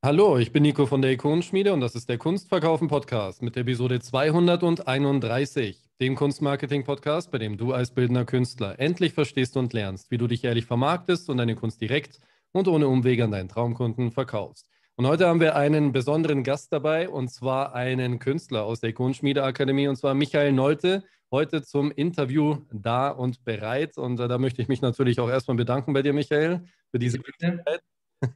Hallo, ich bin Nico von der Ikonenschmiede und das ist der Kunstverkaufen Podcast mit Episode 231, dem Kunstmarketing-Podcast, bei dem du als bildender Künstler endlich verstehst und lernst, wie du dich ehrlich vermarktest und deine Kunst direkt und ohne Umwege an deinen Traumkunden verkaufst. Und heute haben wir einen besonderen Gast dabei und zwar einen Künstler aus der Ikonenschmiede Akademie und zwar Michael Nolte, heute zum Interview da und bereit. Und da möchte ich mich natürlich auch erstmal bedanken bei dir, Michael, für diese Bitte, bitte. Möglichkeit.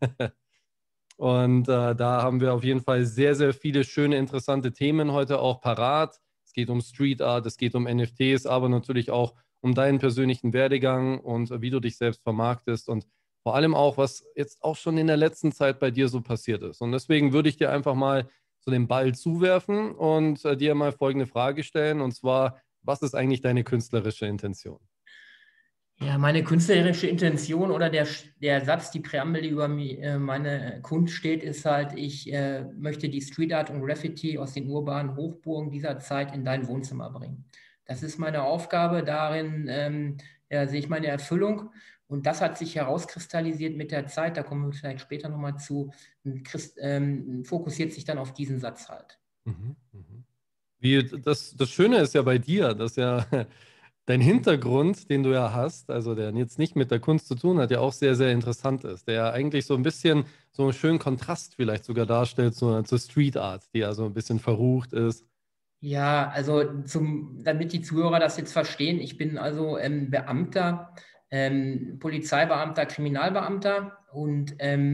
Und da haben wir auf jeden Fall sehr, sehr viele schöne, interessante Themen heute auch parat. Es geht um Street Art, es geht um NFTs, aber natürlich auch um deinen persönlichen Werdegang und wie du dich selbst vermarktest und vor allem auch, was jetzt auch schon in der letzten Zeit bei dir so passiert ist. Und deswegen würde ich dir einfach mal so den Ball zuwerfen und dir mal folgende Frage stellen, und zwar, was ist eigentlich deine künstlerische Intention? Ja, meine künstlerische Intention oder der Satz, die Präambel, die über meine Kunst steht, ist halt, ich möchte die Street Art und Graffiti aus den urbanen Hochburgen dieser Zeit in dein Wohnzimmer bringen. Das ist meine Aufgabe, darin ja, sehe ich meine Erfüllung und das hat sich herauskristallisiert mit der Zeit, da kommen wir vielleicht später nochmal zu, fokussiert sich dann auf diesen Satz halt. Mhm, mhm. Das Schöne ist ja bei dir, dass ja dein Hintergrund, den du ja hast, also der jetzt nicht mit der Kunst zu tun hat, ja auch sehr, sehr interessant ist. Der ja eigentlich so ein bisschen so einen schönen Kontrast vielleicht sogar darstellt zur Street Art, die ja so ein bisschen verrucht ist. Ja, also damit die Zuhörer das jetzt verstehen, ich bin also Beamter, Polizeibeamter, Kriminalbeamter und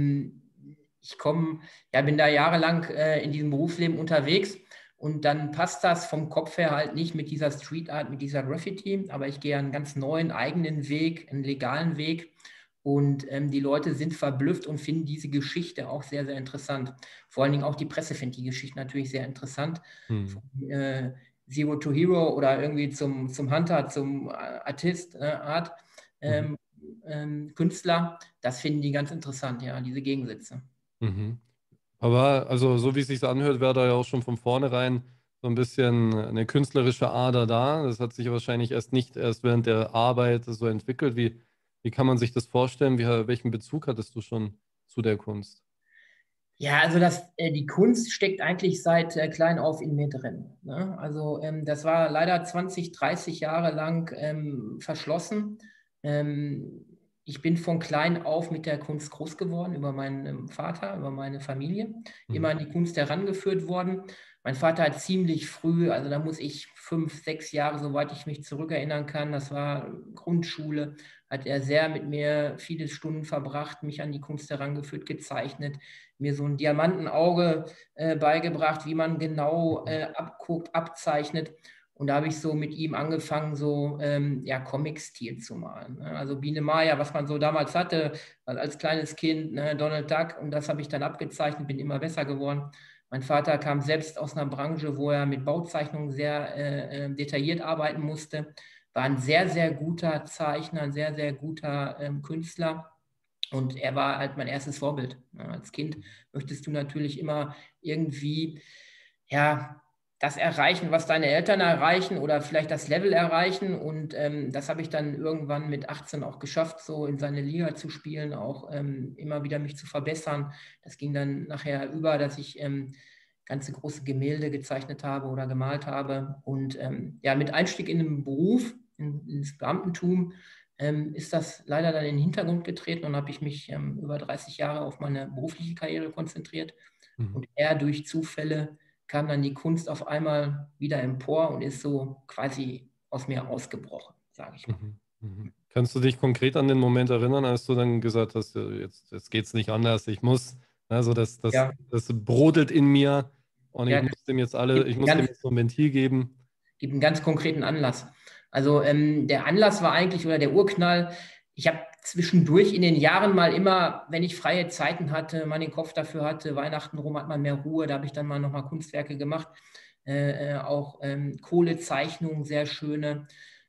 ja, bin da jahrelang in diesem Berufsleben unterwegs und dann passt das vom Kopf her halt nicht mit dieser Street Art, mit dieser Graffiti, aber ich gehe einen ganz neuen eigenen Weg, einen legalen Weg und die Leute sind verblüfft und finden diese Geschichte auch sehr, sehr interessant. Vor allen Dingen auch die Presse findet die Geschichte natürlich sehr interessant Hm. von Zero to Hero oder irgendwie zum Hunter, zum Artist, Art, Mhm. ähm, Künstler, das finden die ganz interessant, ja, diese Gegensätze. Mhm. Aber also so wie es sich anhört, wäre da ja auch schon von vornherein so ein bisschen eine künstlerische Ader da. Das hat sich wahrscheinlich nicht erst während der Arbeit so entwickelt. Wie kann man sich das vorstellen? Welchen Bezug hattest du schon zu der Kunst? Ja, also die Kunst steckt eigentlich seit klein auf in mir drin. Ne? Also das war leider 20, 30 Jahre lang verschlossen. Ähm, Ich bin von klein auf mit der Kunst groß geworden, über meinen Vater, über meine Familie, immer Mhm. an die Kunst herangeführt worden. Mein Vater hat ziemlich früh, also da muss ich 5, 6 Jahre, soweit ich mich zurückerinnern kann, das war Grundschule, hat er sehr mit mir viele Stunden verbracht, mich an die Kunst herangeführt, gezeichnet, mir so ein Diamantenauge beigebracht, wie man genau abguckt, abzeichnet. Und da habe ich so mit ihm angefangen, so ja, Comic-Stil zu malen. Ne? Also Biene Maya, was man so damals hatte, als kleines Kind, ne? Donald Duck, und das habe ich dann abgezeichnet, bin immer besser geworden. Mein Vater kam selbst aus einer Branche, wo er mit Bauzeichnungen sehr detailliert arbeiten musste, war ein sehr, sehr guter Zeichner, ein sehr, sehr guter Künstler. Und er war halt mein erstes Vorbild. Ja, als Kind möchtest du natürlich immer irgendwie, ja, das erreichen, was deine Eltern erreichen oder vielleicht das Level erreichen. Und das habe ich dann irgendwann mit 18 auch geschafft, so in seine Liga zu spielen, auch immer wieder mich zu verbessern. Das ging dann nachher über, dass ich ganze große Gemälde gezeichnet habe oder gemalt habe. Und ja, mit Einstieg in den Beruf, ins Beamtentum, ist das leider dann in den Hintergrund getreten und habe ich mich über 30 Jahre auf meine berufliche Karriere konzentriert. Mhm. Und eher durch Zufälle kam dann die Kunst auf einmal wieder empor und ist so quasi aus mir ausgebrochen, sage ich mal. Mhm. Mhm. Kannst du dich konkret an den Moment erinnern, als du dann gesagt hast, jetzt geht es nicht anders, ich muss, also Ja, das brodelt in mir und ja, ich gibt einen muss dem ganz, jetzt so ein Ventil geben. gibt einen ganz konkreten Anlass. Also der Anlass war eigentlich, oder der Urknall, ich habe zwischendurch in den Jahren mal immer, wenn ich freie Zeiten hatte, mal den Kopf dafür hatte, Weihnachten rum hat man mehr Ruhe, da habe ich dann mal nochmal Kunstwerke gemacht, auch Kohlezeichnungen, sehr schöne.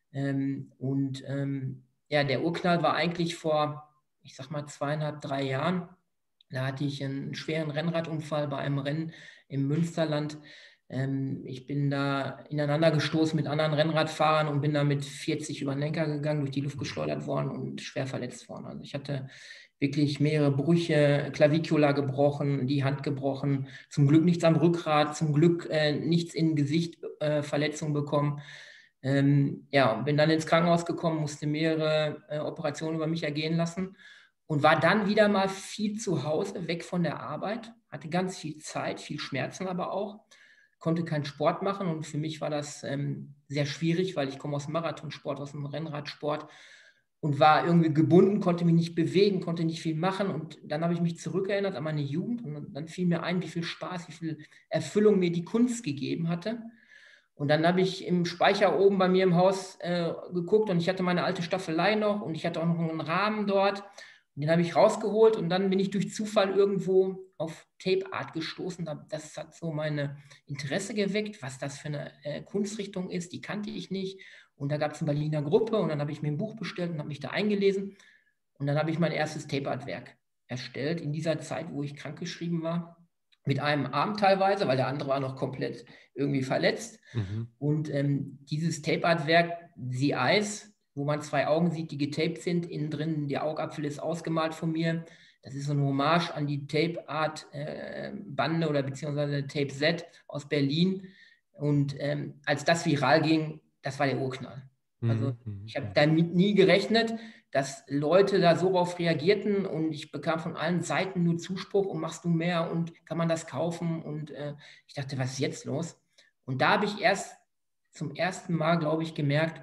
Ja, der Urknall war eigentlich vor, ich sag mal, 2,5, 3 Jahren. Da hatte ich einen schweren Rennradunfall bei einem Rennen im Münsterland. Ich bin da ineinander gestoßen mit anderen Rennradfahrern und bin da mit 40 über den Lenker gegangen, durch die Luft geschleudert worden und schwer verletzt worden. Also ich hatte wirklich mehrere Brüche, Clavicula gebrochen, die Hand gebrochen, zum Glück nichts am Rückgrat, zum Glück nichts im Gesicht, Verletzungen bekommen. Ja, bin dann ins Krankenhaus gekommen, musste mehrere Operationen über mich ergehen lassen und war dann wieder mal viel zu Hause, weg von der Arbeit, hatte ganz viel Zeit, viel Schmerzen aber auch, konnte keinen Sport machen und für mich war das sehr schwierig, weil ich komme aus dem Marathonsport, aus dem Rennradsport und war irgendwie gebunden, konnte mich nicht bewegen, konnte nicht viel machen und dann habe ich mich zurückerinnert an meine Jugend und dann fiel mir ein, wie viel Spaß, wie viel Erfüllung mir die Kunst gegeben hatte. Und dann habe ich im Speicher oben bei mir im Haus geguckt und ich hatte meine alte Staffelei noch und ich hatte auch noch einen Rahmen dort. Und den habe ich rausgeholt und dann bin ich durch Zufall irgendwo auf Tape Art gestoßen. Das hat so meine Interesse geweckt, was das für eine Kunstrichtung ist. Die kannte ich nicht. Und da gab es eine Berliner Gruppe und dann habe ich mir ein Buch bestellt und habe mich da eingelesen. Und dann habe ich mein erstes Tape Art Werk erstellt in dieser Zeit, wo ich krankgeschrieben war. Mit einem Arm teilweise, weil der andere war noch komplett irgendwie verletzt. Und dieses Tape-Art-Werk, The Eyes, wo man 2 Augen sieht, die getaped sind, innen drin der Augapfel ist ausgemalt von mir. Das ist so eine Hommage an die Tape-Art-Bande oder beziehungsweise Tape Z aus Berlin. Und als das viral ging, das war der Urknall. Also ich habe damit nie gerechnet, dass Leute da so drauf reagierten und ich bekam von allen Seiten nur Zuspruch und machst du mehr und kann man das kaufen und ich dachte, was ist jetzt los? Und da habe ich erst zum ersten Mal, glaube ich, gemerkt,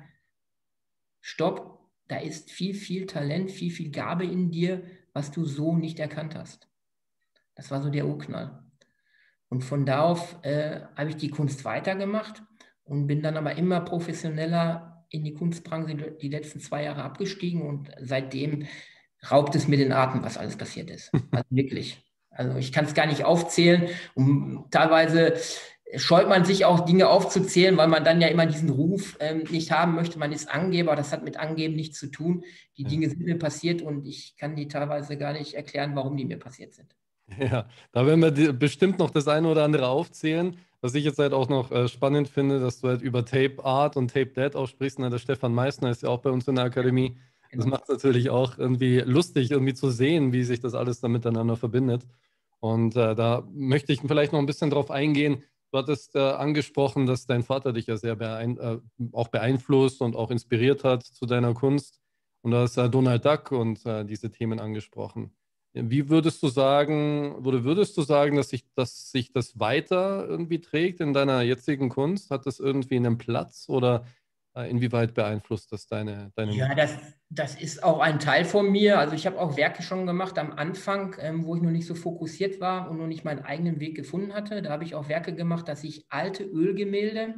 stopp, da ist viel, viel Talent, viel, viel Gabe in dir, was du so nicht erkannt hast. Das war so der Urknall. Und von da auf habe ich die Kunst weitergemacht und bin dann aber immer professioneller in die Kunstbranche die letzten 2 Jahre abgestiegen und seitdem raubt es mir den Atem, was alles passiert ist. Also wirklich. Also ich kann es gar nicht aufzählen und teilweise scheut man sich auch Dinge aufzuzählen, weil man dann ja immer diesen Ruf nicht haben möchte, man ist Angeber, das hat mit Angeben nichts zu tun. Die Dinge sind mir passiert und ich kann die teilweise gar nicht erklären, warum die mir passiert sind. Ja, da werden wir bestimmt noch das eine oder andere aufzählen. Was ich jetzt halt auch noch spannend finde, dass du halt über Tape Art und Tape Dad auch sprichst. Ne? Der Stefan Meissner ist ja auch bei uns in der Akademie. Das Genau. macht es natürlich auch irgendwie lustig, irgendwie zu sehen, wie sich das alles dann miteinander verbindet. Und da möchte ich vielleicht noch ein bisschen drauf eingehen. Du hattest angesprochen, dass dein Vater dich ja sehr auch beeinflusst und auch inspiriert hat zu deiner Kunst. Und da ist Donald Duck und diese Themen angesprochen. Wie würdest du sagen, oder würdest du sagen, dass sich das weiter irgendwie trägt in deiner jetzigen Kunst? Hat das irgendwie einen Platz oder inwieweit beeinflusst das deine Ja, Musik? das ist auch ein Teil von mir. Also ich habe auch Werke schon gemacht am Anfang, wo ich noch nicht so fokussiert war und noch nicht meinen eigenen Weg gefunden hatte. Da habe ich auch Werke gemacht, dass ich alte Ölgemälde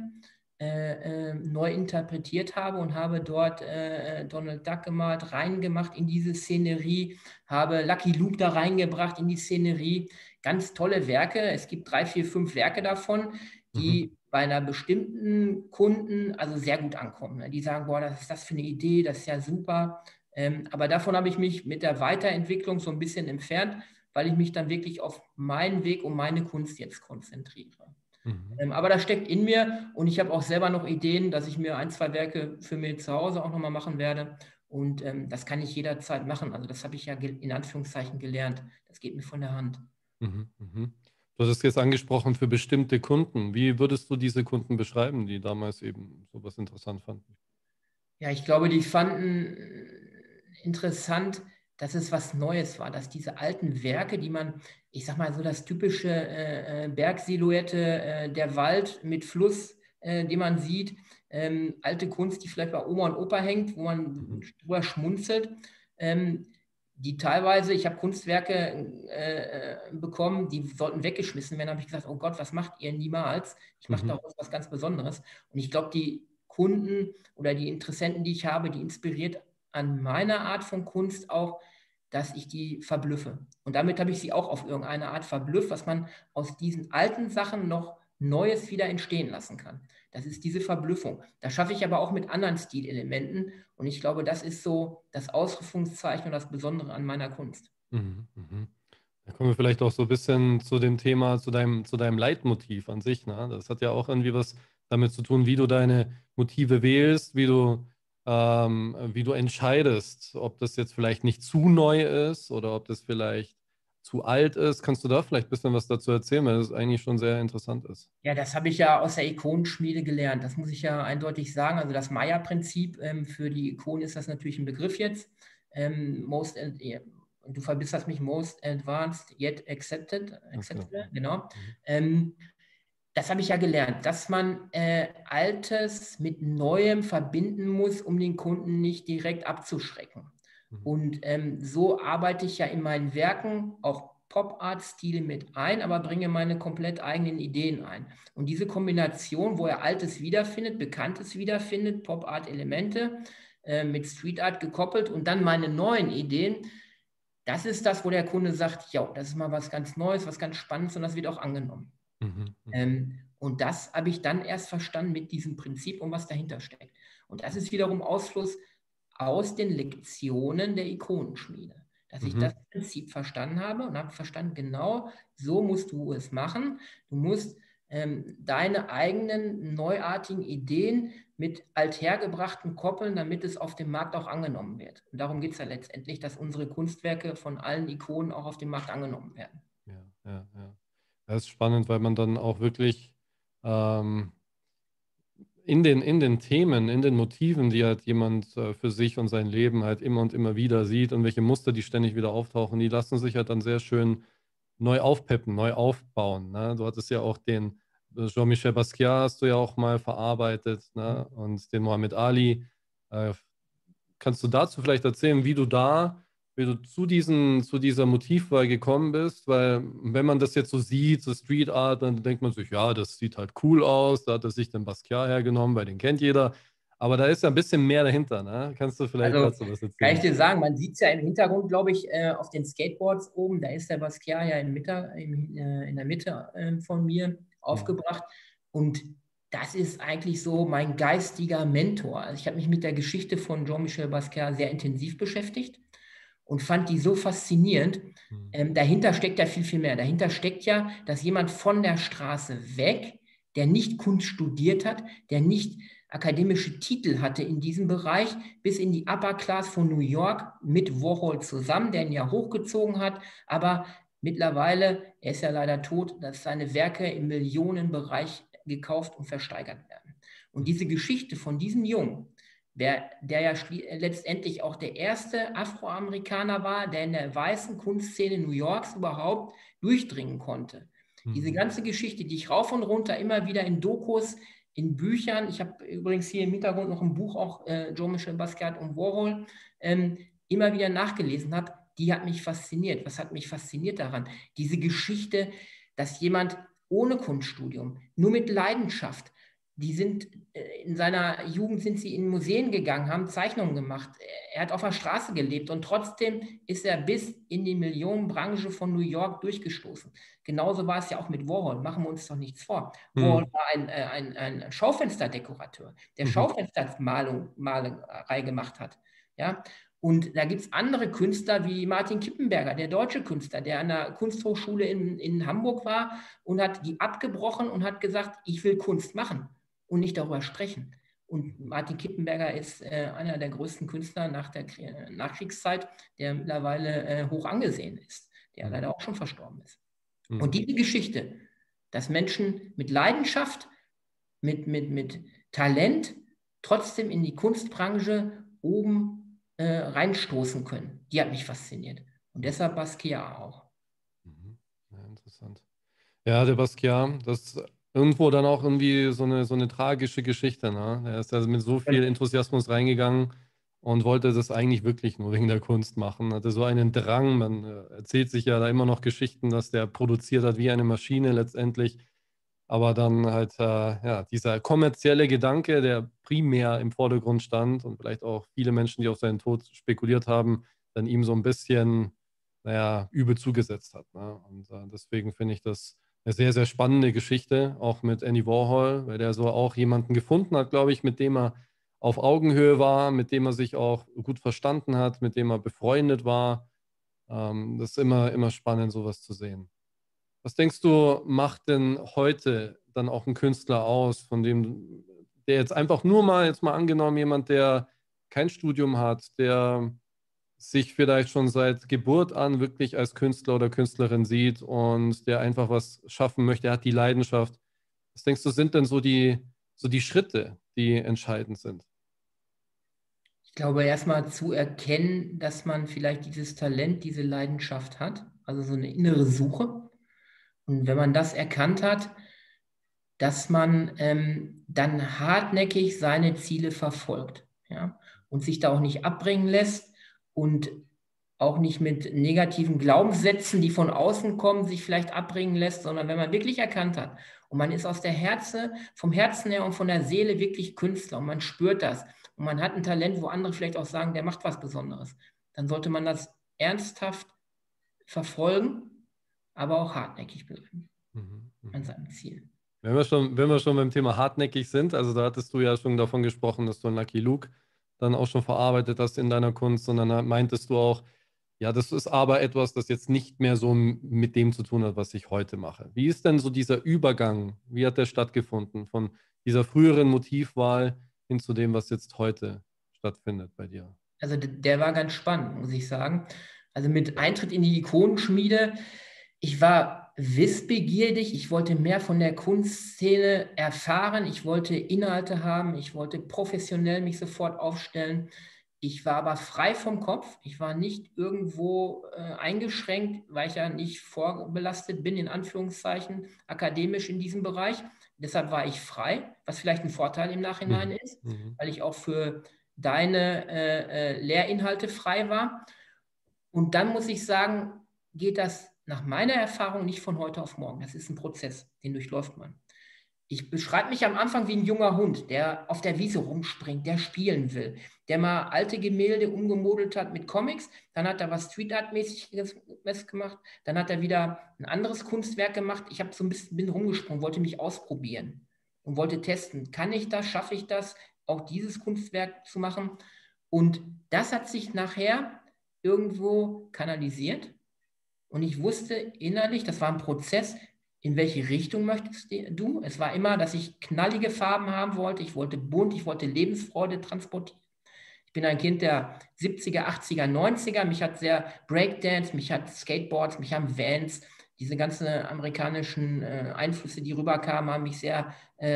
neu interpretiert habe und habe dort Donald Duck gemalt, reingemacht in diese Szenerie, habe Lucky Luke da reingebracht in die Szenerie. Ganz tolle Werke. Es gibt 3, 4, 5 Werke davon, Mhm. die bei einer bestimmten Kunden also sehr gut ankommen. Ne? Die sagen, boah, was ist das für eine Idee, das ist ja super. Aber davon habe ich mich mit der Weiterentwicklung so ein bisschen entfernt, weil ich mich dann wirklich auf meinen Weg und meine Kunst jetzt konzentriere. Mhm. Aber das steckt in mir und ich habe auch selber noch Ideen, dass ich mir 1, 2 Werke für mich zu Hause auch nochmal machen werde. Und das kann ich jederzeit machen. Also das habe ich ja in Anführungszeichen gelernt. Das geht mir von der Hand. Mhm. Mhm. Du hast es jetzt angesprochen für bestimmte Kunden. Wie würdest du diese Kunden beschreiben, die damals eben sowas interessant fanden? Ja, ich glaube, die fanden interessant, dass es was Neues war, dass diese alten Werke, die man, ich sag mal so das typische Bergsilhouette, der Wald mit Fluss, den man sieht, alte Kunst, die vielleicht bei Oma und Opa hängt, wo man Mhm. drüber schmunzelt, ähm, die teilweise, ich habe Kunstwerke bekommen, die sollten weggeschmissen werden, habe ich gesagt, oh Gott, was macht ihr? Niemals. Ich mache Mhm. daraus was ganz Besonderes. Und ich glaube, die Kunden oder die Interessenten, die ich habe, die inspiriert an meiner Art von Kunst auch, dass ich die verblüffe. Und damit habe ich sie auch auf irgendeine Art verblüfft, was man aus diesen alten Sachen noch Neues wieder entstehen lassen kann. Das ist diese Verblüffung. Das schaffe ich aber auch mit anderen Stilelementen. Und ich glaube, das ist so das Ausrufungszeichen und das Besondere an meiner Kunst. Mhm. Mhm. Da kommen wir vielleicht auch so ein bisschen zu dem Thema, zu deinem Leitmotiv an sich, ne? Das hat ja auch irgendwie was damit zu tun, wie du deine Motive wählst, wie du entscheidest, ob das jetzt vielleicht nicht zu neu ist oder ob das vielleicht zu alt ist. Kannst du da vielleicht ein bisschen was dazu erzählen, weil das eigentlich schon sehr interessant ist? Ja, das habe ich ja aus der Ikonenschmiede gelernt. Das muss ich ja eindeutig sagen. Also das Maya-Prinzip, für die Ikonen ist das natürlich ein Begriff jetzt. Ja, du verbesserst mich, most advanced yet Ganz genau. acceptable, genau. Mhm. Ähm, Das habe ich ja gelernt, dass man Altes mit Neuem verbinden muss, um den Kunden nicht direkt abzuschrecken. Mhm. Und so arbeite ich ja in meinen Werken auch Pop-Art-Stile mit ein, aber bringe meine komplett eigenen Ideen ein. Und diese Kombination, wo er Altes wiederfindet, Bekanntes wiederfindet, Pop-Art-Elemente mit Street Art gekoppelt und dann meine neuen Ideen, das ist das, wo der Kunde sagt, ja, das ist mal was ganz Neues, was ganz Spannendes und das wird auch angenommen. Mhm. Mhm. Und das habe ich dann erst verstanden mit diesem Prinzip und was dahinter steckt. Und das ist wiederum Ausfluss aus den Lektionen der Ikonenschmiede, dass ich das Mhm. Prinzip verstanden habe und habe verstanden, genau so musst du es machen. Du musst deine eigenen neuartigen Ideen mit althergebrachten koppeln, damit es auf dem Markt auch angenommen wird. Und darum geht es ja letztendlich, dass unsere Kunstwerke von allen Ikonen auch auf dem Markt angenommen werden. Ja, ja, ja. Das ist spannend, weil man dann auch wirklich ähm, in den Themen, in den Motiven, die halt jemand für sich und sein Leben halt immer und immer wieder sieht und welche Muster, die ständig wieder auftauchen, die lassen sich halt dann sehr schön neu aufpeppen, neu aufbauen. Ne? Du hattest ja auch den Jean-Michel Basquiat hast du ja auch mal verarbeitet, ne? Und den Mohammed Ali. Äh, Kannst du dazu vielleicht erzählen, wie du zu dieser Motivwahl gekommen bist? Weil wenn man das jetzt so sieht, so Street Art, dann denkt man sich, ja, das sieht halt cool aus, da hat er sich den Basquiat hergenommen, weil den kennt jeder. Aber da ist ja ein bisschen mehr dahinter, ne? Kannst du vielleicht Also dazu was kann ich erzählen? dir sagen, man sieht es ja im Hintergrund, glaube ich, auf den Skateboards oben, da ist der Basquiat ja in der Mitte von mir Hm. aufgebracht. Und das ist eigentlich so mein geistiger Mentor. Also ich habe mich mit der Geschichte von Jean-Michel Basquiat sehr intensiv beschäftigt und fand die so faszinierend. Hm. Dahinter steckt ja viel, viel mehr. Dahinter steckt ja, dass jemand von der Straße weg, der nicht Kunst studiert hat, der nicht akademische Titel hatte in diesem Bereich, bis in die Upper Class von New York mit Warhol zusammen, der ihn ja hochgezogen hat, aber mittlerweile, er ist ja leider tot, dass seine Werke im Millionenbereich gekauft und versteigert werden. Und diese Geschichte von diesem Jungen, der ja letztendlich auch der erste Afroamerikaner war, der in der weißen Kunstszene New Yorks überhaupt durchdringen konnte. Diese Hm. ganze Geschichte, die ich rauf und runter immer wieder in Dokus, in Büchern, ich habe übrigens hier im Hintergrund noch ein Buch, auch Jean-Michel Basquiat und Warhol, immer wieder nachgelesen habe, die hat mich fasziniert. Was hat mich fasziniert daran? Diese Geschichte, dass jemand ohne Kunststudium, nur mit Leidenschaft, die sind in seiner Jugend sind sie in Museen gegangen, haben Zeichnungen gemacht. Er hat auf der Straße gelebt und trotzdem ist er bis in die Millionenbranche von New York durchgestoßen. Genauso war es ja auch mit Warhol. Machen wir uns doch nichts vor. Warhol Hm. war ein Schaufensterdekorateur, der Mhm. Schaufenstermalerei gemacht hat. Ja? Und da gibt es andere Künstler wie Martin Kippenberger, der deutsche Künstler, der an der Kunsthochschule in Hamburg war und hat die abgebrochen und hat gesagt, ich will Kunst machen und nicht darüber sprechen. Und Martin Kippenberger ist einer der größten Künstler nach der Nachkriegszeit, der mittlerweile hoch angesehen ist, der Mhm. leider auch schon verstorben ist. Und Mhm. diese Geschichte, dass Menschen mit Leidenschaft, mit Talent trotzdem in die Kunstbranche oben reinstoßen können, die hat mich fasziniert. Und deshalb Basquiat auch. Mhm. Ja, interessant. Ja, der Basquiat, das ist irgendwo dann auch irgendwie so eine tragische Geschichte, ne? Er ist ja mit so viel Enthusiasmus reingegangen und wollte das eigentlich wirklich nur wegen der Kunst machen. Hatte so einen Drang, man erzählt sich ja da immer noch Geschichten, dass der produziert hat wie eine Maschine letztendlich. Aber dann halt, ja, dieser kommerzielle Gedanke, der primär im Vordergrund stand und vielleicht auch viele Menschen, die auf seinen Tod spekuliert haben, dann ihm so ein bisschen, naja, übel zugesetzt hat. Ne? Und deswegen finde ich das eine sehr, sehr spannende Geschichte, auch mit Andy Warhol, weil der so auch jemanden gefunden hat, glaube ich, mit dem er auf Augenhöhe war, mit dem er sich auch gut verstanden hat, mit dem er befreundet war. Das ist immer spannend, sowas zu sehen. Was denkst du, macht denn heute dann auch ein Künstler aus, von dem, der jetzt einfach nur mal, jetzt mal angenommen, jemand, der kein Studium hat, der sich vielleicht schon seit Geburt an wirklich als Künstler oder Künstlerin sieht und der einfach was schaffen möchte, er hat die Leidenschaft. Was denkst du, sind denn so die Schritte, die entscheidend sind? Ich glaube, erstmal zu erkennen, dass man vielleicht dieses Talent, diese Leidenschaft hat, also so eine innere Suche. Und wenn man das erkannt hat, dass man dann hartnäckig seine Ziele verfolgt, ja, und sich da auch nicht abbringen lässt und auch nicht mit negativen Glaubenssätzen, die von außen kommen, sich vielleicht abbringen lässt, sondern wenn man wirklich erkannt hat und man ist aus der vom Herzen her und von der Seele wirklich Künstler und man spürt das und man hat ein Talent, wo andere vielleicht auch sagen, der macht was Besonderes, dann sollte man das ernsthaft verfolgen, aber auch hartnäckig bleiben Mhm, an mhm. seinem Ziel. Wenn wir schon beim Thema hartnäckig sind, also da hattest du ja schon davon gesprochen, dass du einen Lucky Luke dann auch schon verarbeitet hast in deiner Kunst, sondern da meintest du auch, ja, das ist aber etwas, das jetzt nicht mehr so mit dem zu tun hat, was ich heute mache. Wie ist denn so dieser Übergang? Wie hat der stattgefunden von dieser früheren Motivwahl hin zu dem, was jetzt heute stattfindet bei dir? Also der war ganz spannend, muss ich sagen. Also mit Eintritt in die Ikonenschmiede, ich war wissbegierig, ich wollte mehr von der Kunstszene erfahren, ich wollte Inhalte haben, ich wollte professionell mich sofort aufstellen. Ich war aber frei vom Kopf, ich war nicht irgendwo eingeschränkt, weil ich ja nicht vorbelastet bin, in Anführungszeichen, akademisch in diesem Bereich. Deshalb war ich frei, was vielleicht ein Vorteil im Nachhinein Mhm. ist, Mhm. weil ich auch für deine Lehrinhalte frei war. Und dann muss ich sagen, geht das nach meiner Erfahrung nicht von heute auf morgen. Das ist ein Prozess, den durchläuft man. Ich beschreibe mich am Anfang wie ein junger Hund, der auf der Wiese rumspringt, der spielen will, der mal alte Gemälde umgemodelt hat mit Comics, dann hat er was Street Art-mäßiges gemacht, dann hat er wieder ein anderes Kunstwerk gemacht. Ich habe so ein bisschen bin rumgesprungen, wollte mich ausprobieren und wollte testen, kann ich das, schaffe ich das, auch dieses Kunstwerk zu machen. Und das hat sich nachher irgendwo kanalisiert und ich wusste innerlich, das war ein Prozess, in welche Richtung möchtest du? Es war immer, dass ich knallige Farben haben wollte, ich wollte bunt, ich wollte Lebensfreude transportieren. Ich bin ein Kind der 70er, 80er, 90er. Mich hat sehr Breakdance, mich hat Skateboards, mich haben Vans, diese ganzen amerikanischen Einflüsse, die rüberkamen, haben mich sehr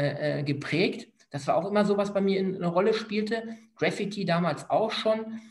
geprägt. Das war auch immer so, was bei mir eine Rolle spielte. Graffiti damals auch schon,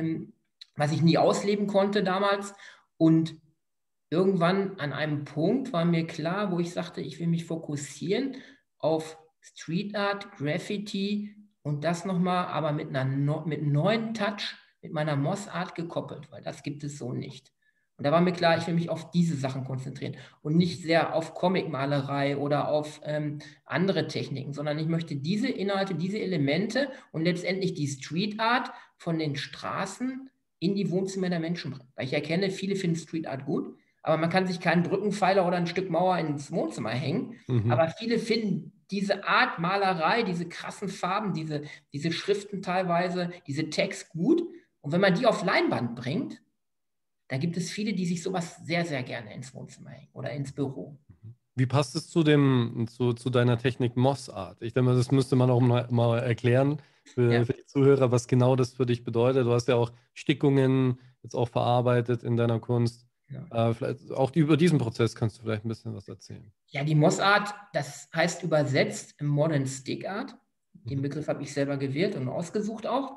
was ich nie ausleben konnte damals. Und irgendwann an einem Punkt war mir klar, wo ich sagte, ich will mich fokussieren auf Street Art, Graffiti und das nochmal, aber mit einem neuen Touch, mit meiner Moss Art gekoppelt, weil das gibt es so nicht. Und da war mir klar, ich will mich auf diese Sachen konzentrieren und nicht sehr auf Comicmalerei oder auf andere Techniken, sondern ich möchte diese Inhalte, diese Elemente und letztendlich die Street Art von den Straßen in die Wohnzimmer der Menschen bringen. Weil ich erkenne, viele finden Street Art gut, aber man kann sich keinen Brückenpfeiler oder ein Stück Mauer ins Wohnzimmer hängen. Mhm. Aber viele finden diese Art Malerei, diese krassen Farben, diese Schriften teilweise, diese Tags gut. Und wenn man die auf Leinwand bringt, da gibt es viele, die sich sowas sehr, sehr gerne ins Wohnzimmer hängen oder ins Büro. Wie passt es zu deiner Technik Moss Art? Ich denke mal, das müsste man auch mal erklären für, Ja, für die Zuhörer, was genau das für dich bedeutet. Du hast ja auch Stickungen jetzt auch verarbeitet in deiner Kunst. ja. Vielleicht auch über diesen Prozess kannst du vielleicht ein bisschen was erzählen. Ja, die Moss Art, das heißt übersetzt Modern Stick Art. Den Mhm. Begriff habe ich selber gewählt und ausgesucht auch.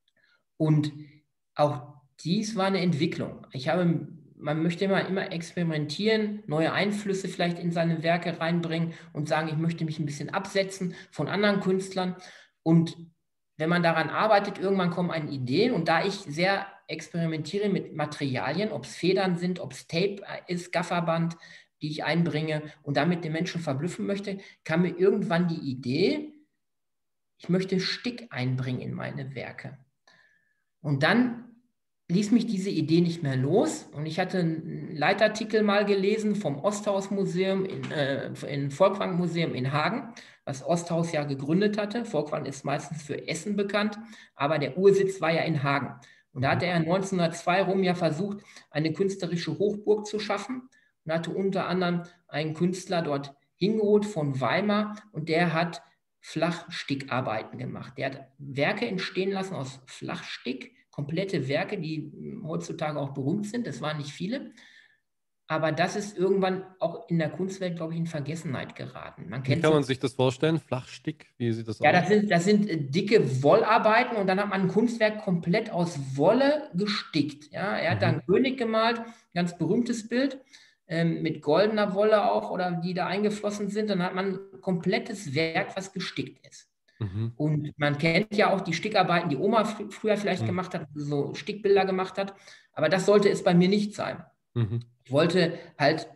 Und auch dies war eine Entwicklung. Man möchte immer experimentieren, neue Einflüsse vielleicht in seine Werke reinbringen und sagen, ich möchte mich ein bisschen absetzen von anderen Künstlern. Und wenn man daran arbeitet, irgendwann kommen eine Ideen. Und da ich sehr experimentiere mit Materialien, ob es Federn sind, ob es Tape ist, Gafferband, die ich einbringe und damit den Menschen verblüffen möchte, kam mir irgendwann die Idee, ich möchte Stick einbringen in meine Werke. Und dann ließ mich diese Idee nicht mehr los. Und ich hatte einen Leitartikel mal gelesen vom Osthaus-Museum in Volkwang-Museum in Hagen, was Osthaus ja gegründet hatte. Volkwang ist meistens für Essen bekannt, aber der Ursitz war ja in Hagen. Und da hatte er 1902 rum ja versucht, eine künstlerische Hochburg zu schaffen und hatte unter anderem einen Künstler dort hingeholt von Weimar und der hat Flachstickarbeiten gemacht. Der hat Werke entstehen lassen aus Flachstick, komplette Werke, die heutzutage auch berühmt sind. Das waren nicht viele. Aber das ist irgendwann auch in der Kunstwelt, glaube ich, in Vergessenheit geraten. Man Wie kennt kann so, man sich das vorstellen? Flachstick, wie sieht das ja, aus? das sind dicke Wollarbeiten und dann hat man ein Kunstwerk komplett aus Wolle gestickt. Ja, er hat da einen König gemalt, ganz berühmtes Bild, mit goldener Wolle auch oder die da eingeflossen sind. Dann hat man ein komplettes Werk, was gestickt ist. Mhm. Und man kennt ja auch die Stickarbeiten, die Oma früher vielleicht Mhm. gemacht hat, so Stickbilder gemacht hat. Aber das sollte es bei mir nicht sein. Mhm. Ich wollte halt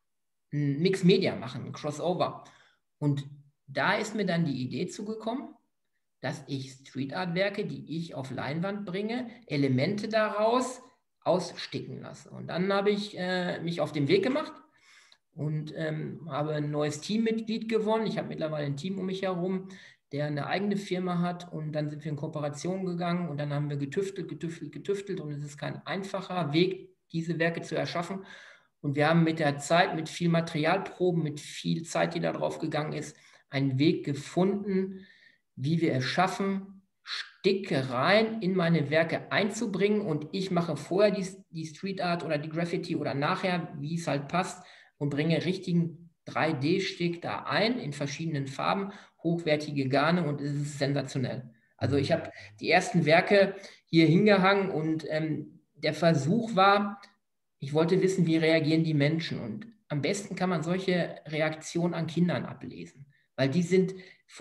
ein Mixed Media machen, ein Crossover. Und da ist mir dann die Idee zugekommen, dass ich Street Art Werke, die ich auf Leinwand bringe, Elemente daraus aussticken lasse. Und dann habe ich mich auf den Weg gemacht und habe ein neues Teammitglied gewonnen. Ich habe mittlerweile ein Team um mich herum, der eine eigene Firma hat und dann sind wir in Kooperation gegangen und dann haben wir getüftelt und es ist kein einfacher Weg, diese Werke zu erschaffen. Und wir haben mit der Zeit, mit viel Materialproben, mit viel Zeit, die da drauf gegangen ist, einen Weg gefunden, wie wir es schaffen, Stickereien in meine Werke einzubringen und ich mache vorher die Street Art oder die Graffiti oder nachher, wie es halt passt und bringe richtigen 3D-Stick da ein in verschiedenen Farben, hochwertige Garne und es ist sensationell. Also ich habe die ersten Werke hier hingehangen und der Versuch war, ich wollte wissen, wie reagieren die Menschen und am besten kann man solche Reaktionen an Kindern ablesen, weil die sind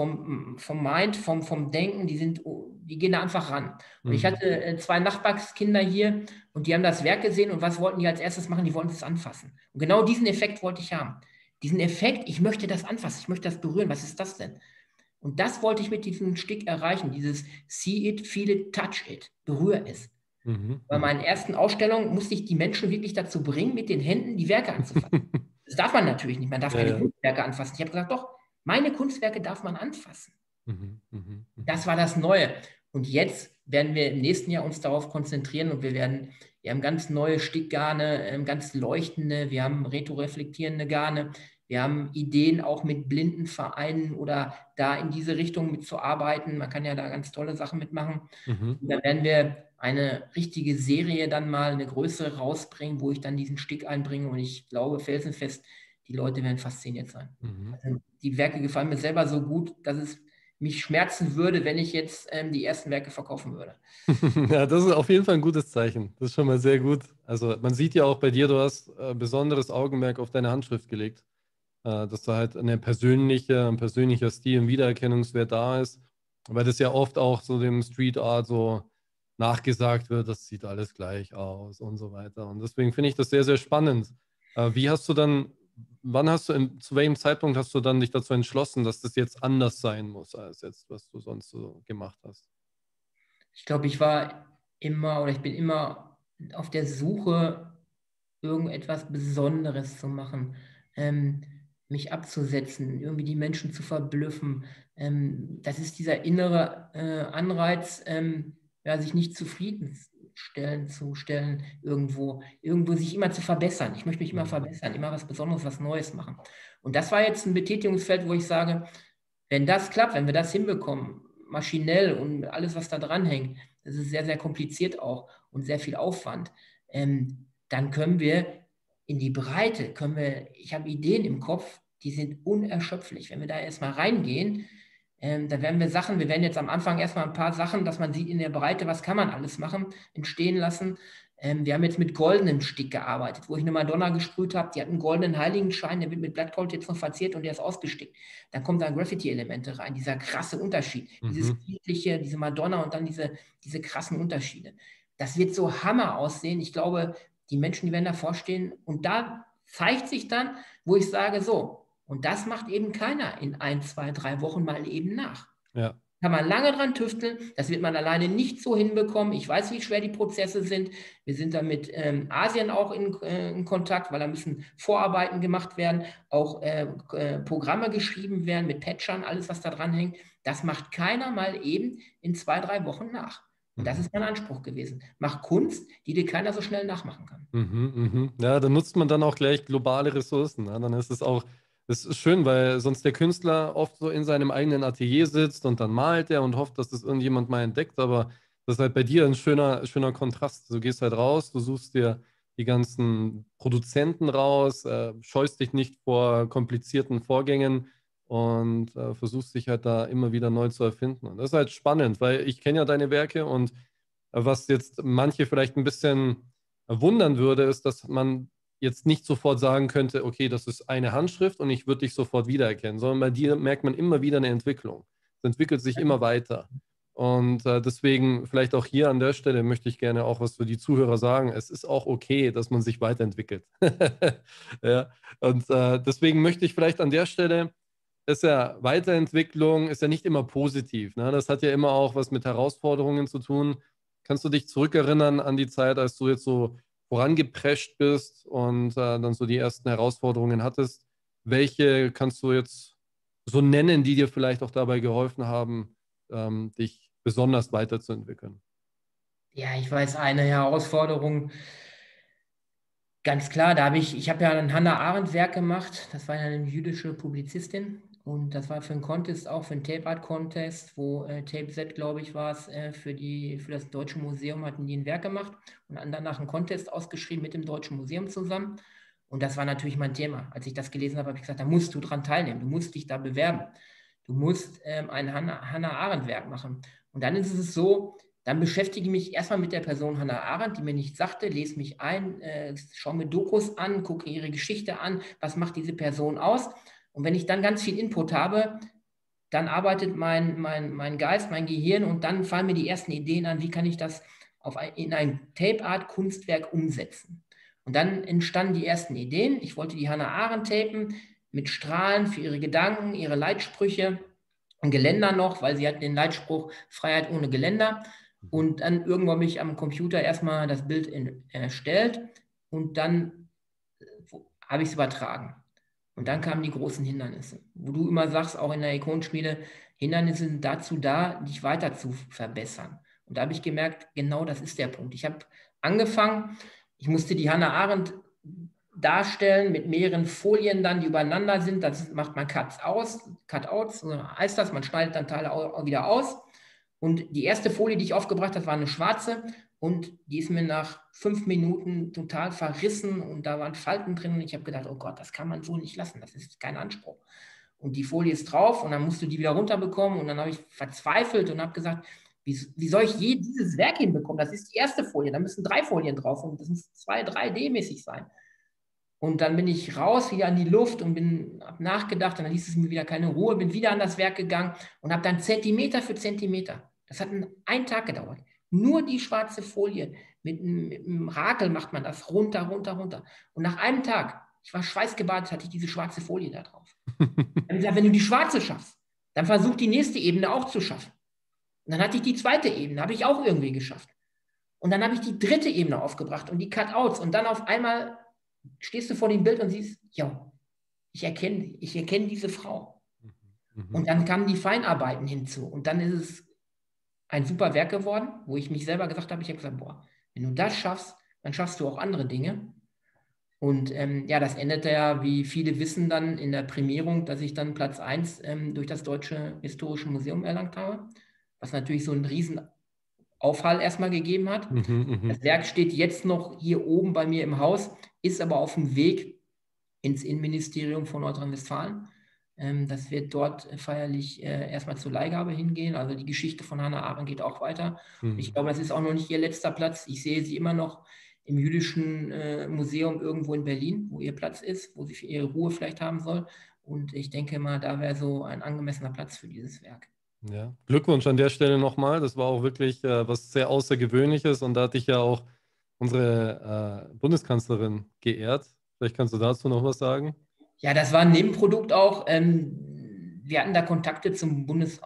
vom Mind, vom Denken, die gehen da einfach ran. Und ich hatte 2 Nachbarskinder hier und die haben das Werk gesehen und was wollten die als erstes machen? Die wollten es anfassen. Und genau diesen Effekt wollte ich haben. Diesen Effekt, ich möchte das anfassen, ich möchte das berühren. Was ist das denn? Und das wollte ich mit diesem Stick erreichen, dieses See it, feel it, touch it, berühre es. Bei meinen ersten Ausstellungen musste ich die Menschen wirklich dazu bringen, mit den Händen die Werke anzufassen. Das darf man natürlich nicht, man darf keine Kunstwerke anfassen. Ich habe gesagt, doch, meine Kunstwerke darf man anfassen. Das war das Neue. Und jetzt werden wir im nächsten Jahr uns darauf konzentrieren und wir haben ganz neue Stickgarne, ganz leuchtende, wir haben retroreflektierende Garne, wir haben Ideen auch mit Blindenvereinen oder da in diese Richtung mitzuarbeiten. Man kann ja da ganz tolle Sachen mitmachen. Und dann werden wir eine richtige Serie dann mal, eine größere rausbringen, wo ich dann diesen Stick einbringe und ich glaube felsenfest, die Leute werden fasziniert sein. Also die Werke gefallen mir selber so gut, dass es mich schmerzen würde, wenn ich jetzt die ersten Werke verkaufen würde. Ja, das ist auf jeden Fall ein gutes Zeichen. Das ist schon mal sehr gut. Also man sieht ja auch bei dir, du hast besonderes Augenmerk auf deine Handschrift gelegt, dass da halt ein persönlicher Stil, ein Wiedererkennungswert da ist, weil das ja oft auch so dem Street Art so nachgesagt wird, das sieht alles gleich aus und so weiter. Und deswegen finde ich das sehr, sehr spannend. Wie hast du dann, zu welchem Zeitpunkt hast du dann dich dazu entschlossen, dass das jetzt anders sein muss, als jetzt, was du sonst so gemacht hast? Ich glaube, ich bin immer auf der Suche, irgendetwas Besonderes zu machen, mich abzusetzen, irgendwie die Menschen zu verblüffen. Das ist dieser innere Anreiz, ja, sich nicht zu stellen, irgendwo sich immer zu verbessern. Ich möchte mich immer verbessern, immer was Besonderes, was Neues machen. Und das war jetzt ein Betätigungsfeld, wo ich sage, wenn das klappt, wenn wir das hinbekommen, maschinell und alles, was da dran hängt, das ist sehr, sehr kompliziert auch und sehr viel Aufwand, dann können wir in die Breite, ich habe Ideen im Kopf, die sind unerschöpflich. Wenn wir da erstmal reingehen, da werden wir werden jetzt am Anfang erstmal ein paar Sachen, dass man sieht in der Breite, was kann man alles machen, entstehen lassen. Wir haben jetzt mit goldenem Stick gearbeitet, wo ich eine Madonna gesprüht habe, die hat einen goldenen Heiligenschein, der wird mit Blattgold jetzt noch verziert und der ist ausgestickt. Dann kommen da Graffiti-Elemente rein, dieser krasse Unterschied, dieses kindliche, diese Madonna und dann diese krassen Unterschiede. Das wird so Hammer aussehen. Ich glaube, die Menschen, die werden davor stehen und da zeigt sich dann, wo ich sage, so, und das macht eben keiner in 1, 2, 3 Wochen mal eben nach. Ja. Kann man lange dran tüfteln, das wird man alleine nicht so hinbekommen. Ich weiß, wie schwer die Prozesse sind. Wir sind da mit Asien auch in Kontakt, weil da müssen Vorarbeiten gemacht werden, auch Programme geschrieben werden mit Patchern, alles, was da dran hängt. Das macht keiner mal eben in 2, 3 Wochen nach. Und das ist mein Anspruch gewesen. Mach Kunst, die dir keiner so schnell nachmachen kann. Ja, da nutzt man dann auch gleich globale Ressourcen. Ne? Dann ist es auch, es ist schön, weil sonst der Künstler oft so in seinem eigenen Atelier sitzt und dann malt er und hofft, dass das irgendjemand mal entdeckt. Aber das ist halt bei dir ein schöner Kontrast. Du gehst halt raus, du suchst dir die ganzen Produzenten raus, scheust dich nicht vor komplizierten Vorgängen und versuchst dich halt da immer wieder neu zu erfinden. Und das ist halt spannend, weil ich kenne ja deine Werke und was jetzt manche vielleicht ein bisschen wundern würde, ist, dass man jetzt nicht sofort sagen könnte, okay, das ist eine Handschrift und ich würde dich sofort wiedererkennen, sondern bei dir merkt man immer wieder eine Entwicklung. Es entwickelt sich immer weiter. Und deswegen vielleicht auch hier an der Stelle möchte ich gerne auch was für die Zuhörer sagen. Es ist auch okay, dass man sich weiterentwickelt. Ja. Und deswegen möchte ich vielleicht an der Stelle, ist ja Weiterentwicklung, ist ja nicht immer positiv. Ne? Das hat ja immer auch was mit Herausforderungen zu tun. Kannst du dich zurückerinnern an die Zeit, als du jetzt so vorangeprescht bist und dann so die ersten Herausforderungen hattest? Welche kannst du jetzt so nennen, die dir vielleicht auch dabei geholfen haben, dich besonders weiterzuentwickeln? Ja, ich weiß, eine Herausforderung, ganz klar, ich habe ja ein Hannah Arendt-Werk gemacht, das war ja eine jüdische Publizistin und das war für einen Contest, auch für einen Tape Art Contest, wo Tape Z, glaube ich, war es, für das Deutsche Museum hatten die ein Werk gemacht und haben danach einen Contest ausgeschrieben mit dem Deutschen Museum zusammen. Und das war natürlich mein Thema. Als ich das gelesen habe, habe ich gesagt, da musst du dran teilnehmen, du musst dich da bewerben. Du musst ein Hannah Arendt-Werk machen. Und dann ist es so, dann beschäftige ich mich erstmal mit der Person Hannah Arendt, die mir nichts sagte, lese mich ein, schaue mir Dokus an, gucke ihre Geschichte an, was macht diese Person aus. Und wenn ich dann ganz viel Input habe, dann arbeitet mein Geist, mein Gehirn und dann fallen mir die ersten Ideen an, wie kann ich das in ein Tape-Art-Kunstwerk umsetzen. Und dann entstanden die ersten Ideen. Ich wollte die Hannah Arendt tapen mit Strahlen für ihre Gedanken, ihre Leitsprüche, ein Geländer noch, weil sie hat den Leitspruch Freiheit ohne Geländer. Und dann irgendwann mich am Computer erstmal das Bild erstellt und dann habe ich es übertragen. Und dann kamen die großen Hindernisse, wo du immer sagst, auch in der Ikonenschmiede, Hindernisse sind dazu da, dich weiter zu verbessern. Und da habe ich gemerkt, genau das ist der Punkt. Ich habe angefangen, ich musste die Hannah Arendt darstellen mit mehreren Folien dann, die übereinander sind. Das macht man Cutouts, so heißt das. Man schneidet dann Teile auch wieder aus. Und die erste Folie, die ich aufgebracht habe, war eine schwarze. Und die ist mir nach 5 Minuten total verrissen und da waren Falten drin. Und ich habe gedacht, oh Gott, das kann man so nicht lassen. Das ist kein Anspruch. Und die Folie ist drauf und dann musst du die wieder runterbekommen. Und dann habe ich verzweifelt und habe gesagt, wie soll ich je dieses Werk hinbekommen? Das ist die erste Folie, da müssen 3 Folien drauf und das muss 3D-mäßig sein. Und dann bin ich raus, wieder an die Luft und habe nachgedacht und dann ließ es mir wieder keine Ruhe, bin wieder an das Werk gegangen und habe dann Zentimeter für Zentimeter. Das hat einen Tag gedauert. Nur die schwarze Folie. Mit einem Rakel macht man das runter, runter, runter. Und nach einem Tag, ich war schweißgebadet, hatte ich diese schwarze Folie da drauf. Dann habe ich gesagt, wenn du die schwarze schaffst, dann versuch die nächste Ebene auch zu schaffen. Und dann hatte ich die zweite Ebene, habe ich auch irgendwie geschafft. Und dann habe ich die dritte Ebene aufgebracht und die Cutouts. Und dann auf einmal stehst du vor dem Bild und siehst, ja, ich erkenne diese Frau. Und dann kamen die Feinarbeiten hinzu. Und dann ist es ein super Werk geworden, wo ich mich selber gesagt habe, ich habe gesagt, boah, wenn du das schaffst, dann schaffst du auch andere Dinge. Und ja, das endete ja, wie viele wissen, dann in der Prämierung, dass ich dann Platz 1 durch das Deutsche Historische Museum erlangt habe, was natürlich so einen riesen Aufhall erstmal gegeben hat. Das Werk steht jetzt noch hier oben bei mir im Haus, ist aber auf dem Weg ins Innenministerium von Nordrhein-Westfalen. Das wird dort feierlich erstmal zur Leihgabe hingehen. Also die Geschichte von Hannah Arendt geht auch weiter. Ich glaube, das ist auch noch nicht ihr letzter Platz. Ich sehe sie immer noch im Jüdischen Museum irgendwo in Berlin, wo ihr Platz ist, wo sie für ihre Ruhe vielleicht haben soll. Und ich denke mal, da wäre so ein angemessener Platz für dieses Werk. Ja, Glückwunsch an der Stelle nochmal. Das war auch wirklich was sehr Außergewöhnliches und da hatte ich ja auch unsere Bundeskanzlerin geehrt. Vielleicht kannst du dazu noch was sagen. Ja, das war ein Nebenprodukt auch. Wir hatten da Kontakte zum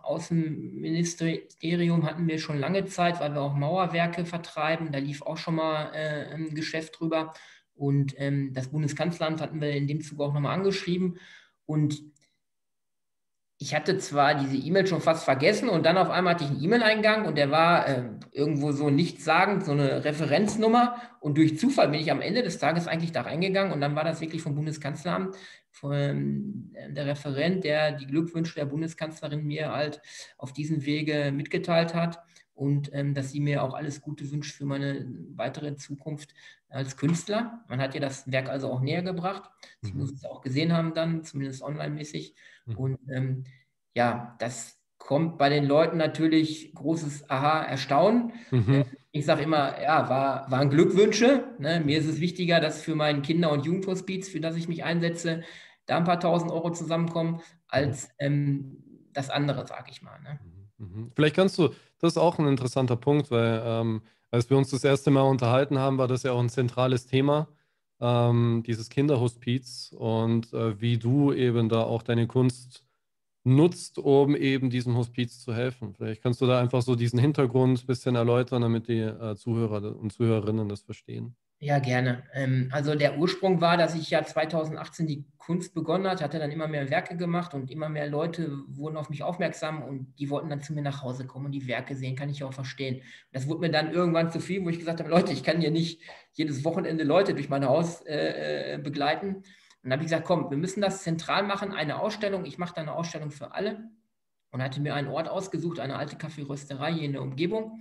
Bundesaußenministerium, hatten wir schon lange Zeit, weil wir auch Mauerwerke vertreiben. Da lief auch schon mal ein Geschäft drüber. Und das Bundeskanzleramt hatten wir in dem Zuge auch nochmal angeschrieben. Und ich hatte zwar diese E-Mail schon fast vergessen und dann auf einmal hatte ich einen E-Mail-Eingang und der war irgendwo so nichtssagend, so eine Referenznummer. Und durch Zufall bin ich am Ende des Tages eigentlich da reingegangen und dann war das wirklich vom Bundeskanzleramt, von der Referent, der die Glückwünsche der Bundeskanzlerin mir halt auf diesem Wege mitgeteilt hat und dass sie mir auch alles Gute wünscht für meine weitere Zukunft als Künstler. Man hat ihr das Werk also auch näher gebracht. Sie muss es auch gesehen haben dann, zumindest online-mäßig. Und ja, das kommt bei den Leuten natürlich großes Aha-Erstaunen. Mhm. Ich sage immer, ja, waren Glückwünsche. Ne? Mir ist es wichtiger, dass für mein Kinder- und Jugendhospiz, für das ich mich einsetze, da ein paar tausend Euro zusammenkommen, als das andere, sage ich mal. Ne? Vielleicht kannst du, das ist auch ein interessanter Punkt, weil als wir uns das erste Mal unterhalten haben, war das ja auch ein zentrales Thema, dieses Kinderhospiz und wie du eben da auch deine Kunst nutzt, um eben diesem Hospiz zu helfen. Vielleicht kannst du da einfach so diesen Hintergrund ein bisschen erläutern, damit die Zuhörer und Zuhörerinnen das verstehen. Ja, gerne. Also der Ursprung war, dass ich ja 2018 die Kunst begonnen hatte dann immer mehr Werke gemacht und immer mehr Leute wurden auf mich aufmerksam und die wollten dann zu mir nach Hause kommen und die Werke sehen, kann ich auch verstehen. Das wurde mir dann irgendwann zu viel, wo ich gesagt habe, Leute, ich kann hier nicht jedes Wochenende Leute durch mein Haus begleiten. Und dann habe ich gesagt, komm, wir müssen das zentral machen, eine Ausstellung. Ich mache da eine Ausstellung für alle und hatte mir einen Ort ausgesucht, eine alte Kaffeerösterei hier in der Umgebung.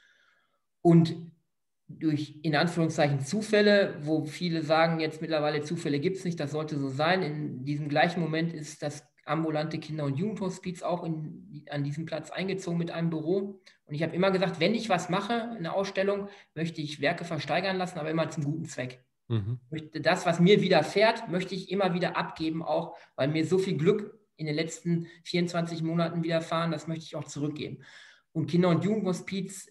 Und durch in Anführungszeichen Zufälle, wo viele sagen, jetzt mittlerweile Zufälle gibt es nicht, das sollte so sein. In diesem gleichen Moment ist das ambulante Kinder- und Jugendhospiz auch an diesem Platz eingezogen mit einem Büro. Und ich habe immer gesagt, wenn ich was mache, eine Ausstellung, möchte ich Werke versteigern lassen, aber immer zum guten Zweck. Möchte das, was mir widerfährt, möchte ich immer wieder abgeben, auch weil mir so viel Glück in den letzten 24 Monaten widerfahren, das möchte ich auch zurückgeben. Und Kinder- und Jugendhospiz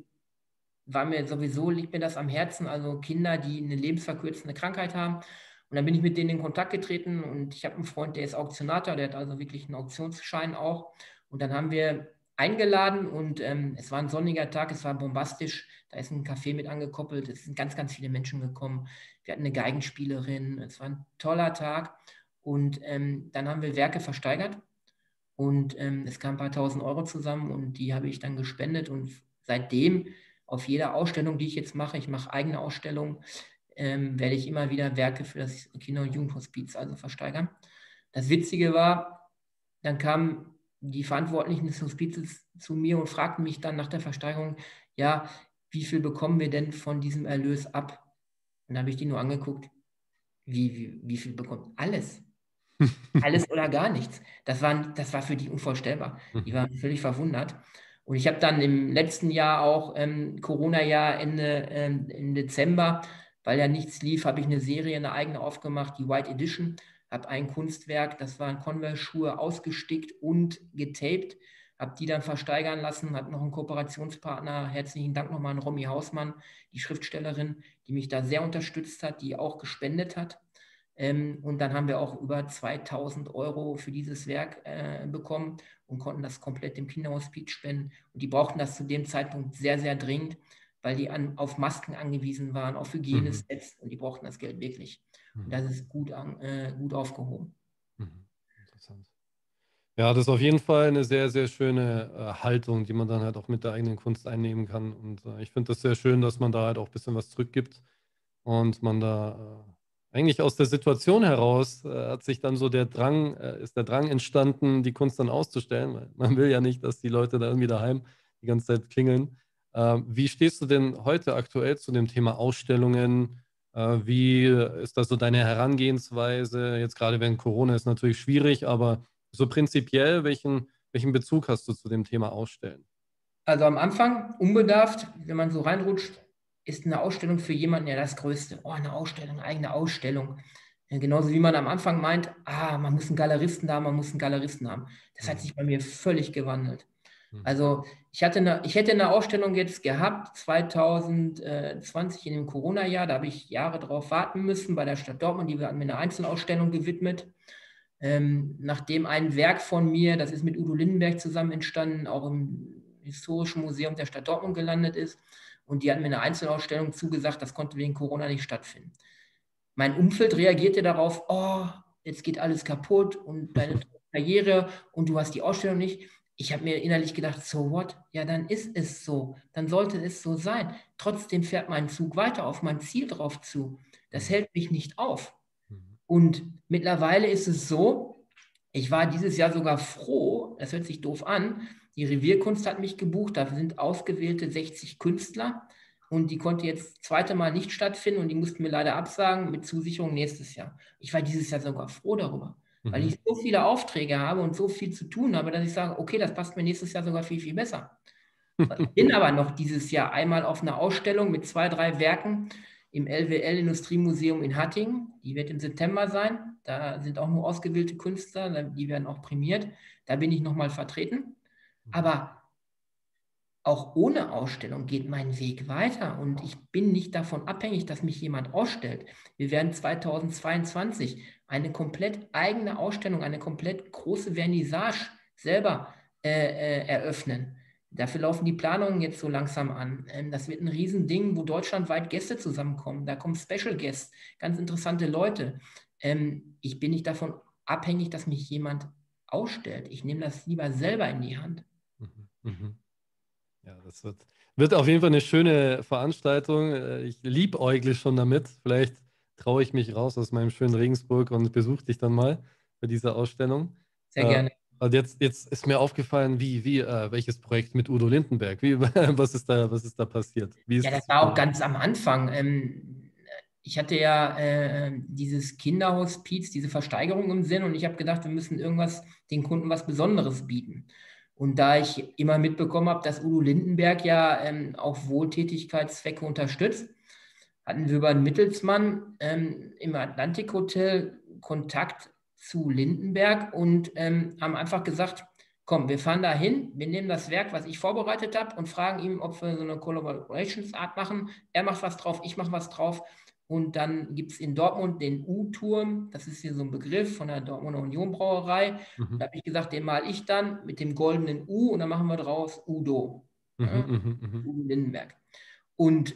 liegt mir das am Herzen, also Kinder, die eine lebensverkürzende Krankheit haben. Und dann bin ich mit denen in Kontakt getreten und ich habe einen Freund, der ist Auktionator, der hat also wirklich einen Auktionsschein auch. Und dann haben wir eingeladen und es war ein sonniger Tag, es war bombastisch. Da ist ein Café mit angekoppelt, es sind ganz, ganz viele Menschen gekommen. Wir hatten eine Geigenspielerin, es war ein toller Tag. Und dann haben wir Werke versteigert und es kamen ein paar tausend Euro zusammen und die habe ich dann gespendet und seitdem auf jeder Ausstellung, die ich jetzt mache, ich mache eigene Ausstellungen, werde ich immer wieder Werke für das Kinder- und Jugendhospiz also versteigern. Das Witzige war, dann kamen die Verantwortlichen des Hospizes zu mir und fragten mich dann nach der Versteigerung, ja, wie viel bekommen wir denn von diesem Erlös ab? Und da habe ich die nur angeguckt, wie viel bekommt? Alles. Alles oder gar nichts. Das war für die unvorstellbar. Die waren völlig verwundert. Und ich habe dann im letzten Jahr auch, Corona-Jahr, im Dezember, weil ja nichts lief, habe ich eine Serie, eine eigene aufgemacht, die White Edition. Habe ein Kunstwerk, das waren Converse-Schuhe, ausgestickt und getaped. Habe die dann versteigern lassen, habe noch einen Kooperationspartner. Herzlichen Dank nochmal an Romy Hausmann, die Schriftstellerin, die mich da sehr unterstützt hat, die auch gespendet hat. Und dann haben wir auch über 2000 Euro für dieses Werk bekommen und konnten das komplett dem Kinderhospiz spenden. Und die brauchten das zu dem Zeitpunkt sehr, sehr dringend, weil die auf Masken angewiesen waren, auf Hygienesets und die brauchten das Geld wirklich. Und das ist gut aufgehoben. Interessant. Ja, das ist auf jeden Fall eine sehr, sehr schöne Haltung, die man dann halt auch mit der eigenen Kunst einnehmen kann. Und ich finde das sehr schön, dass man da halt auch ein bisschen was zurückgibt und man da eigentlich aus der Situation heraus hat sich dann so ist der Drang entstanden, die Kunst dann auszustellen, weil man will ja nicht, dass die Leute da irgendwie daheim die ganze Zeit klingeln. Wie stehst du denn heute aktuell zu dem Thema Ausstellungen? Wie ist das so deine Herangehensweise? Jetzt gerade während Corona ist natürlich schwierig, aber so prinzipiell, welchen Bezug hast du zu dem Thema Ausstellen? Also am Anfang, unbedarft, wenn man so reinrutscht, ist eine Ausstellung für jemanden ja das Größte. Oh, eine Ausstellung, eine eigene Ausstellung. Genauso wie man am Anfang meint, man muss einen Galeristen da, man muss einen Galeristen haben. Das hat sich bei mir völlig gewandelt. Also ich hätte eine Ausstellung jetzt gehabt, 2020 in dem Corona-Jahr, da habe ich Jahre drauf warten müssen bei der Stadt Dortmund, die hat mir eine Einzelausstellung gewidmet. Nachdem ein Werk von mir, das ist mit Udo Lindenberg zusammen entstanden, auch im Historischen Museum der Stadt Dortmund gelandet ist. Und die hatten mir eine Einzelausstellung zugesagt, das konnte wegen Corona nicht stattfinden. Mein Umfeld reagierte darauf, oh, jetzt geht alles kaputt und deine Karriere und du hast die Ausstellung nicht. Ich habe mir innerlich gedacht, so what? Ja, dann ist es so. Dann sollte es so sein. Trotzdem fährt mein Zug weiter auf mein Ziel drauf zu. Das Mhm. hält mich nicht auf. Mhm. Und mittlerweile ist es so, ich war dieses Jahr sogar froh, das hört sich doof an, die Revierkunst hat mich gebucht, da sind ausgewählte 60 Künstler und die konnte jetzt das zweite Mal nicht stattfinden und die mussten mir leider absagen mit Zusicherung nächstes Jahr. Ich war dieses Jahr sogar froh darüber, weil Mhm. ich so viele Aufträge habe und so viel zu tun habe, dass ich sage, okay, das passt mir nächstes Jahr sogar viel, viel besser. Ich bin aber noch dieses Jahr einmal auf einer Ausstellung mit 2, 3 Werken im LWL Industriemuseum in Hattingen. Die wird im September sein. Da sind auch nur ausgewählte Künstler, die werden auch prämiert. Da bin ich nochmal vertreten. Aber auch ohne Ausstellung geht mein Weg weiter und ich bin nicht davon abhängig, dass mich jemand ausstellt. Wir werden 2022 eine komplett eigene Ausstellung, eine komplett große Vernissage selber eröffnen. Dafür laufen die Planungen jetzt so langsam an. Das wird ein Riesending, wo deutschlandweit Gäste zusammenkommen. Da kommen Special Guests, ganz interessante Leute. Ich bin nicht davon abhängig, dass mich jemand ausstellt. Ich nehme das lieber selber in die Hand. Mhm. Mhm. Ja, das wird auf jeden Fall eine schöne Veranstaltung. Ich liebäugle schon damit. Vielleicht traue ich mich raus aus meinem schönen Regensburg und besuche dich dann mal bei dieser Ausstellung. Sehr Äh, gerne. und jetzt ist mir aufgefallen, welches Projekt mit Udo Lindenberg? Was ist da passiert? Wie Ja, ist das das war auch gekommen? ganz am Anfang. Ich hatte ja dieses Kinderhospiz, diese Versteigerung im Sinn und ich habe gedacht, wir müssen irgendwas den Kunden was Besonderes bieten. Und da ich immer mitbekommen habe, dass Udo Lindenberg ja auch Wohltätigkeitszwecke unterstützt, hatten wir über einen Mittelsmann im Atlantik Hotel Kontakt zu Lindenberg und haben einfach gesagt, komm, wir fahren da hin, wir nehmen das Werk, was ich vorbereitet habe und fragen ihn, ob wir so eine Collaborationsart machen. Er macht was drauf, ich mache was drauf. Und dann gibt es in Dortmund den U-Turm, das ist hier so ein Begriff von der Dortmunder Union Brauerei. Und Mhm. da habe ich gesagt, den male ich dann mit dem goldenen U und dann machen wir draus Udo. Mhm. Ja, Mhm. Mhm. Udo Lindenberg. Und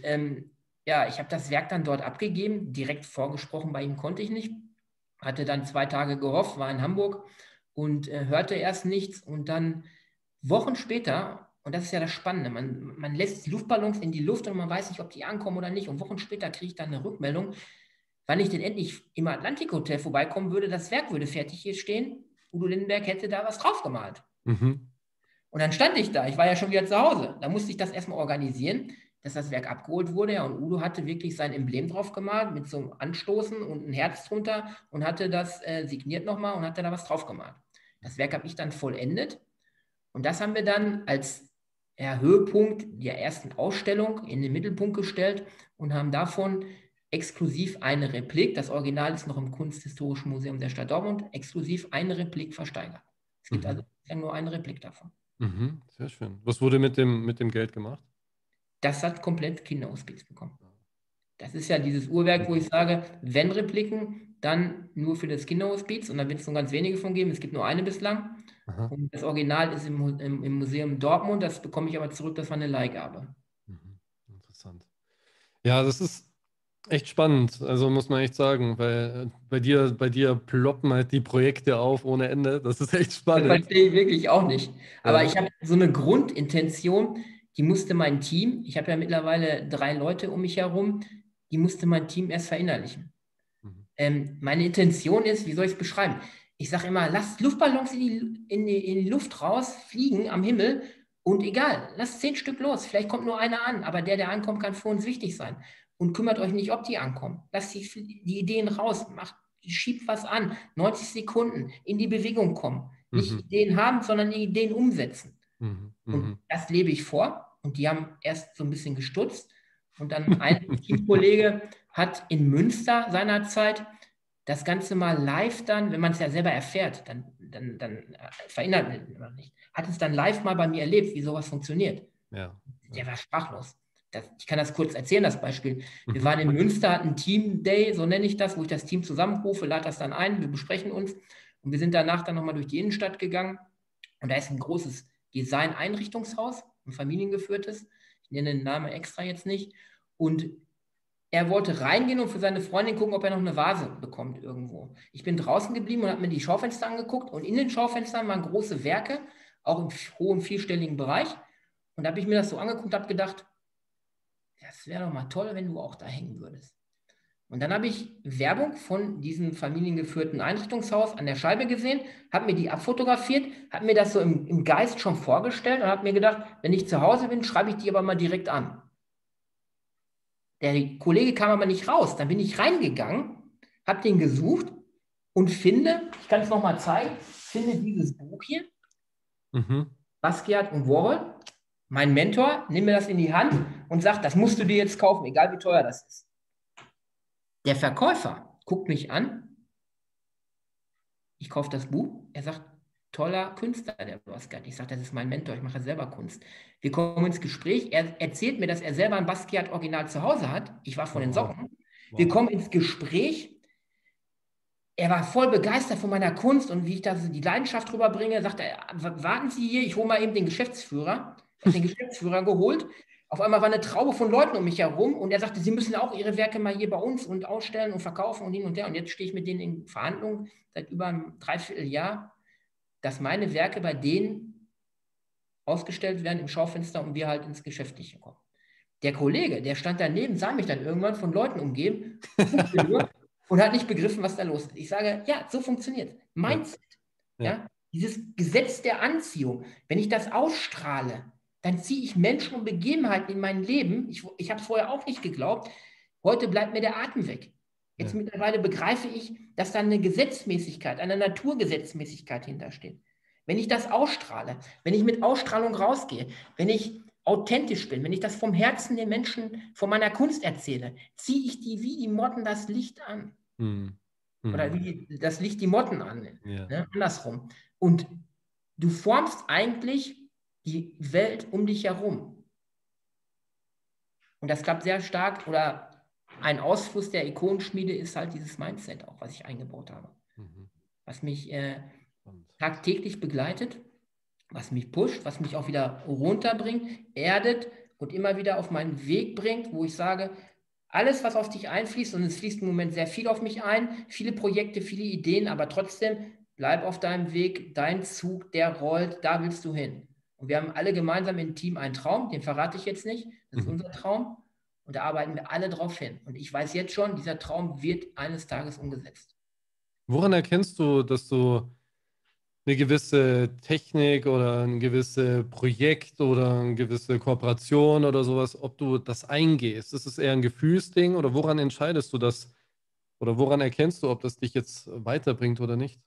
ja, ich habe das Werk dann dort abgegeben, direkt vorgesprochen bei ihm konnte ich nicht. Hatte dann 2 Tage gehofft, war in Hamburg und hörte erst nichts. Und dann Wochen später, und das ist ja das Spannende, man lässt die Luftballons in die Luft und man weiß nicht, ob die ankommen oder nicht. Und Wochen später kriege ich dann eine Rückmeldung, wann ich denn endlich im Atlantik-Hotel vorbeikommen würde. Das Werk würde fertig hier stehen. Udo Lindenberg hätte da was drauf gemalt. Mhm. Und dann stand ich da, ich war ja schon wieder zu Hause. Da musste ich das erstmal organisieren, dass das Werk abgeholt wurde. Ja, und Udo hatte wirklich sein Emblem drauf gemalt mit so einem Anstoßen und ein Herz drunter und hatte das signiert nochmal und hatte da was drauf gemalt. Das Werk habe ich dann vollendet und das haben wir dann als Höhepunkt der ersten Ausstellung in den Mittelpunkt gestellt und haben davon exklusiv eine Replik, das Original ist noch im Kunsthistorischen Museum der Stadt Dortmund, exklusiv eine Replik versteigert. Es gibt also Mhm. nur eine Replik davon. Mhm. Sehr schön. Was wurde mit dem Geld gemacht? Das hat komplett Kinderhospiz bekommen. Das ist ja dieses Uhrwerk, wo ich sage, wenn Repliken, dann nur für das Kinderhospiz und dann wird es nur ganz wenige von geben. Es gibt nur eine bislang. Aha. Und das Original ist im Museum Dortmund, das bekomme ich aber zurück, das war eine Leihgabe. Mhm. Interessant. Ja, das ist echt spannend, also muss man echt sagen, weil bei dir ploppen halt die Projekte auf ohne Ende. Das ist echt Das spannend. verstehe ich wirklich auch nicht. Aber Ja. ich habe so eine Grundintention, die musste mein Team, ich habe ja mittlerweile 3 Leute um mich herum, die musste mein Team erst verinnerlichen. Mhm. Meine Intention ist, wie soll ich es beschreiben? Ich sage immer, lasst Luftballons in die Luft raus, fliegen am Himmel und egal, lasst 10 Stück los. Vielleicht kommt nur einer an, aber der ankommt, kann für uns wichtig sein. Und kümmert euch nicht, ob die ankommen. Lasst die Ideen raus, schiebt was an, 90 Sekunden in die Bewegung kommen. Nicht Mhm. Ideen haben, sondern die Ideen umsetzen. Mhm. Und Mhm. das lebe ich vor. Und die haben erst so ein bisschen gestutzt. Und dann ein Teamkollege hat in Münster seinerzeit das Ganze mal live dann, wenn man es ja selber erfährt, dann verinnerlicht man nicht. Hat es dann live mal bei mir erlebt, wie sowas funktioniert. Ja. Der Ja. war sprachlos. Ich kann das kurz erzählen, das Beispiel. Wir Mhm. waren in Münster, hatten Team Day, so nenne ich das, wo ich das Team zusammenrufe, lade das dann ein, wir besprechen uns und wir sind danach dann nochmal durch die Innenstadt gegangen und da ist ein großes Design-Einrichtungshaus, ein familiengeführtes. Ich nenne den Namen extra jetzt nicht. Und er wollte reingehen und für seine Freundin gucken, ob er noch eine Vase bekommt irgendwo. Ich bin draußen geblieben und habe mir die Schaufenster angeguckt und in den Schaufenstern waren große Werke, auch im hohen vierstelligen Bereich. Und da habe ich mir das so angeguckt und habe gedacht, das wäre doch mal toll, wenn du auch da hängen würdest. Und dann habe ich Werbung von diesem familiengeführten Einrichtungshaus an der Scheibe gesehen, habe mir die abfotografiert, habe mir das so im Geist schon vorgestellt und habe mir gedacht, wenn ich zu Hause bin, schreibe ich die aber mal direkt an. Der Kollege kam aber nicht raus. Dann bin ich reingegangen, habe den gesucht und finde, ich kann es nochmal zeigen, finde dieses Buch hier, Basquiat und Warhol, mein Mentor, nimmt mir das in die Hand und sagt, das musst du dir jetzt kaufen, egal wie teuer das ist. Der Verkäufer guckt mich an, ich kaufe das Buch, er sagt, toller Künstler, der Basquiat. Ich sage, das ist mein Mentor, ich mache selber Kunst. Wir kommen ins Gespräch, er erzählt mir, dass er selber ein Basquiat-Original zu Hause hat. Ich war von den Socken. Wow. Wir kommen ins Gespräch, er war voll begeistert von meiner Kunst und wie ich da so die Leidenschaft rüberbringe, sagt er, warten Sie hier, ich hole mal eben den Geschäftsführer. Ich habe den Geschäftsführer geholt. Auf einmal war eine Traube von Leuten um mich herum und er sagte, Sie müssen auch Ihre Werke mal hier bei uns und ausstellen und verkaufen und hin und her. Und jetzt stehe ich mit denen in Verhandlungen seit über einem Dreivierteljahr, dass meine Werke bei denen ausgestellt werden im Schaufenster und wir halt ins Geschäftliche kommen. Der Kollege, der stand daneben, sah mich dann irgendwann von Leuten umgeben und hat nicht begriffen, was da los ist. Ich sage, ja, so funktioniert es. Mindset. Ja. Dieses Gesetz der Anziehung. Wenn ich das ausstrahle, dann ziehe ich Menschen und Begebenheiten in mein Leben. Ich habe es vorher auch nicht geglaubt. Heute bleibt mir der Atem weg. Jetzt mittlerweile begreife ich, dass da eine Gesetzmäßigkeit, eine Naturgesetzmäßigkeit hintersteht. Wenn ich das ausstrahle, wenn ich mit Ausstrahlung rausgehe, wenn ich authentisch bin, wenn ich das vom Herzen den Menschen von meiner Kunst erzähle, ziehe ich die wie die Motten das Licht an. Oder wie das Licht die Motten an. Ne? Andersrum. Und du formst eigentlich die Welt um dich herum. Und das klappt sehr stark, oder ein Ausfluss der Ikonenschmiede ist halt dieses Mindset auch, was ich eingebaut habe. Was mich tagtäglich begleitet, was mich pusht, was mich auch wieder runterbringt, erdet und immer wieder auf meinen Weg bringt, wo ich sage, alles, was auf dich einfließt, und es fließt im Moment sehr viel auf mich ein, viele Projekte, viele Ideen, aber trotzdem, bleib auf deinem Weg, dein Zug, der rollt, da willst du hin. Und wir haben alle gemeinsam im Team einen Traum, den verrate ich jetzt nicht, das ist unser Traum. Und da arbeiten wir alle drauf hin. Und ich weiß jetzt schon, dieser Traum wird eines Tages umgesetzt. Woran erkennst du, dass du eine gewisse Technik oder ein gewisses Projekt oder eine gewisse Kooperation oder sowas, ob du das eingehst? Ist es eher ein Gefühlsding oder woran entscheidest du das? Oder woran erkennst du, ob das dich jetzt weiterbringt oder nicht?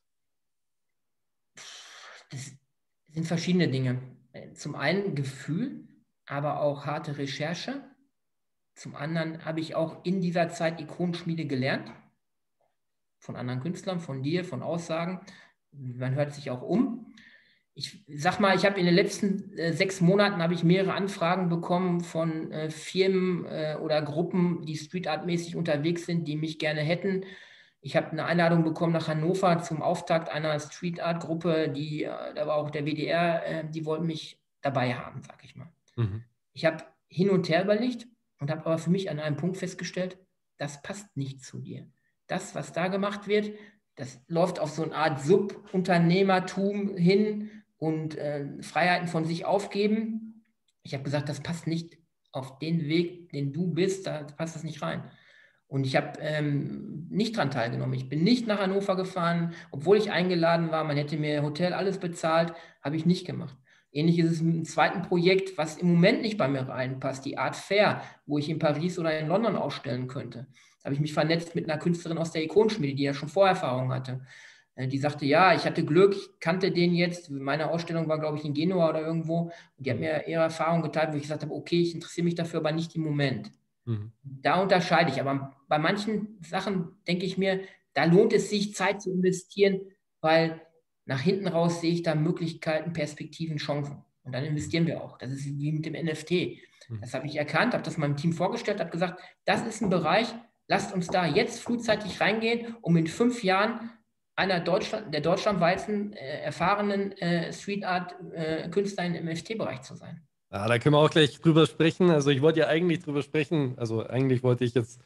Das sind verschiedene Dinge. Zum einen Gefühl, aber auch harte Recherche. Zum anderen habe ich auch in dieser Zeit Ikonenschmiede gelernt. Von anderen Künstlern, von dir, von Aussagen. Man hört sich auch um. Ich sag mal, ich habe in den letzten 6 Monaten habe ich mehrere Anfragen bekommen von Firmen oder Gruppen, die Street Art-mäßig unterwegs sind, die mich gerne hätten. Ich habe eine Einladung bekommen nach Hannover zum Auftakt einer Street Art-Gruppe, da war auch der WDR, die wollten mich dabei haben, sag ich mal. Ich habe hin und her überlegt und habe aber für mich an einem Punkt festgestellt, das passt nicht zu dir. Das, was da gemacht wird, das läuft auf so eine Art Subunternehmertum hin und Freiheiten von sich aufgeben. Ich habe gesagt, das passt nicht auf den Weg, den du bist, da passt das nicht rein. Und ich habe nicht daran teilgenommen. Ich bin nicht nach Hannover gefahren, obwohl ich eingeladen war. Man hätte mir Hotel, alles bezahlt, habe ich nicht gemacht. Ähnlich ist es mit einem zweiten Projekt, was im Moment nicht bei mir reinpasst, die Art Fair, wo ich in Paris oder in London ausstellen könnte. Da habe ich mich vernetzt mit einer Künstlerin aus der Ikonenschmiede, die ja schon Vorerfahrung hatte. Die sagte, ja, ich hatte Glück, ich kannte den jetzt. Meine Ausstellung war, glaube ich, in Genua oder irgendwo. Und die hat mir ihre Erfahrung geteilt, wo ich gesagt habe, okay, ich interessiere mich dafür, aber nicht im Moment. Da unterscheide ich. Aber bei manchen Sachen denke ich mir, da lohnt es sich, Zeit zu investieren, weil nach hinten raus sehe ich da Möglichkeiten, Perspektiven, Chancen. Und dann investieren wir auch. Das ist wie mit dem NFT. Das habe ich erkannt, habe das meinem Team vorgestellt, habe gesagt, das ist ein Bereich, lasst uns da jetzt frühzeitig reingehen, um in 5 Jahren der deutschlandweiten erfahrenen Street Art Künstler im NFT-Bereich zu sein. Ja, da können wir auch gleich drüber sprechen. Also ich wollte ja eigentlich drüber sprechen, also eigentlich wollte ich jetzt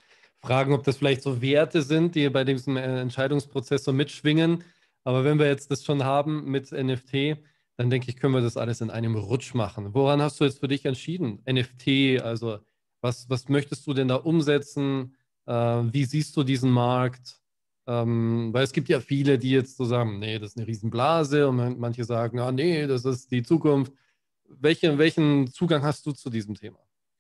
fragen, ob das vielleicht so Werte sind, die bei diesem Entscheidungsprozess so mitschwingen. Aber wenn wir jetzt das schon haben mit NFT, dann denke ich, können wir das alles in einem Rutsch machen. Woran hast du jetzt für dich entschieden? NFT, also was möchtest du denn da umsetzen? Wie siehst du diesen Markt? Weil es gibt ja viele, die jetzt so sagen, nee, das ist eine Riesenblase und manche sagen, ah, nee, das ist die Zukunft. Welchen Zugang hast du zu diesem Thema?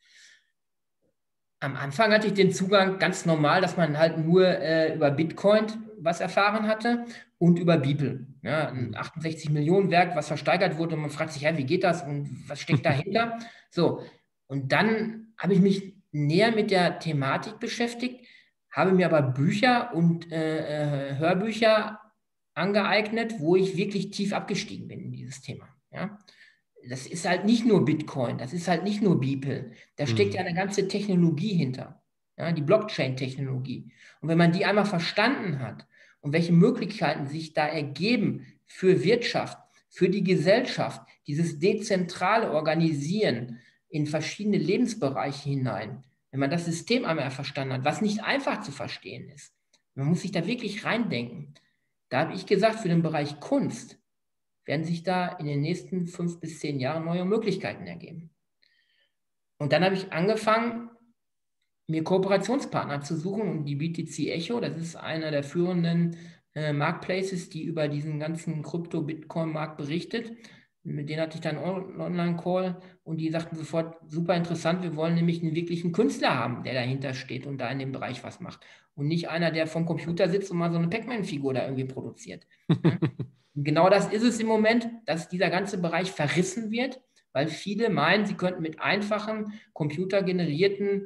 Am Anfang hatte ich den Zugang ganz normal, dass man halt nur über Bitcoin was erfahren hatte und über Beeple. Ja, ein Mhm. 68 Millionen Werk, was versteigert wurde und man fragt sich, ja, wie geht das und was steckt dahinter? So, und dann habe ich mich näher mit der Thematik beschäftigt, habe mir aber Bücher und Hörbücher angeeignet, wo ich wirklich tief abgestiegen bin in dieses Thema. Ja? Das ist halt nicht nur Bitcoin, das ist halt nicht nur Beeple. Da steckt ja Mhm. eine ganze Technologie hinter, ja, die Blockchain-Technologie. Und wenn man die einmal verstanden hat und welche Möglichkeiten sich da ergeben für Wirtschaft, für die Gesellschaft, dieses dezentrale Organisieren in verschiedene Lebensbereiche hinein, wenn man das System einmal verstanden hat, was nicht einfach zu verstehen ist, man muss sich da wirklich reindenken. Da habe ich gesagt, für den Bereich Kunst, werden sich da in den nächsten 5 bis 10 Jahren neue Möglichkeiten ergeben. Und dann habe ich angefangen, mir Kooperationspartner zu suchen und die BTC Echo, das ist einer der führenden Marketplaces, die über diesen ganzen Krypto-Bitcoin-Markt berichtet. Mit denen hatte ich dann einen Online-Call und die sagten sofort, super interessant, wir wollen nämlich einen wirklichen Künstler haben, der dahinter steht und da in dem Bereich was macht. Und nicht einer, der vom Computer sitzt und mal so eine Pac-Man-Figur da irgendwie produziert. Ja? Genau das ist es im Moment, dass dieser ganze Bereich verrissen wird, weil viele meinen, sie könnten mit einfachen, computergenerierten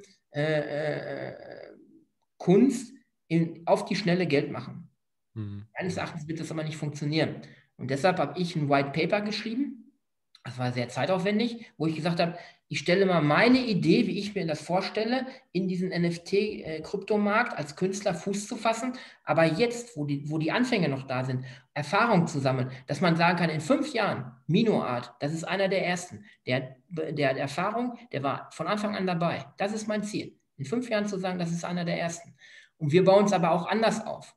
Kunst auf die schnelle Geld machen. Mhm. Meines Erachtens wird das aber nicht funktionieren. Und deshalb habe ich ein White Paper geschrieben. Das war sehr zeitaufwendig, wo ich gesagt habe, ich stelle mal meine Idee, wie ich mir das vorstelle, in diesen NFT-Kryptomarkt als Künstler Fuß zu fassen. Aber jetzt, wo die Anfänge noch da sind, Erfahrung zu sammeln, dass man sagen kann, in 5 Jahren, MinoArt, das ist einer der ersten. Der Erfahrung, der war von Anfang an dabei. Das ist mein Ziel. In 5 Jahren zu sagen, das ist einer der ersten. Und wir bauen es aber auch anders auf.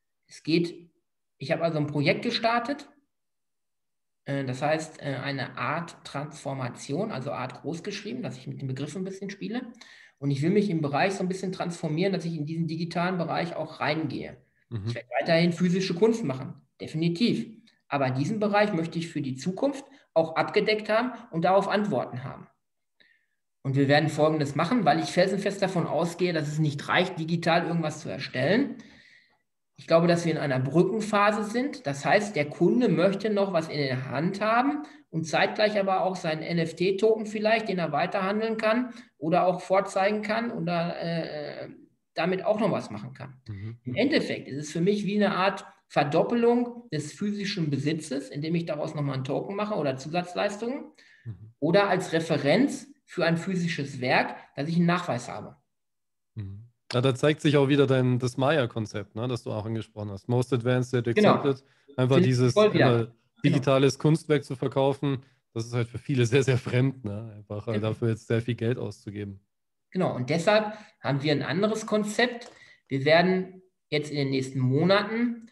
Ich habe also ein Projekt gestartet, das heißt eine Art Transformation, also Art groß geschrieben, dass ich mit den Begriffen ein bisschen spiele. Und ich will mich im Bereich so ein bisschen transformieren, dass ich in diesen digitalen Bereich auch reingehe. Ich Mhm. werde weiterhin physische Kunst machen, definitiv. Aber diesen Bereich möchte ich für die Zukunft auch abgedeckt haben und darauf Antworten haben. Und wir werden Folgendes machen, weil ich felsenfest davon ausgehe, dass es nicht reicht, digital irgendwas zu erstellen. Ich glaube, dass wir in einer Brückenphase sind. Das heißt, der Kunde möchte noch was in der Hand haben und zeitgleich aber auch seinen NFT-Token vielleicht, den er weiterhandeln kann oder auch vorzeigen kann oder damit auch noch was machen kann. Mhm. Im Endeffekt ist es für mich wie eine Art Verdoppelung des physischen Besitzes, indem ich daraus nochmal einen Token mache oder Zusatzleistungen Mhm. oder als Referenz für ein physisches Werk, dass ich einen Nachweis habe. Mhm. Ja, da zeigt sich auch wieder das Maya-Konzept, ne, das du auch angesprochen hast. Most Advanced Yet Genau. Accepted. Einfach Finde ich dieses voll wieder. einfach Genau. digitales Kunstwerk zu verkaufen, das ist halt für viele sehr, sehr fremd, ne? Einfach Genau. dafür jetzt sehr viel Geld auszugeben. Genau, und deshalb haben wir ein anderes Konzept. Wir werden jetzt in den nächsten Monaten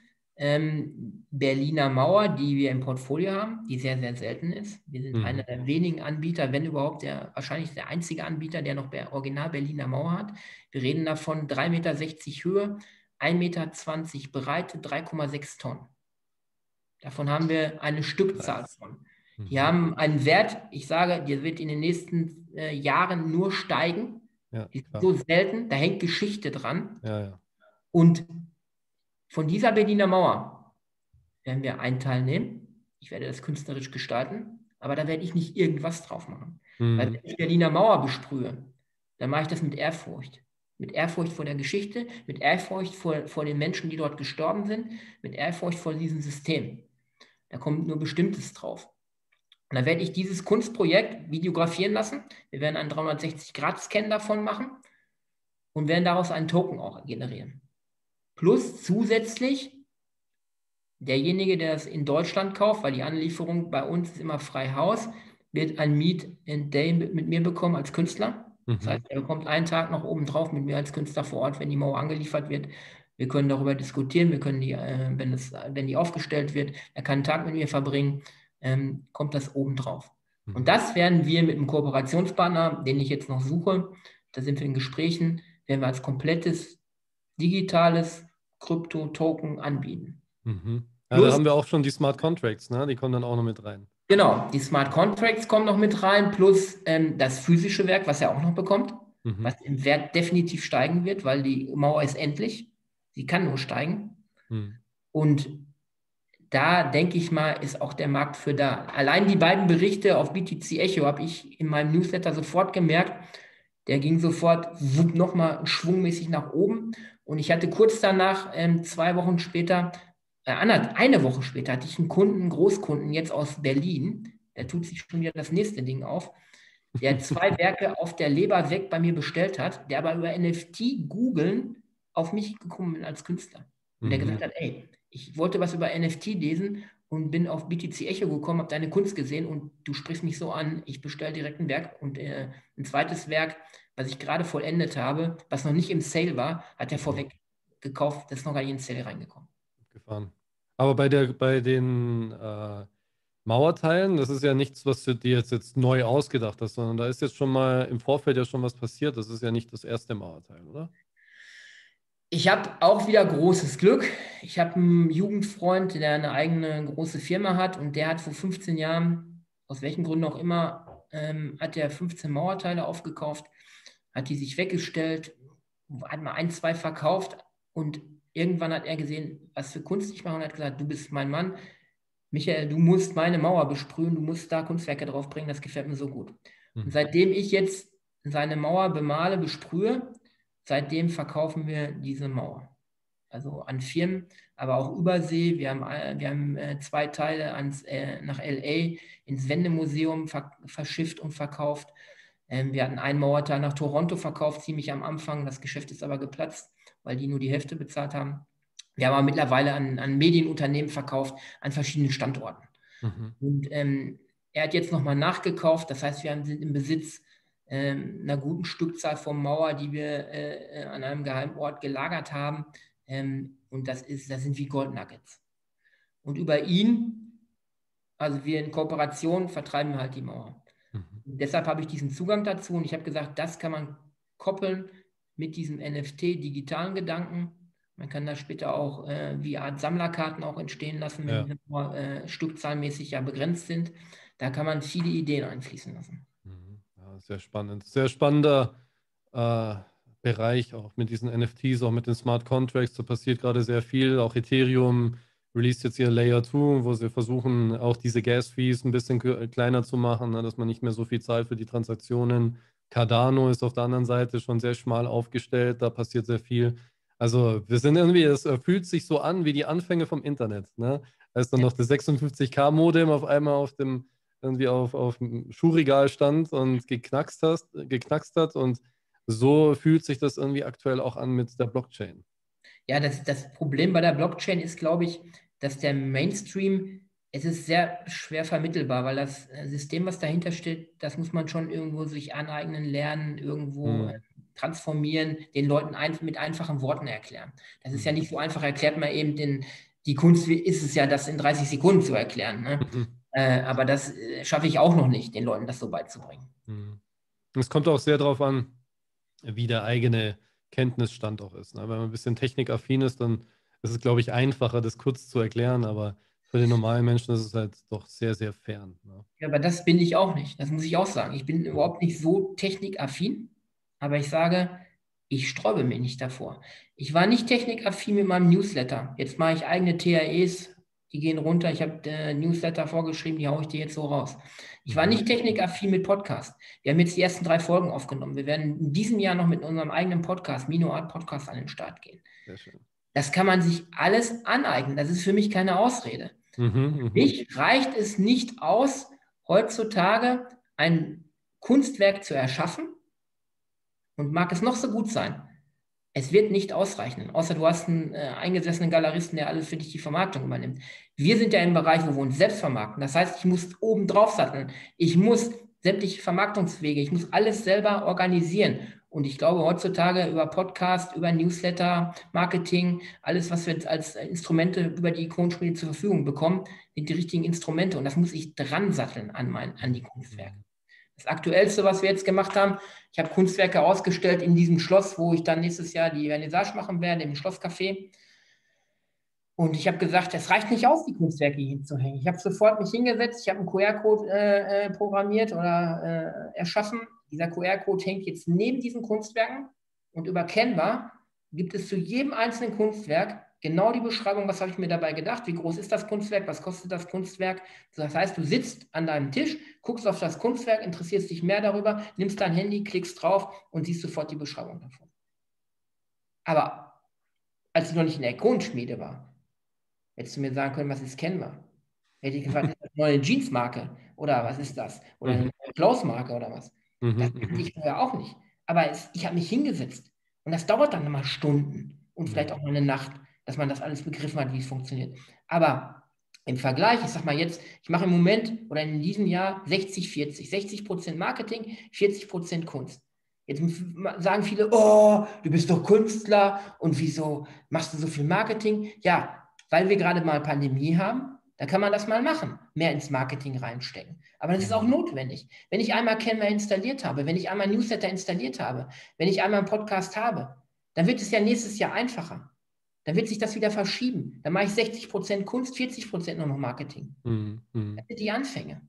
Berliner Mauer, die wir im Portfolio haben, die sehr, sehr selten ist. Wir sind einer Mhm. der wenigen Anbieter, wenn überhaupt wahrscheinlich der einzige Anbieter, der noch Original Berliner Mauer hat. Wir reden davon 3,60 Meter Höhe, 1,20 Meter Breite, 3,6 Tonnen. Davon haben wir eine Stückzahl Nice. von. Die Mhm. haben einen Wert, ich sage, der wird in den nächsten Jahren nur steigen. Ja, Die sind klar. so selten, da hängt Geschichte dran. Ja, ja. Und von dieser Berliner Mauer werden wir einen Teil nehmen. Ich werde das künstlerisch gestalten, aber da werde ich nicht irgendwas drauf machen. Weil Mhm. wenn ich Berliner Mauer besprühe, dann mache ich das mit Ehrfurcht. Mit Ehrfurcht vor der Geschichte, mit Ehrfurcht vor den Menschen, die dort gestorben sind, mit Ehrfurcht vor diesem System. Da kommt nur Bestimmtes drauf. Und dann werde ich dieses Kunstprojekt videografieren lassen. Wir werden einen 360-Grad-Scan davon machen und werden daraus einen Token auch generieren. Plus zusätzlich derjenige, der es in Deutschland kauft, weil die Anlieferung bei uns ist immer frei Haus, wird ein Meet and Day mit mir bekommen als Künstler. Das heißt, er bekommt einen Tag noch oben drauf mit mir als Künstler vor Ort, wenn die Mauer angeliefert wird. Wir können darüber diskutieren, wir können wenn die aufgestellt wird, er kann einen Tag mit mir verbringen, kommt das oben drauf. Und das werden wir mit einem Kooperationspartner, den ich jetzt noch suche, da sind wir in Gesprächen, werden wir als komplettes digitales Krypto-Token anbieten. Ja, da haben wir auch schon die Smart Contracts, ne? Die kommen dann auch noch mit rein. Genau, die Smart Contracts kommen noch mit rein, plus das physische Werk, was er auch noch bekommt, was im Wert definitiv steigen wird, weil die Mauer ist endlich. Sie kann nur steigen. Und da, denke ich mal, ist auch der Markt für da. Allein die beiden Berichte auf BTC Echo habe ich in meinem Newsletter sofort gemerkt. Der ging sofort nochmal schwungmäßig nach oben. Und ich hatte kurz danach, 2 Wochen später, eine Woche später, hatte ich einen Kunden, einen Großkunden jetzt aus Berlin. Der tut sich schon wieder das nächste Ding auf. Der 2 Werke auf der Leber weg bei mir bestellt hat, der aber über NFT googeln auf mich gekommen ist als Künstler. Und der gesagt hat, ey, ich wollte was über NFT lesen und bin auf BTC Echo gekommen, habe deine Kunst gesehen und du sprichst mich so an, ich bestelle direkt ein Werk. Und ein zweites Werk, was ich gerade vollendet habe, was noch nicht im Sale war, hat er vorweg gekauft, das ist noch gar nicht ins Sale reingekommen. Gefahren. Aber bei den Mauerteilen, das ist ja nichts, was du dir jetzt neu ausgedacht hast, sondern da ist jetzt schon mal im Vorfeld ja schon was passiert. Das ist ja nicht das erste Mauerteil, oder? Ich habe auch wieder großes Glück. Ich habe einen Jugendfreund, der eine eigene große Firma hat und der hat vor 15 Jahren, aus welchen Gründen auch immer, hat er 15 Mauerteile aufgekauft, hat die sich weggestellt, hat mal 1, 2 verkauft und irgendwann hat er gesehen, was für Kunst ich mache und hat gesagt, du bist mein Mann, Michael, du musst meine Mauer besprühen, du musst da Kunstwerke drauf bringen, das gefällt mir so gut. Und seitdem ich jetzt seine Mauer bemale, besprühe, seitdem verkaufen wir diese Mauer. Also an Firmen, aber auch übersee. Wir haben 2 Teile nach LA ins Wendemuseum verschifft und verkauft. Wir hatten ein Mauerteil nach Toronto verkauft, ziemlich am Anfang. Das Geschäft ist aber geplatzt, weil die nur die Hälfte bezahlt haben. Wir haben aber mittlerweile an Medienunternehmen verkauft, an verschiedenen Standorten. Und er hat jetzt nochmal nachgekauft. Das heißt, wir sind im Besitz einer guten Stückzahl von Mauer, die wir an einem geheimen Ort gelagert haben. Und das sind wie Goldnuggets. Und über ihn, also wir in Kooperation, vertreiben wir halt die Mauer. Und deshalb habe ich diesen Zugang dazu und ich habe gesagt, das kann man koppeln mit diesem NFT-digitalen Gedanken. Man kann da später auch wie Art Sammlerkarten auch entstehen lassen, wenn die nur stückzahlmäßig ja begrenzt sind. Da kann man viele Ideen einfließen lassen. Ja, sehr spannend. Sehr spannender Bereich, auch mit diesen NFTs, auch mit den Smart Contracts. Da passiert gerade sehr viel. Auch Ethereum released jetzt ihr Layer 2, wo sie versuchen, auch diese Gas-Fees ein bisschen kleiner zu machen, ne, dass man nicht mehr so viel zahlt für die Transaktionen. Cardano ist auf der anderen Seite schon sehr schmal aufgestellt. Da passiert sehr viel. Also wir sind irgendwie, es fühlt sich so an wie die Anfänge vom Internet. Ne? Als dann noch das 56K-Modem auf einmal irgendwie auf dem Schuhregal stand und geknackst hat. Und so fühlt sich das irgendwie aktuell auch an mit der Blockchain. Ja, das Problem bei der Blockchain ist, glaube ich, dass der Mainstream, es ist sehr schwer vermittelbar, weil das System, was dahinter steht, das muss man schon irgendwo sich aneignen, lernen, irgendwo transformieren, den Leuten mit einfachen Worten erklären. Das ist ja nicht so einfach, erklärt man eben die Kunst, ist es ja, das in 30 Sekunden zu erklären. Ne? Aber das schaffe ich auch noch nicht, den Leuten das so beizubringen. Es kommt auch sehr darauf an, wie der eigene Kenntnisstand auch ist. Ne? Wenn man ein bisschen technikaffin ist, dann ist es, glaube ich, einfacher, das kurz zu erklären, aber für den normalen Menschen ist es halt doch sehr, sehr fern. Ne? Ja, aber das bin ich auch nicht. Das muss ich auch sagen. Ich bin überhaupt nicht so technikaffin, aber ich sage, ich sträube mich nicht davor. Ich war nicht technikaffin mit meinem Newsletter. Jetzt mache ich eigene TAEs, die gehen runter. Ich habe Newsletter vorgeschrieben, die haue ich dir jetzt so raus. Ich war nicht technikaffin mit Podcast. Wir haben jetzt die ersten 3 Folgen aufgenommen. Wir werden in diesem Jahr noch mit unserem eigenen Podcast, Minoart Podcast, an den Start gehen. Sehr schön. Das kann man sich alles aneignen. Das ist für mich keine Ausrede. Mich reicht es nicht aus, heutzutage ein Kunstwerk zu erschaffen und mag es noch so gut sein. Es wird nicht ausreichen, außer du hast einen eingesessenen Galeristen, der alles für dich die Vermarktung übernimmt. Wir sind ja im Bereich, wo wir uns selbst vermarkten. Das heißt, ich muss oben drauf satteln. Ich muss sämtliche Vermarktungswege. Ich muss alles selber organisieren. Und ich glaube, heutzutage über Podcast, über Newsletter, Marketing, alles, was wir jetzt als Instrumente über die Ikonenschmiede zur Verfügung bekommen, sind die richtigen Instrumente. Und das muss ich dran satteln an die Kunstwerke. Das Aktuellste, was wir jetzt gemacht haben, ich habe Kunstwerke ausgestellt in diesem Schloss, wo ich dann nächstes Jahr die Vernissage machen werde, im Schlosscafé. Und ich habe gesagt, es reicht nicht aus, die Kunstwerke hier hinzuhängen. Ich habe sofort mich hingesetzt, ich habe einen QR-Code programmiert oder erschaffen. Dieser QR-Code hängt jetzt neben diesen Kunstwerken und über Canva gibt es zu jedem einzelnen Kunstwerk genau die Beschreibung, was habe ich mir dabei gedacht, wie groß ist das Kunstwerk, was kostet das Kunstwerk. Das heißt, du sitzt an deinem Tisch, guckst auf das Kunstwerk, interessierst dich mehr darüber, nimmst dein Handy, klickst drauf und siehst sofort die Beschreibung davon. Aber als ich noch nicht in der Ikonenschmiede war, hättest du mir sagen können, was ist Canva? Hätte ich gefragt, ist das eine neue Jeansmarke? Oder was ist das? Oder eine neue Klaus-Marke oder was? Das kannte ich vorher auch nicht. Aber ich habe mich hingesetzt. Und das dauert dann nochmal Stunden und vielleicht auch mal eine Nacht, dass man das alles begriffen hat, wie es funktioniert. Aber im Vergleich, ich sag mal jetzt, ich mache im Moment oder in diesem Jahr 60-40. 60% Marketing, 40% Kunst. Jetzt sagen viele, oh, du bist doch Künstler und wieso machst du so viel Marketing? Ja, weil wir gerade mal Pandemie haben, da kann man das mal machen, mehr ins Marketing reinstecken. Aber das ist auch notwendig. Wenn ich einmal Canva installiert habe, wenn ich einmal Newsletter installiert habe, wenn ich einmal einen Podcast habe, dann wird es ja nächstes Jahr einfacher. Dann wird sich das wieder verschieben. Dann mache ich 60% Kunst, 40% nur noch Marketing. Das sind die Anfänge.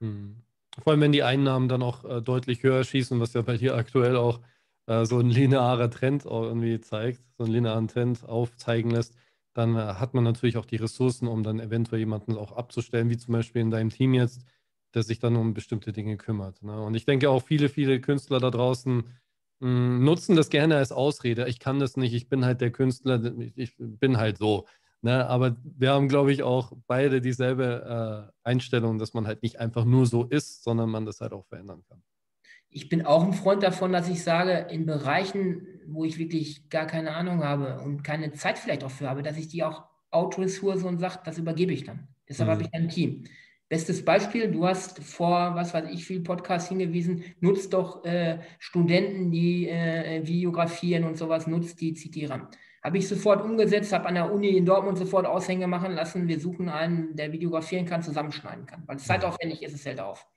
Vor allem, wenn die Einnahmen dann auch deutlich höher schießen, was ja bei dir aktuell auch so ein linearer Trend auch irgendwie zeigt, so einen linearen Trend aufzeigen lässt, dann hat man natürlich auch die Ressourcen, um dann eventuell jemanden auch abzustellen, wie zum Beispiel in deinem Team jetzt, der sich dann um bestimmte Dinge kümmert. Ne? Und ich denke auch viele, viele Künstler da draußen nutzen das gerne als Ausrede. Ich kann das nicht, ich bin halt der Künstler, ich bin halt so. Ne? Aber wir haben, glaube ich, auch beide dieselbe Einstellung, dass man halt nicht einfach nur so ist, sondern man das halt auch verändern kann. Ich bin auch ein Freund davon, dass ich sage, in Bereichen, wo ich wirklich gar keine Ahnung habe und keine Zeit vielleicht auch für habe, dass ich die auch outresource und sage, das übergebe ich dann. Deshalb habe ich ein Team. Bestes Beispiel, du hast vor, was weiß ich, viel Podcast hingewiesen, nutzt doch Studenten, die videografieren und sowas, nutzt die, zieht die ran. Habe ich sofort umgesetzt, habe an der Uni in Dortmund sofort Aushänge machen lassen. Wir suchen einen, der videografieren kann, zusammenschneiden kann. Weil es zeitaufwendig ist, es hält auf.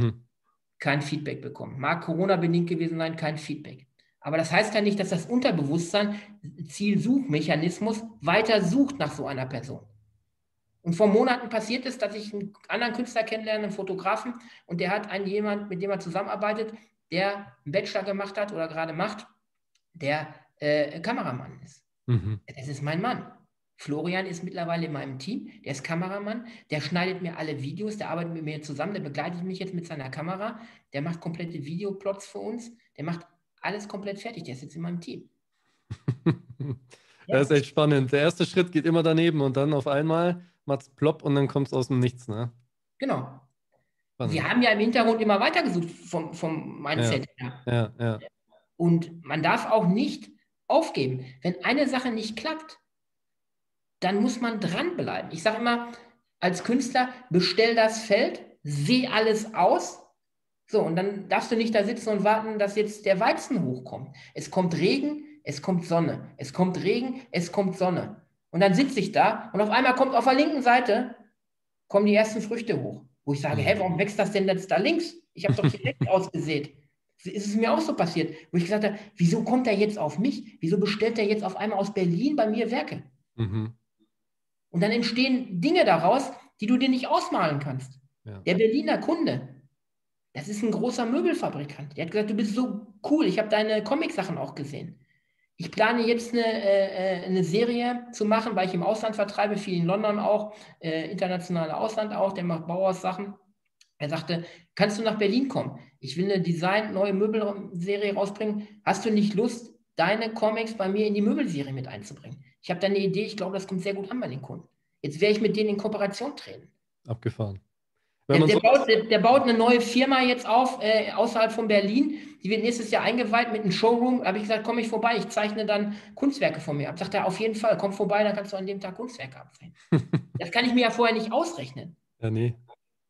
Kein Feedback bekommen. Mag Corona-bedingt gewesen sein, kein Feedback. Aber das heißt ja nicht, dass das Unterbewusstsein, Zielsuchmechanismus, weiter sucht nach so einer Person. Und vor Monaten passiert es, dass ich einen anderen Künstler kennenlerne, einen Fotografen, und der hat jemand, mit dem er zusammenarbeitet, der einen Bachelor gemacht hat oder gerade macht, der Kameramann ist. Das ist mein Mann. Florian ist mittlerweile in meinem Team, der ist Kameramann, der schneidet mir alle Videos, der arbeitet mit mir zusammen, der begleitet mich jetzt mit seiner Kamera, der macht komplette Videoplots für uns, der macht alles komplett fertig, der ist jetzt in meinem Team. Das ist echt spannend. Der erste Schritt geht immer daneben und dann auf einmal macht es plopp und dann kommt es aus dem Nichts, ne? Genau. Spannend. Wir haben ja im Hintergrund immer weitergesucht vom Mindset her. Ja. Und man darf auch nicht aufgeben. Wenn eine Sache nicht klappt, dann muss man dranbleiben. Ich sage immer, als Künstler, bestell das Feld, seh alles aus. So, und dann darfst du nicht da sitzen und warten, dass jetzt der Weizen hochkommt. Es kommt Regen, es kommt Sonne. Es kommt Regen, es kommt Sonne. Und dann sitze ich da und auf einmal kommt auf der linken Seite, kommen die ersten Früchte hoch. Wo ich sage, hey, warum wächst das denn jetzt da links? Ich habe doch hier rechts ausgesät. Ist es mir auch so passiert, wo ich gesagt habe, wieso kommt er jetzt auf mich? Wieso bestellt er jetzt auf einmal aus Berlin bei mir Werke? Und dann entstehen Dinge daraus, die du dir nicht ausmalen kannst. Ja. Der Berliner Kunde, das ist ein großer Möbelfabrikant. Der hat gesagt, du bist so cool, ich habe deine Comic-Sachen auch gesehen. Ich plane jetzt eine Serie zu machen, weil ich im Ausland vertreibe, viel in London auch, internationale Ausland auch, der macht Bauhaus-Sachen. Er sagte, kannst du nach Berlin kommen? Ich will eine neue Möbelserie rausbringen. Hast du nicht Lust, deine Comics bei mir in die Möbelserie mit einzubringen? Ich habe da eine Idee, ich glaube, das kommt sehr gut an bei den Kunden. Jetzt werde ich mit denen in Kooperation treten. Abgefahren. Der baut eine neue Firma jetzt auf, außerhalb von Berlin. Die wird nächstes Jahr eingeweiht mit einem Showroom. Da habe ich gesagt, komme ich vorbei, ich zeichne dann Kunstwerke von mir ab. Sagt er, auf jeden Fall, komm vorbei, dann kannst du an dem Tag Kunstwerke abdrehen. Das kann ich mir ja vorher nicht ausrechnen. Ja, nee.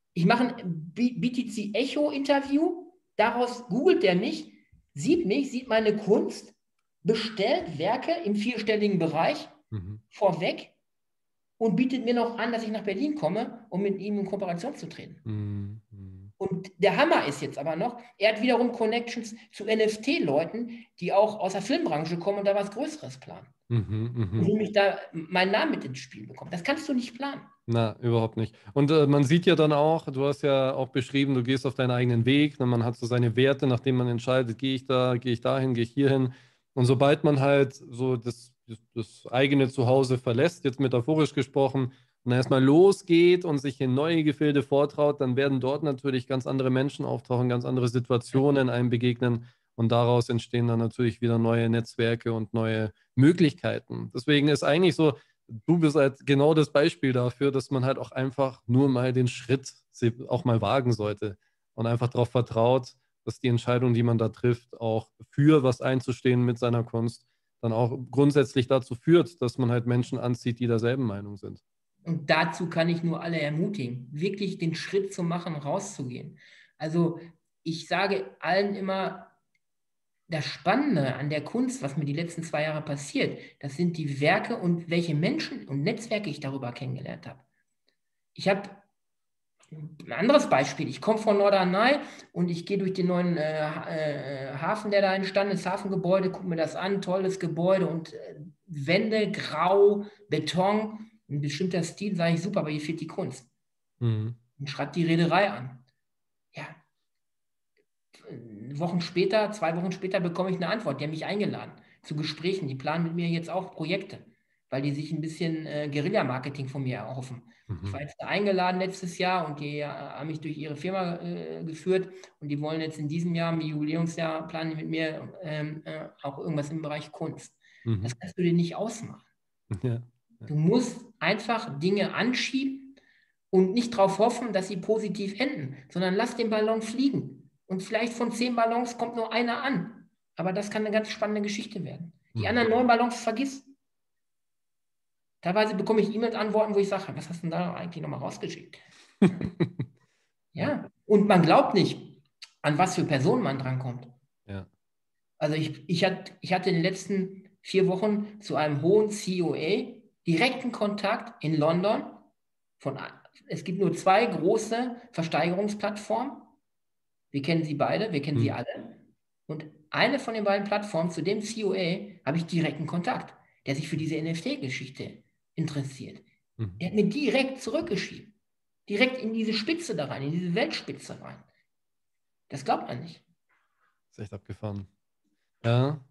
Ich mache ein BTC Echo Interview, daraus googelt der mich, sieht meine Kunst, bestellt Werke im vierstelligen Bereich vorweg und bietet mir noch an, dass ich nach Berlin komme, um mit ihm in Kooperation zu treten. Und der Hammer ist jetzt aber noch, er hat wiederum Connections zu NFT-Leuten, die auch aus der Filmbranche kommen und da was Größeres planen. Und will mich da meinen Namen mit ins Spiel bekommen. Das kannst du nicht planen. Na, überhaupt nicht. Und man sieht ja dann auch, du hast ja auch beschrieben, du gehst auf deinen eigenen Weg, ne? Man hat so seine Werte, nachdem man entscheidet, gehe ich dahin, gehe ich hierhin. Und sobald man halt so das eigene Zuhause verlässt, jetzt metaphorisch gesprochen, und erstmal losgeht und sich in neue Gefilde vortraut, dann werden dort natürlich ganz andere Menschen auftauchen, ganz andere Situationen einem begegnen. Und daraus entstehen dann natürlich wieder neue Netzwerke und neue Möglichkeiten. Deswegen ist eigentlich so, du bist halt genau das Beispiel dafür, dass man halt auch einfach nur mal den Schritt auch mal wagen sollte und einfach darauf vertraut, dass die Entscheidung, die man da trifft, auch für was einzustehen mit seiner Kunst, dann auch grundsätzlich dazu führt, dass man halt Menschen anzieht, die derselben Meinung sind. Und dazu kann ich nur alle ermutigen, wirklich den Schritt zu machen, rauszugehen. Also ich sage allen immer, das Spannende an der Kunst, was mir die letzten 2 Jahre passiert, das sind die Werke und welche Menschen und Netzwerke ich darüber kennengelernt habe. Ich habe ein anderes Beispiel. Ich komme von Norderney und ich gehe durch den neuen Hafen, der da entstanden ist, Hafengebäude, gucke mir das an, tolles Gebäude und Wände, grau, Beton, ein bestimmter Stil, sage ich, super, aber hier fehlt die Kunst. Und schreibt die Reederei an. Ja, 2 Wochen später bekomme ich eine Antwort. Die haben mich eingeladen zu Gesprächen. Die planen mit mir jetzt auch Projekte, weil die sich ein bisschen Guerilla-Marketing von mir erhoffen. Ich war jetzt eingeladen letztes Jahr und die haben mich durch ihre Firma geführt und die wollen jetzt in diesem Jahr, im Jubiläumsjahr, planen mit mir auch irgendwas im Bereich Kunst. Das kannst du dir nicht ausmachen. Ja. Du musst einfach Dinge anschieben und nicht darauf hoffen, dass sie positiv enden, sondern lass den Ballon fliegen. Und vielleicht von 10 Ballons kommt nur einer an. Aber das kann eine ganz spannende Geschichte werden. Die anderen 9 Ballons vergiss. Teilweise bekomme ich E-Mail-Antworten, wo ich sage, was hast du denn da eigentlich nochmal rausgeschickt? Ja, und man glaubt nicht, an was für Personen man drankommt. Ja. Also ich hatte in den letzten 4 Wochen zu einem hohen COA direkten Kontakt in London. Es gibt nur 2 große Versteigerungsplattformen. Wir kennen sie beide, wir kennen sie alle. Und eine von den beiden Plattformen, zu dem COA, habe ich direkten Kontakt, der sich für diese NFT-Geschichte interessiert. Der hat mir direkt zurückgeschrieben. Direkt in diese Spitze da rein, in diese Weltspitze rein. Das glaubt man nicht. Das ist echt abgefahren. Ja,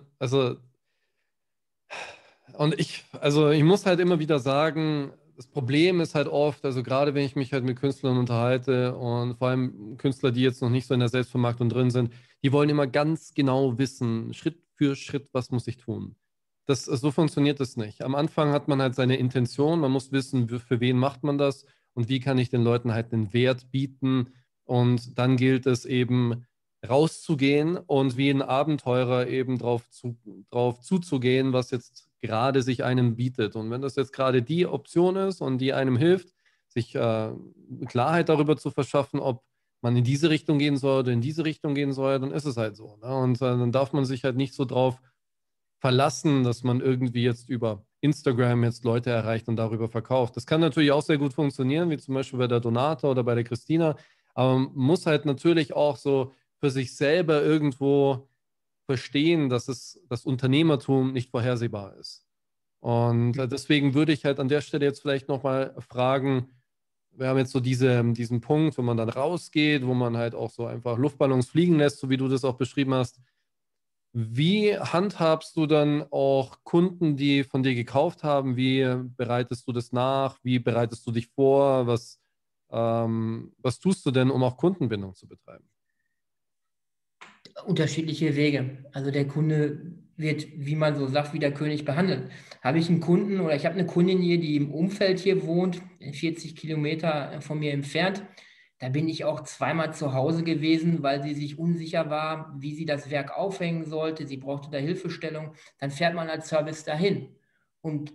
ich muss halt immer wieder sagen, das Problem ist halt oft, also gerade wenn ich mich halt mit Künstlern unterhalte und vor allem Künstler, die jetzt noch nicht so in der Selbstvermarktung drin sind, die wollen immer ganz genau wissen, Schritt für Schritt, was muss ich tun. So funktioniert das nicht. Am Anfang hat man halt seine Intention, man muss wissen, für wen macht man das und wie kann ich den Leuten halt den Wert bieten und dann gilt es eben rauszugehen und wie ein Abenteurer eben drauf zuzugehen, was jetzt gerade sich einem bietet. Und wenn das jetzt gerade die Option ist und die einem hilft, sich Klarheit darüber zu verschaffen, ob man in diese Richtung gehen soll oder in diese Richtung gehen soll, dann ist es halt so. Ne? Und dann darf man sich halt nicht so drauf verlassen, dass man irgendwie jetzt über Instagram jetzt Leute erreicht und darüber verkauft. Das kann natürlich auch sehr gut funktionieren, wie zum Beispiel bei der Donata oder bei der Christina, aber man muss halt natürlich auch so für sich selber irgendwo verstehen, dass das Unternehmertum nicht vorhersehbar ist. Und deswegen würde ich halt an der Stelle jetzt vielleicht nochmal fragen, wir haben jetzt so diesen Punkt, wo man dann rausgeht, wo man halt auch so einfach Luftballons fliegen lässt, so wie du das auch beschrieben hast. Wie handhabst du dann auch Kunden, die von dir gekauft haben? Wie bereitest du das nach? Wie bereitest du dich vor? Was tust du denn, um auch Kundenbindung zu betreiben? Unterschiedliche Wege. Also der Kunde wird, wie man so sagt, wie der König behandelt. Habe ich einen Kunden oder ich habe eine Kundin hier, die im Umfeld hier wohnt, 40 Kilometer von mir entfernt. Da bin ich auch zweimal zu Hause gewesen, weil sie sich unsicher war, wie sie das Werk aufhängen sollte. Sie brauchte da Hilfestellung. Dann fährt man als Service dahin. Und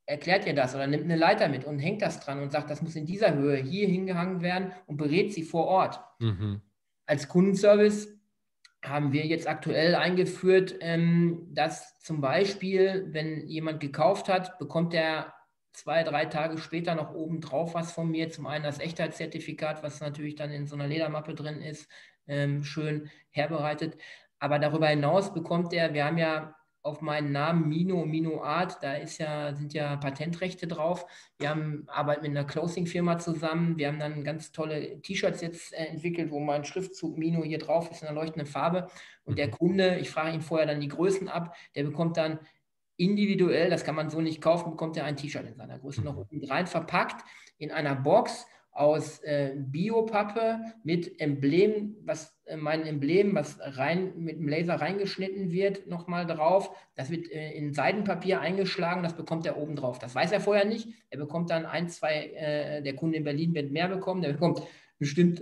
erklärt ihr das oder nimmt eine Leiter mit und hängt das dran und sagt, das muss in dieser Höhe hier hingehangen werden und berät sie vor Ort. Als Kundenservice haben wir jetzt aktuell eingeführt, dass zum Beispiel, wenn jemand gekauft hat, bekommt er 2, 3 Tage später noch obendrauf was von mir. Zum einen das Echtheitszertifikat, was natürlich dann in so einer Ledermappe drin ist, schön herbereitet. Aber darüber hinaus bekommt er, wir haben ja auf meinen Namen Mino Art, da sind ja Patentrechte drauf. Wir arbeiten mit einer Clothing-Firma zusammen. Wir haben dann ganz tolle T-Shirts jetzt entwickelt, wo mein Schriftzug Mino hier drauf ist in einer leuchtenden Farbe. Und der Kunde, ich frage ihn vorher dann die Größen ab, der bekommt dann individuell, das kann man so nicht kaufen, bekommt er ein T-Shirt in seiner Größe noch oben rein verpackt in einer Box aus Biopappe mit Emblem, mein Emblem, was mit dem Laser reingeschnitten wird, nochmal drauf. Das wird in Seidenpapier eingeschlagen, das bekommt er oben drauf. Das weiß er vorher nicht. Er bekommt dann 1, 2, der Kunde in Berlin wird mehr bekommen, der bekommt bestimmt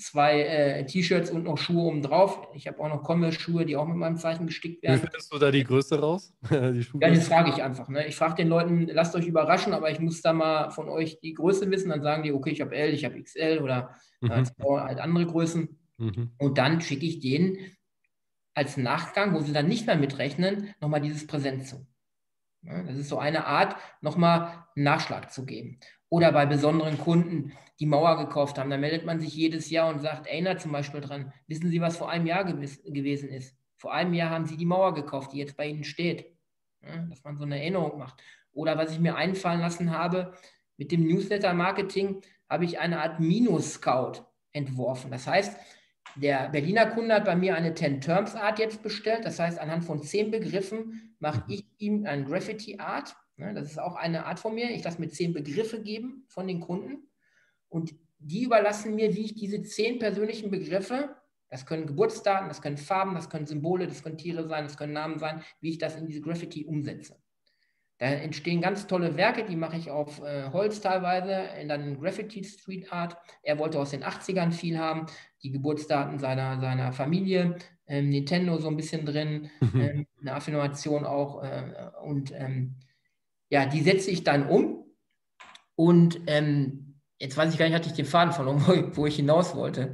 2 T-Shirts und noch Schuhe oben drauf. Ich habe auch noch Converse-Schuhe, die auch mit meinem Zeichen gestickt werden. Wie findest du da die Größe raus? Die Ja, das frage ich einfach. Ne? Ich frage den Leuten, lasst euch überraschen, aber ich muss da mal von euch die Größe wissen. Dann sagen die, okay, ich habe L, ich habe XL oder halt andere Größen. Und dann schicke ich denen als Nachgang, wo sie dann nicht mehr mitrechnen, nochmal dieses Präsent zu. Ja, das ist so eine Art, nochmal einen Nachschlag zu geben. Oder bei besonderen Kunden, die Mauer gekauft haben, da meldet man sich jedes Jahr und sagt, erinnert zum Beispiel dran, wissen Sie, was vor einem Jahr gewesen ist? Vor einem Jahr haben Sie die Mauer gekauft, die jetzt bei Ihnen steht. Ja, dass man so eine Erinnerung macht. Oder was ich mir einfallen lassen habe, mit dem Newsletter-Marketing habe ich eine Art Minus-Scout entworfen. Das heißt, der Berliner Kunde hat bei mir eine 10-Terms-Art jetzt bestellt. Das heißt, anhand von 10 Begriffen mache ich ihm ein Graffiti-Art. Das ist auch eine Art von mir. Ich lasse mir 10 Begriffe geben von den Kunden. Und die überlassen mir, wie ich diese 10 persönlichen Begriffe, das können Geburtsdaten, das können Farben, das können Symbole, das können Tiere sein, das können Namen sein, wie ich das in diese Graffiti umsetze. Da entstehen ganz tolle Werke, die mache ich auf Holz teilweise, dann in Graffiti Street Art. Er wollte aus den 80ern viel haben, die Geburtsdaten seiner Familie, Nintendo so ein bisschen drin, eine Affirmation auch. Ja, die setze ich dann um. Und jetzt weiß ich gar nicht, hatte ich den Faden verloren, wo ich hinaus wollte.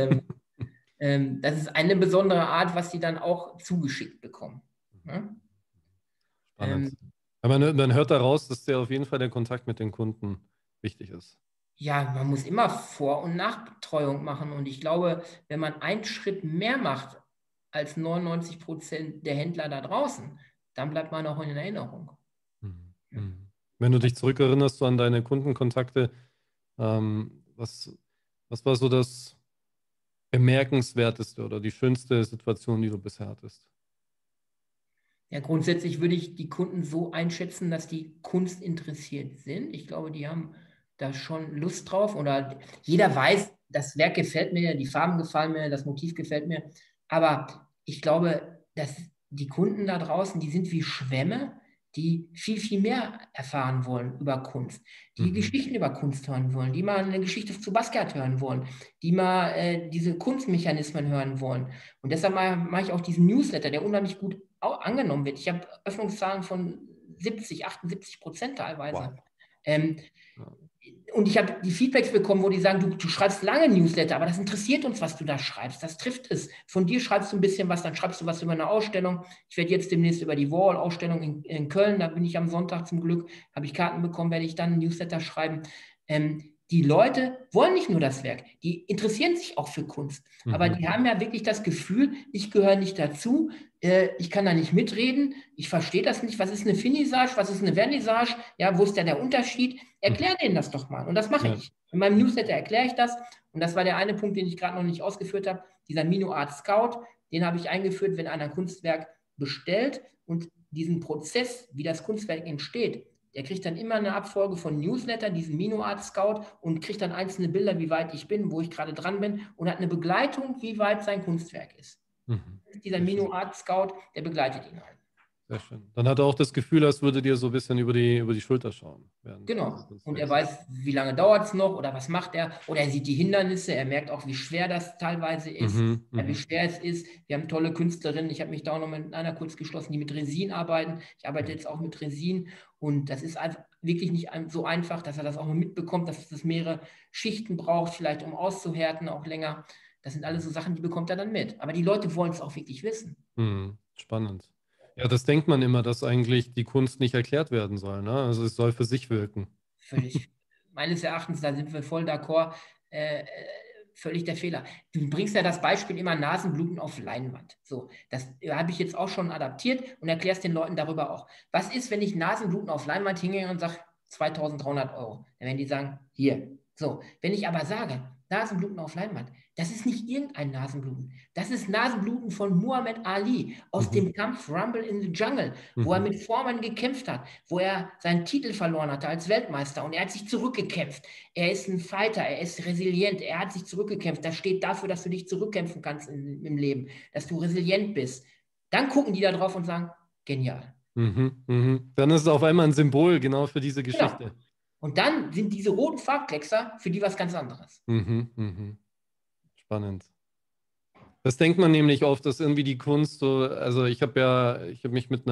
Das ist eine besondere Art, was sie dann auch zugeschickt bekommen. Ne? Spannend. Man hört daraus, dass dir auf jeden Fall der Kontakt mit den Kunden wichtig ist. Ja, man muss immer Vor- und Nachbetreuung machen. Und ich glaube, wenn man einen Schritt mehr macht als 99% der Händler da draußen, dann bleibt man auch in Erinnerung. Wenn du dich zurückerinnerst so an deine Kundenkontakte, was war so das bemerkenswerteste oder die schönste Situation, die du bisher hattest? Ja, grundsätzlich würde ich die Kunden so einschätzen, dass die Kunst interessiert sind. Ich glaube, die haben da schon Lust drauf oder jeder weiß, das Werk gefällt mir, die Farben gefallen mir, das Motiv gefällt mir. Aber ich glaube, dass die Kunden da draußen, die sind wie Schwämme, die viel, viel mehr erfahren wollen über Kunst, die Geschichten über Kunst hören wollen, die mal eine Geschichte zu Basquiat hören wollen, die mal diese Kunstmechanismen hören wollen. Und deshalb mache ich auch diesen Newsletter, der unheimlich gut angenommen wird. Ich habe Öffnungszahlen von 70, 78% teilweise. Wow. Und ich habe die Feedbacks bekommen, wo die sagen, du schreibst lange Newsletter, aber das interessiert uns, was du da schreibst. Das trifft es. Von dir schreibst du ein bisschen was, dann schreibst du was über eine Ausstellung. Ich werde jetzt demnächst über die Wall-Ausstellung in Köln, da bin ich am Sonntag zum Glück, habe ich Karten bekommen, werde ich dann einen Newsletter schreiben. Die Leute wollen nicht nur das Werk, die interessieren sich auch für Kunst. Aber die haben ja wirklich das Gefühl, ich gehöre nicht dazu, ich kann da nicht mitreden, ich verstehe das nicht. Was ist eine Finissage, was ist eine Vernissage? Ja, wo ist da der Unterschied? Erklär denen das doch mal. Und das mache ich. In meinem Newsletter erkläre ich das. Und das war der eine Punkt, den ich gerade noch nicht ausgeführt habe. Dieser Mino Art Scout, den habe ich eingeführt, wenn einer ein Kunstwerk bestellt und diesen Prozess, wie das Kunstwerk entsteht, der kriegt dann immer eine Abfolge von Newsletter, diesen Mino Art Scout, und kriegt dann einzelne Bilder, wie weit ich bin, wo ich gerade dran bin, und hat eine Begleitung, wie weit sein Kunstwerk ist. Dieser Mino Art Scout, der begleitet ihn halt. Sehr schön. Dann hat er auch das Gefühl, als würde dir so ein bisschen über die Schulter schauen. Genau. Und er weiß, wie lange dauert es noch oder was macht er. Oder er sieht die Hindernisse, er merkt auch, wie schwer das teilweise ist, wie schwer es ist. Wir haben tolle Künstlerinnen. Ich habe mich da auch noch mit einer kurz geschlossen, die mit Resin arbeiten. Ich arbeite jetzt auch mit Resin. Und das ist einfach wirklich nicht so einfach, dass er das auch mal mitbekommt, dass es mehrere Schichten braucht, vielleicht um auszuhärten, auch länger. Das sind alles so Sachen, die bekommt er dann mit. Aber die Leute wollen es auch wirklich wissen. Spannend. Ja, das denkt man immer, dass eigentlich die Kunst nicht erklärt werden soll, ne? Also es soll für sich wirken. Völlig, meines Erachtens, da sind wir voll d'accord, völlig der Fehler. Du bringst ja das Beispiel immer Nasenbluten auf Leinwand. So, das habe ich jetzt auch schon adaptiert und erklärst den Leuten darüber auch. Was ist, wenn ich Nasenbluten auf Leinwand hingehe und sage 2.300 Euro? Dann werden die sagen, hier. So, wenn ich aber sage, Nasenbluten auf Leinwand, das ist nicht irgendein Nasenbluten. Das ist Nasenbluten von Muhammad Ali aus dem Kampf Rumble in the Jungle, wo er mit Foreman gekämpft hat, wo er seinen Titel verloren hatte als Weltmeister und er hat sich zurückgekämpft. Er ist ein Fighter, er ist resilient, er hat sich zurückgekämpft. Das steht dafür, dass du dich zurückkämpfen kannst im Leben, dass du resilient bist. Dann gucken die da drauf und sagen, genial. Dann ist es auf einmal ein Symbol genau für diese Geschichte. Genau. Und dann sind diese roten Farbkleckser für die was ganz anderes. Spannend. Das denkt man nämlich oft, dass irgendwie die Kunst so, also ich habe mich mit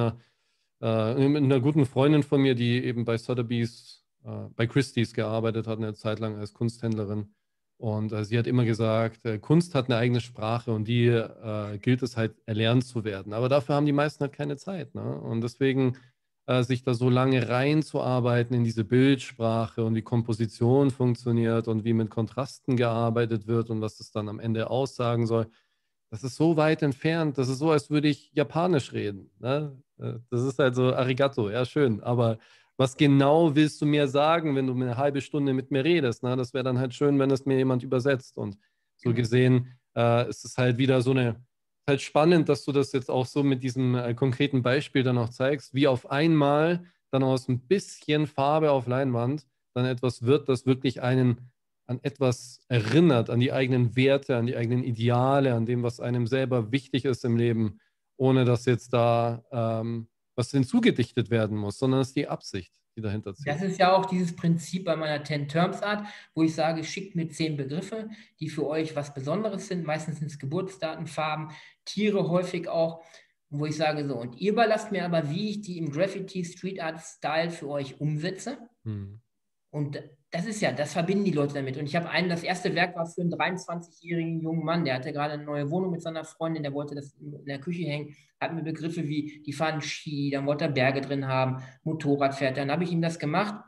einer guten Freundin von mir, die eben bei Sotheby's, bei Christie's gearbeitet hat, eine Zeit lang als Kunsthändlerin. Und sie hat immer gesagt, Kunst hat eine eigene Sprache und die gilt es halt erlernt zu werden. Aber dafür haben die meisten halt keine Zeit, ne? Und deswegen sich da so lange reinzuarbeiten in diese Bildsprache und wie Komposition funktioniert und wie mit Kontrasten gearbeitet wird und was es dann am Ende aussagen soll. Das ist so weit entfernt. Das ist so, als würde ich Japanisch reden, ne? Das ist halt so Arigato, ja, schön. Aber was genau willst du mir sagen, wenn du eine halbe Stunde mit mir redest? Ne? Das wäre dann halt schön, wenn es mir jemand übersetzt. Und so gesehen ist es halt wieder so eine, halt spannend, dass du das jetzt auch so mit diesem konkreten Beispiel dann auch zeigst, wie auf einmal dann aus ein bisschen Farbe auf Leinwand dann etwas wird, das wirklich einen an etwas erinnert, an die eigenen Werte, an die eigenen Ideale, an dem, was einem selber wichtig ist im Leben, ohne dass jetzt da was hinzugedichtet werden muss, sondern es ist die Absicht, die dahinter zählt. Das ist ja auch dieses Prinzip bei meiner 10-Terms-Art, wo ich sage, schickt mir 10 Begriffe, die für euch was Besonderes sind. Meistens sind es Geburtsdaten, Farben, Tiere häufig auch, wo ich sage so, und ihr überlasst mir aber, wie ich die im Graffiti Street Art Style für euch umsetze. Und das ist ja, das verbinden die Leute damit. Und ich habe das erste Werk war für einen 23-jährigen jungen Mann, der hatte gerade eine neue Wohnung mit seiner Freundin, der wollte das in der Küche hängen, hat mir Begriffe wie, die fahren Ski, dann wollte er Berge drin haben, Motorrad fährt, dann habe ich ihm das gemacht.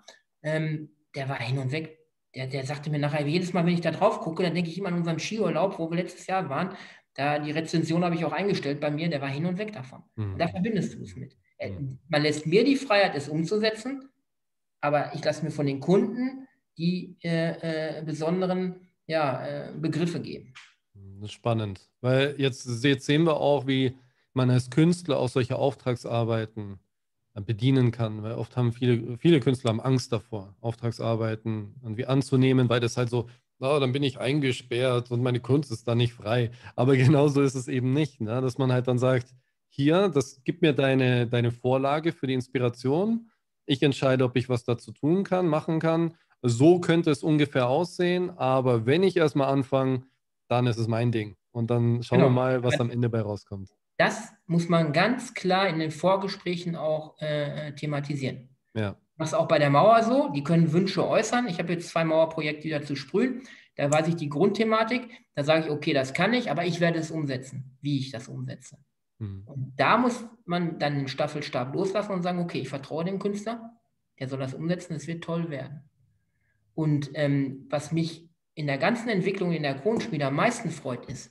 Der war hin und weg. Der sagte mir nachher, jedes Mal, wenn ich da drauf gucke, dann denke ich immer an unseren Skiurlaub, wo wir letztes Jahr waren. Da die Rezension habe ich auch eingestellt bei mir, der war hin und weg davon. Und da verbindest du es mit. Man lässt mir die Freiheit, es umzusetzen, aber ich lasse mir von den Kunden die besonderen Begriffe geben. Das ist spannend, weil jetzt sehen wir auch, wie man als Künstler auch solche Auftragsarbeiten bedienen kann, weil oft haben viele Künstler haben Angst davor, Auftragsarbeiten irgendwie anzunehmen, weil das halt so, oh, dann bin ich eingesperrt und meine Kunst ist dann nicht frei. Aber genauso ist es eben nicht, ne? Dass man halt dann sagt, hier, das gib mir deine Vorlage für die Inspiration. Ich entscheide, ob ich was dazu tun kann, machen kann. So könnte es ungefähr aussehen, aber wenn ich erstmal anfange, dann ist es mein Ding. Und dann schauen wir mal, was am Ende bei rauskommt. Das muss man ganz klar in den Vorgesprächen auch thematisieren. Ja. Das ist auch bei der Mauer so. Die können Wünsche äußern. Ich habe jetzt 2 Mauerprojekte wieder zu sprühen. Da weiß ich die Grundthematik. Da sage ich, okay, das kann ich, aber ich werde es umsetzen, wie ich das umsetze. Und da muss man dann den Staffelstab loslassen und sagen, okay, ich vertraue dem Künstler, der soll das umsetzen, es wird toll werden. Und was mich in der ganzen Entwicklung in der Kronschmiede am meisten freut, ist,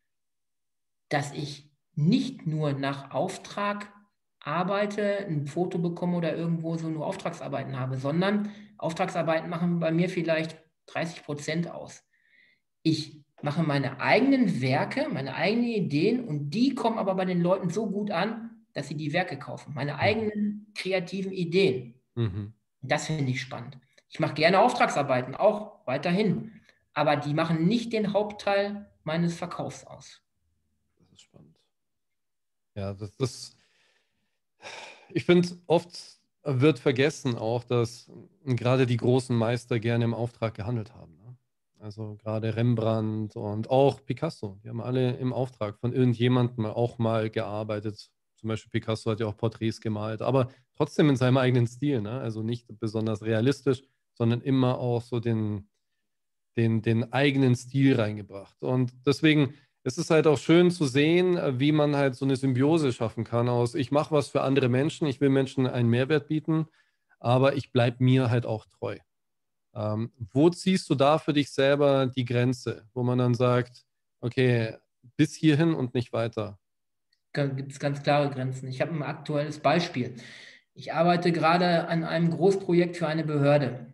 dass ich nicht nur nach Auftrag arbeite, ein Foto bekomme oder irgendwo so nur Auftragsarbeiten habe, sondern Auftragsarbeiten machen bei mir vielleicht 30% aus. Ich mache meine eigenen Werke, meine eigenen Ideen und die kommen aber bei den Leuten so gut an, dass sie die Werke kaufen. Meine eigenen kreativen Ideen. Das finde ich spannend. Ich mache gerne Auftragsarbeiten, auch weiterhin. Aber die machen nicht den Hauptteil meines Verkaufs aus. Das ist spannend. Ja, ich finde, oft wird vergessen auch, dass gerade die großen Meister gerne im Auftrag gehandelt haben. Ne? Also gerade Rembrandt und auch Picasso, die haben alle im Auftrag von irgendjemandem auch mal gearbeitet. Zum Beispiel Picasso hat ja auch Porträts gemalt, aber trotzdem in seinem eigenen Stil, ne? Also nicht besonders realistisch, sondern immer auch so den eigenen Stil reingebracht. Und deswegen ist es halt auch schön zu sehen, wie man halt so eine Symbiose schaffen kann aus, ich mache was für andere Menschen, ich will Menschen einen Mehrwert bieten, aber ich bleibe mir halt auch treu. Wo ziehst du da für dich selber die Grenze, wo man dann sagt, okay, bis hierhin und nicht weiter? Gibt es ganz klare Grenzen. Ich habe ein aktuelles Beispiel. Ich arbeite gerade an einem Großprojekt für eine Behörde.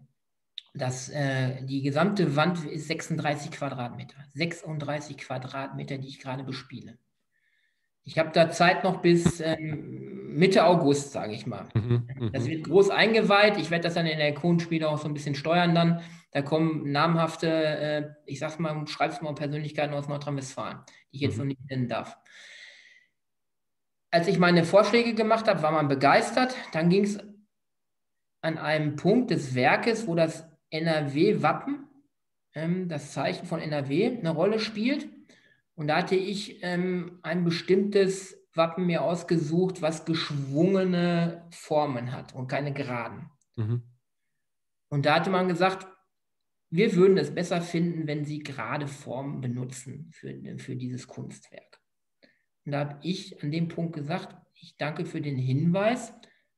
Die gesamte Wand ist 36 Quadratmeter. 36 Quadratmeter, die ich gerade bespiele. Ich habe da Zeit noch bis Mitte August, sage ich mal. Mhm, Das mhm, wird groß eingeweiht. Ich werde das dann in der Ikonenschmiede auch so ein bisschen steuern dann. Da kommen namhafte, ich sag's mal, schreib's mal, Persönlichkeiten aus Nordrhein-Westfalen, die ich jetzt noch mhm, nicht nennen darf. Als ich meine Vorschläge gemacht habe, war man begeistert. Dann ging es an einem Punkt des Werkes, wo das NRW-Wappen, das Zeichen von NRW, eine Rolle spielt. Und da hatte ich ein bestimmtes Wappen mir ausgesucht, was geschwungene Formen hat und keine geraden. mhm, Und da hatte man gesagt, wir würden es besser finden, wenn Sie gerade Formen benutzen für dieses Kunstwerk. Und da habe ich an dem Punkt gesagt, ich danke für den Hinweis,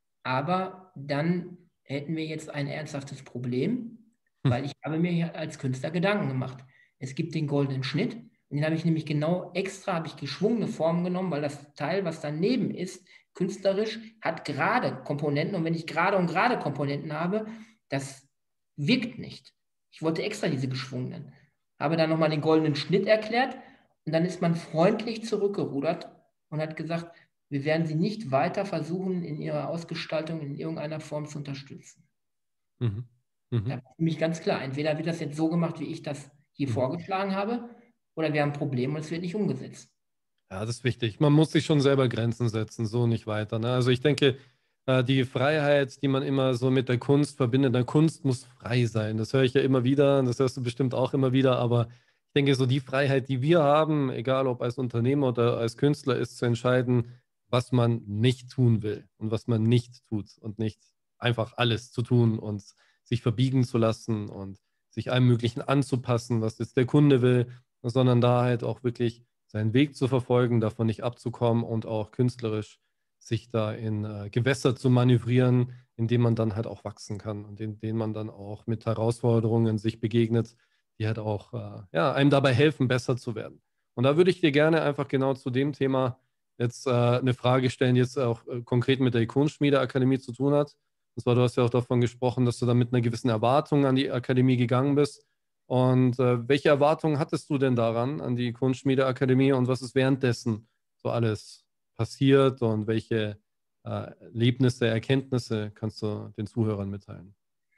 aber dann hätten wir jetzt ein ernsthaftes Problem, weil ich habe mir hier als Künstler Gedanken gemacht. Es gibt den goldenen Schnitt und den habe ich nämlich genau extra, habe ich geschwungene Formen genommen, weil das Teil, was daneben ist, künstlerisch, hat gerade Komponenten und wenn ich gerade und gerade Komponenten habe, das wirkt nicht. Ich wollte extra diese geschwungenen. Habe dann nochmal den goldenen Schnitt erklärt und dann ist man freundlich zurückgerudert und hat gesagt, wir werden Sie nicht weiter versuchen, in Ihrer Ausgestaltung in irgendeiner Form zu unterstützen. mhm, Da mhm, ist für mich ganz klar, entweder wird das jetzt so gemacht, wie ich das hier mhm. vorgeschlagen habe, oder wir haben ein Problem und es wird nicht umgesetzt. Ja, das ist wichtig. Man muss sich schon selber Grenzen setzen, so nicht weiter. Ne? Also ich denke, die Freiheit, die man immer so mit der Kunst verbindet, der Kunst muss frei sein. Das höre ich ja immer wieder, das hörst du bestimmt auch immer wieder, aber ich denke, so die Freiheit, die wir haben, egal ob als Unternehmer oder als Künstler, ist zu entscheiden, was man nicht tun will und was man nicht tut und nicht einfach alles zu tun und sich verbiegen zu lassen und sich allem Möglichen anzupassen, was jetzt der Kunde will, sondern da halt auch wirklich seinen Weg zu verfolgen, davon nicht abzukommen und auch künstlerisch sich da in Gewässer zu manövrieren, in denen man dann halt auch wachsen kann und in denen man dann auch mit Herausforderungen sich begegnet, die halt auch ja, einem dabei helfen, besser zu werden. Und da würde ich dir gerne einfach genau zu dem Thema jetzt eine Frage stellen, die jetzt auch konkret mit der Ikonenschmiede-Akademie zu tun hat. Und zwar, du hast ja auch davon gesprochen, dass du da mit einer gewissen Erwartung an die Akademie gegangen bist. Und welche Erwartungen hattest du denn daran, an die Kunstschmiedeakademie und was ist währenddessen so alles passiert und welche Erlebnisse, Erkenntnisse kannst du den Zuhörern mitteilen?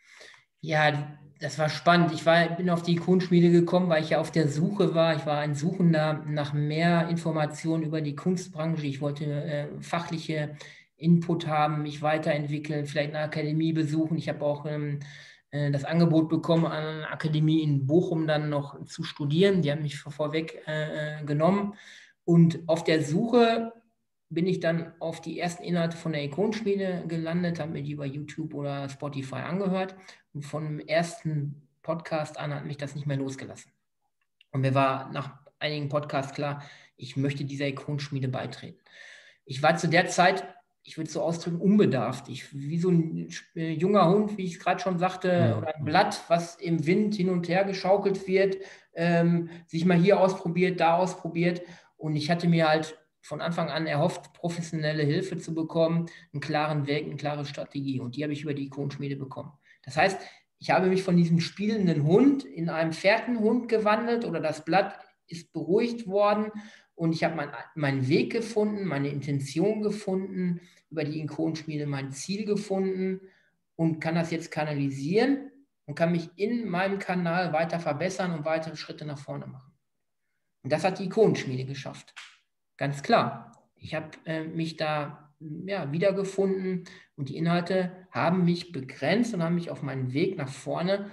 Ja, das war spannend. Bin auf die Ikonenschmiede gekommen, weil ich ja auf der Suche war. Ich war ein Suchender nach mehr Informationen über die Kunstbranche. Ich wollte fachliche Input haben, mich weiterentwickeln, vielleicht eine Akademie besuchen. Ich habe auch das Angebot bekommen, an einer Akademie in Bochum dann noch zu studieren. Die haben mich vorweg genommen. Und auf der Suche bin ich dann auf die ersten Inhalte von der Ikonenschmiede gelandet, habe mir die über YouTube oder Spotify angehört. Und von dem ersten Podcast an hat mich das nicht mehr losgelassen. Und mir war nach einigen Podcasts klar, ich möchte dieser Ikonenschmiede beitreten. Ich war zu der Zeit, ich würde es so ausdrücken, unbedarft. Wie so ein junger Hund, wie ich es gerade schon sagte, oder ein Mhm. Blatt, was im Wind hin und her geschaukelt wird, sich mal hier ausprobiert, da ausprobiert. Und ich hatte mir halt von Anfang an erhofft, professionelle Hilfe zu bekommen, einen klaren Weg, eine klare Strategie. Und die habe ich über die Ikonenschmiede bekommen. Das heißt, ich habe mich von diesem spielenden Hund in einen Fährtenhund gewandelt oder das Blatt ist beruhigt worden und ich habe meinen Weg gefunden, meine Intention gefunden, über die Ikonenschmiede mein Ziel gefunden und kann das jetzt kanalisieren und kann mich in meinem Kanal weiter verbessern und weitere Schritte nach vorne machen. Und das hat die Ikonenschmiede geschafft. Ganz klar. Ich habe mich da ja, wiedergefunden und die Inhalte haben mich begrenzt und haben mich auf meinen Weg nach vorne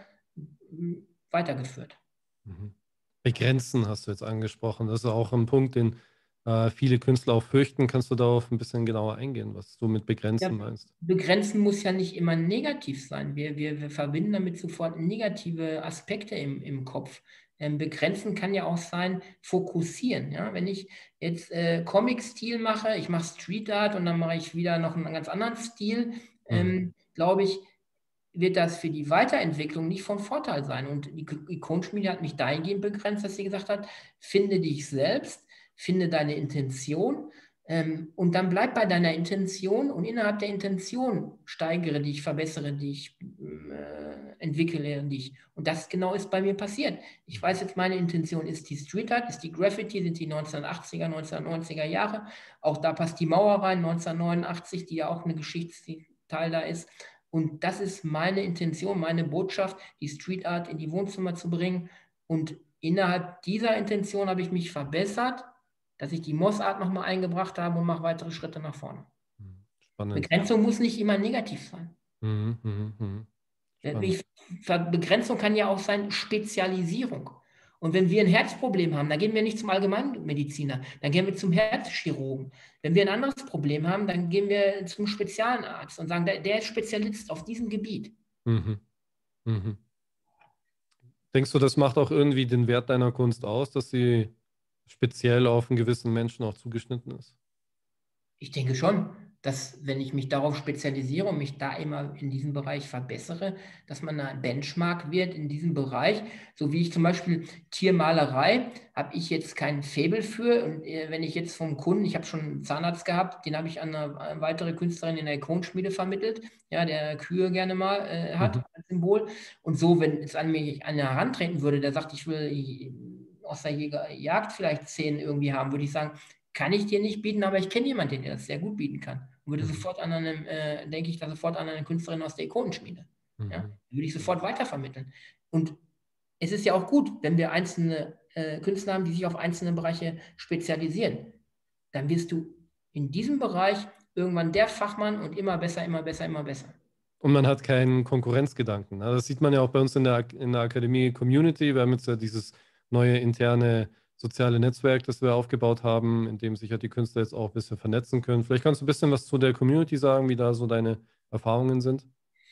weitergeführt. Mhm. Begrenzen hast du jetzt angesprochen. Das ist auch ein Punkt, den viele Künstler auch fürchten. Kannst du darauf ein bisschen genauer eingehen, was du mit Ja, begrenzen meinst? begrenzen muss ja nicht immer negativ sein. Wir verbinden damit sofort negative Aspekte im Kopf. Begrenzen kann ja auch sein, fokussieren. Ja? Wenn ich jetzt Comic-Stil mache, ich mache Street Art und dann mache ich wieder noch einen ganz anderen Stil, glaube ich, wird das für die Weiterentwicklung nicht von Vorteil sein. Und die Ikonenschmiede hat mich dahingehend begrenzt, dass sie gesagt hat, finde dich selbst, finde deine Intention, und dann bleib bei deiner Intention und innerhalb der Intention steigere dich, verbessere dich, entwickle dich. Und das genau ist bei mir passiert. Ich weiß jetzt, meine Intention ist die Street Art, ist die Graffiti, sind die 1980er, 1990er Jahre. Auch da passt die Mauer rein, 1989, die ja auch eine Geschichtsteil da ist. Und das ist meine Intention, meine Botschaft, die Street Art in die Wohnzimmer zu bringen. Und innerhalb dieser Intention habe ich mich verbessert, dass ich die Moss Art nochmal eingebracht habe und mache weitere Schritte nach vorne. Spannend. Begrenzung muss nicht immer negativ sein. Spannend. Begrenzung kann ja auch sein Spezialisierung. Und wenn wir ein Herzproblem haben, dann gehen wir nicht zum Allgemeinmediziner, dann gehen wir zum Herzchirurgen. Wenn wir ein anderes Problem haben, dann gehen wir zum Spezialarzt und sagen, der ist Spezialist auf diesem Gebiet. Mhm. Mhm. Denkst du, das macht auch irgendwie den Wert deiner Kunst aus, dass sie speziell auf einen gewissen Menschen auch zugeschnitten ist? Ich denke schon, dass wenn ich mich darauf spezialisiere und mich da immer in diesem Bereich verbessere, dass man ein Benchmark wird in diesem Bereich. So wie ich zum Beispiel Tiermalerei, habe ich jetzt kein Faible für. Und wenn ich jetzt vom Kunden, ich habe schon einen Zahnarzt gehabt, den habe ich an eine weitere Künstlerin in der Ikonenschmiede vermittelt, ja, der Kühe gerne mal hat als Symbol. Und so, wenn es an mich einer herantreten würde, der sagt, ich will aus der Jagd vielleicht 10 irgendwie haben, würde ich sagen, kann ich dir nicht bieten, aber ich kenne jemanden, der das sehr gut bieten kann. Und würde sofort an einem, denke ich da sofort an eine Künstlerin aus der Ikonenschmiede. Ja? Die würde ich sofort weitervermitteln. Und es ist ja auch gut, wenn wir einzelne Künstler haben, die sich auf einzelne Bereiche spezialisieren. Dann wirst du in diesem Bereich irgendwann der Fachmann und immer besser, immer besser, immer besser. Und man hat keinen Konkurrenzgedanken. Das sieht man ja auch bei uns in der Akademie Community. Wir haben jetzt ja dieses neue interne soziale Netzwerk, das wir aufgebaut haben, in dem sich ja die Künstler jetzt auch ein bisschen vernetzen können. Vielleicht kannst du ein bisschen was zu der Community sagen, wie da so deine Erfahrungen sind.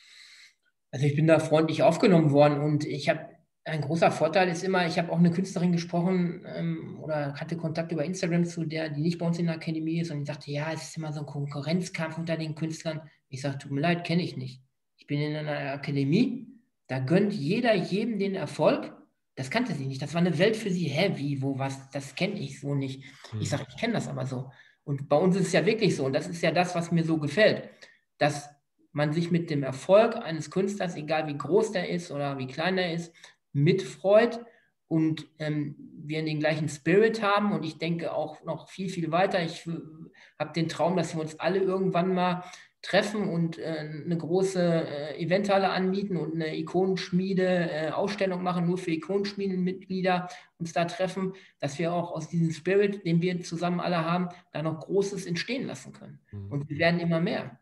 Also ich bin da freundlich aufgenommen worden und ich habe, ein großer Vorteil ist immer, ich habe auch eine Künstlerin gesprochen oder hatte Kontakt über Instagram zu der, die nicht bei uns in der Akademie ist und die sagte, ja, es ist immer so ein Konkurrenzkampf unter den Künstlern. Ich sage, tut mir leid, kenne ich nicht. Ich bin in einer Akademie, da gönnt jeder jedem den Erfolg. Das kannte sie nicht. Das war eine Welt für sie. Hä, wie, wo, was? Das kenne ich so nicht. Ich sage, ich kenne das aber so. Und bei uns ist es ja wirklich so. Und das ist ja das, was mir so gefällt, dass man sich mit dem Erfolg eines Künstlers, egal wie groß der ist oder wie klein der ist, mitfreut und wir den gleichen Spirit haben. Und ich denke auch noch viel, viel weiter. Ich habe den Traum, dass wir uns alle irgendwann mal treffen und eine große Eventhalle anmieten und eine Ikonenschmiede Ausstellung machen, nur für Ikonenschmiedenmitglieder, uns da treffen, dass wir auch aus diesem Spirit, den wir zusammen alle haben, da noch Großes entstehen lassen können. Und wir werden immer mehr.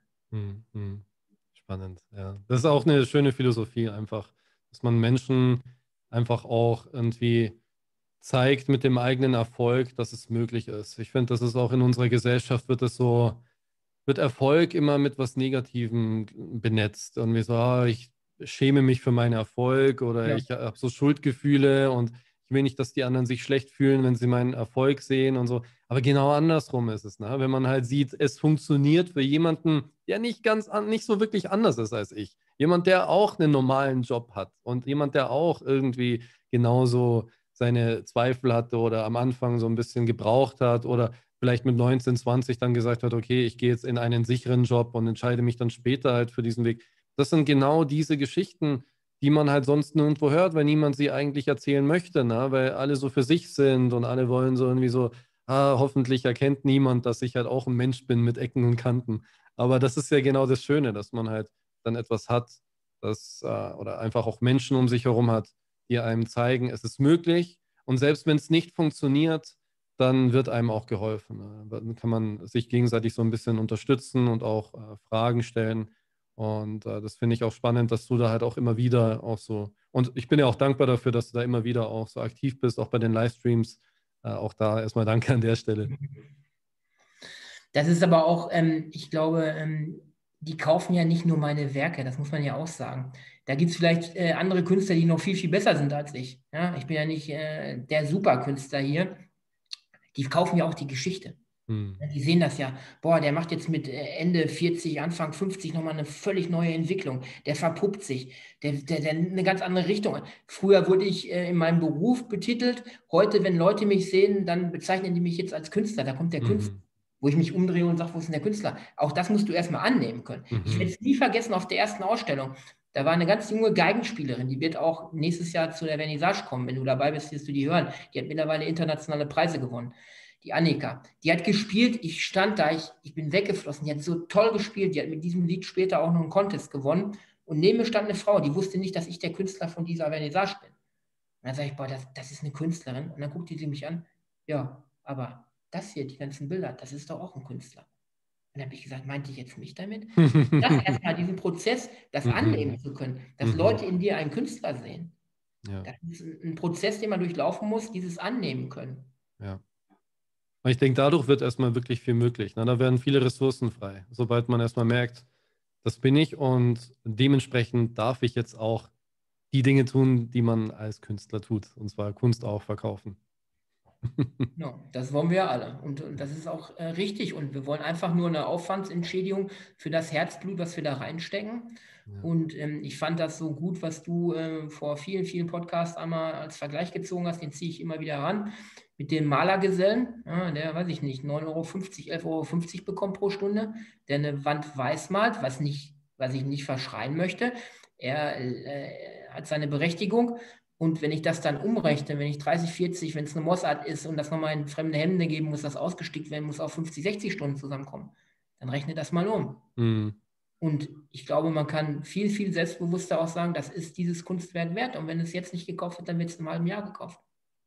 Spannend, ja. Das ist auch eine schöne Philosophie einfach, dass man Menschen einfach auch irgendwie zeigt mit dem eigenen Erfolg, dass es möglich ist. Ich finde, das ist auch in unserer Gesellschaft wird Erfolg immer mit was Negativem benetzt. Und wir so, ich schäme mich für meinen Erfolg oder Ja. ich habe so Schuldgefühle und ich will nicht, dass die anderen sich schlecht fühlen, wenn sie meinen Erfolg sehen und so. Aber genau andersrum ist es, ne? Wenn man halt sieht, es funktioniert für jemanden, der nicht so wirklich anders ist als ich. Jemand, der auch einen normalen Job hat und jemand, der auch irgendwie genauso seine Zweifel hatte oder am Anfang so ein bisschen gebraucht hat oder vielleicht mit 19, 20 dann gesagt hat, okay, ich gehe jetzt in einen sicheren Job und entscheide mich dann später halt für diesen Weg. Das sind genau diese Geschichten, die man halt sonst nirgendwo hört, weil niemand sie eigentlich erzählen möchte, ne? Weil alle so für sich sind und alle wollen so irgendwie so, hoffentlich erkennt niemand, dass ich halt auch ein Mensch bin mit Ecken und Kanten. Aber das ist ja genau das Schöne, dass man halt dann etwas hat, oder einfach auch Menschen um sich herum hat, die einem zeigen, es ist möglich. Und selbst wenn es nicht funktioniert, dann wird einem auch geholfen. Ne? Dann kann man sich gegenseitig so ein bisschen unterstützen und auch Fragen stellen. Und das finde ich auch spannend, dass du da halt auch immer wieder auch so, und ich bin ja auch dankbar dafür, dass du da immer wieder auch so aktiv bist, auch bei den Livestreams. Auch da erstmal danke an der Stelle. Das ist aber auch, ich glaube, die kaufen ja nicht nur meine Werke, das muss man ja auch sagen. Da gibt es vielleicht andere Künstler, die noch viel, viel besser sind als ich. Ja? Ich bin ja nicht der Superkünstler hier. Die kaufen ja auch die Geschichte. Hm. Die sehen das ja, boah, der macht jetzt mit Ende 40, Anfang 50 nochmal eine völlig neue Entwicklung. Der verpuppt sich, der nimmt eine ganz andere Richtung. Früher wurde ich in meinem Beruf betitelt. Heute, wenn Leute mich sehen, dann bezeichnen die mich jetzt als Künstler. Da kommt der Künstler, Mhm. wo ich mich umdrehe und sage, wo ist denn der Künstler? Auch das musst du erstmal annehmen können. Ich werde Mhm. es nie vergessen auf der ersten Ausstellung. Da war eine ganz junge Geigenspielerin, die wird auch nächstes Jahr zu der Vernissage kommen. Wenn du dabei bist, wirst du die hören. Die hat mittlerweile internationale Preise gewonnen. Die Annika, die hat gespielt, ich stand da, ich bin weggeflossen, die hat so toll gespielt, die hat mit diesem Lied später auch noch einen Contest gewonnen und neben mir stand eine Frau, die wusste nicht, dass ich der Künstler von dieser Vernissage bin. Und dann sage ich, boah, das ist eine Künstlerin und dann guckt die mich an, ja, aber das hier, die ganzen Bilder, das ist doch auch ein Künstler. Und dann habe ich gesagt, meinte ich jetzt mich damit? Das erstmal, diesen Prozess, das Mhm. annehmen zu können, dass Mhm. Leute in dir einen Künstler sehen. Ja, Das ist ein Prozess, den man durchlaufen muss, dieses annehmen können. ja. Und ich denke, dadurch wird erstmal wirklich viel möglich. Ne? Da werden viele Ressourcen frei, sobald man erstmal merkt, das bin ich und dementsprechend darf ich jetzt auch die Dinge tun, die man als Künstler tut, und zwar Kunst auch verkaufen. Ja, das wollen wir ja alle. Und das ist auch richtig. Und wir wollen einfach nur eine Aufwandsentschädigung für das Herzblut, was wir da reinstecken. Ja. Und ich fand das so gut, was du vor vielen, vielen Podcasts einmal als Vergleich gezogen hast. Den ziehe ich immer wieder ran. Mit dem Malergesellen, ja, der, weiß ich nicht, 9,50 Euro, 11,50 Euro bekommt pro Stunde, der eine Wand weiß malt, was ich nicht verschreien möchte. Er hat seine Berechtigung. Und wenn ich das dann umrechne, wenn ich 30, 40, wenn es eine Mossart ist und das nochmal in fremde Hände geben muss, das ausgestickt werden muss, auf 50, 60 Stunden zusammenkommen, dann rechne das mal um. Hm, Und ich glaube, man kann viel, viel selbstbewusster auch sagen, das ist dieses Kunstwerk wert. Und wenn es jetzt nicht gekauft wird, dann wird es in einem halben Jahr gekauft.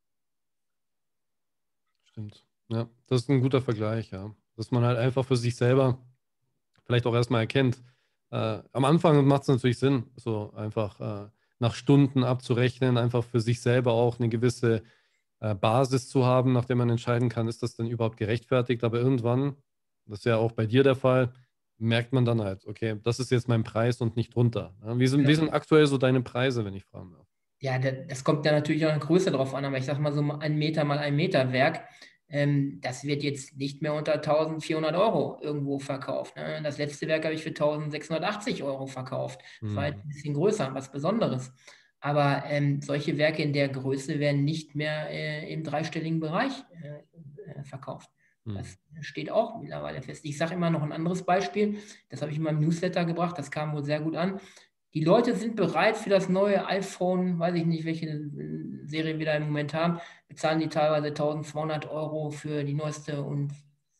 stimmt. Ja, das ist ein guter Vergleich, ja. Dass man halt einfach für sich selber vielleicht auch erstmal erkennt. Am Anfang macht es natürlich Sinn, so einfach nach Stunden abzurechnen, einfach für sich selber auch eine gewisse Basis zu haben, nach der man entscheiden kann, ist das denn überhaupt gerechtfertigt. Aber irgendwann, das ist ja auch bei dir der Fall, merkt man dann halt, okay, das ist jetzt mein Preis und nicht drunter. Ja, wie Genau. sind aktuell so deine Preise, wenn ich fragen darf? Ja, das kommt ja natürlich auch eine Größe drauf an, aber ich sage mal so ein Meter mal ein Meter Werk, das wird jetzt nicht mehr unter 1.400 € irgendwo verkauft. Ne? Das letzte Werk habe ich für 1.680 € verkauft. Das war jetzt Hm. ein bisschen größer, was Besonderes. Aber solche Werke in der Größe werden nicht mehr im dreistelligen Bereich verkauft. Hm. Das steht auch mittlerweile fest. Ich sage immer noch ein anderes Beispiel, das habe ich in meinem Newsletter gebracht, das kam wohl sehr gut an. Die Leute sind bereit für das neue iPhone, weiß ich nicht, welche Serie wir da im Moment haben, bezahlen die teilweise 1.200 € für die neueste und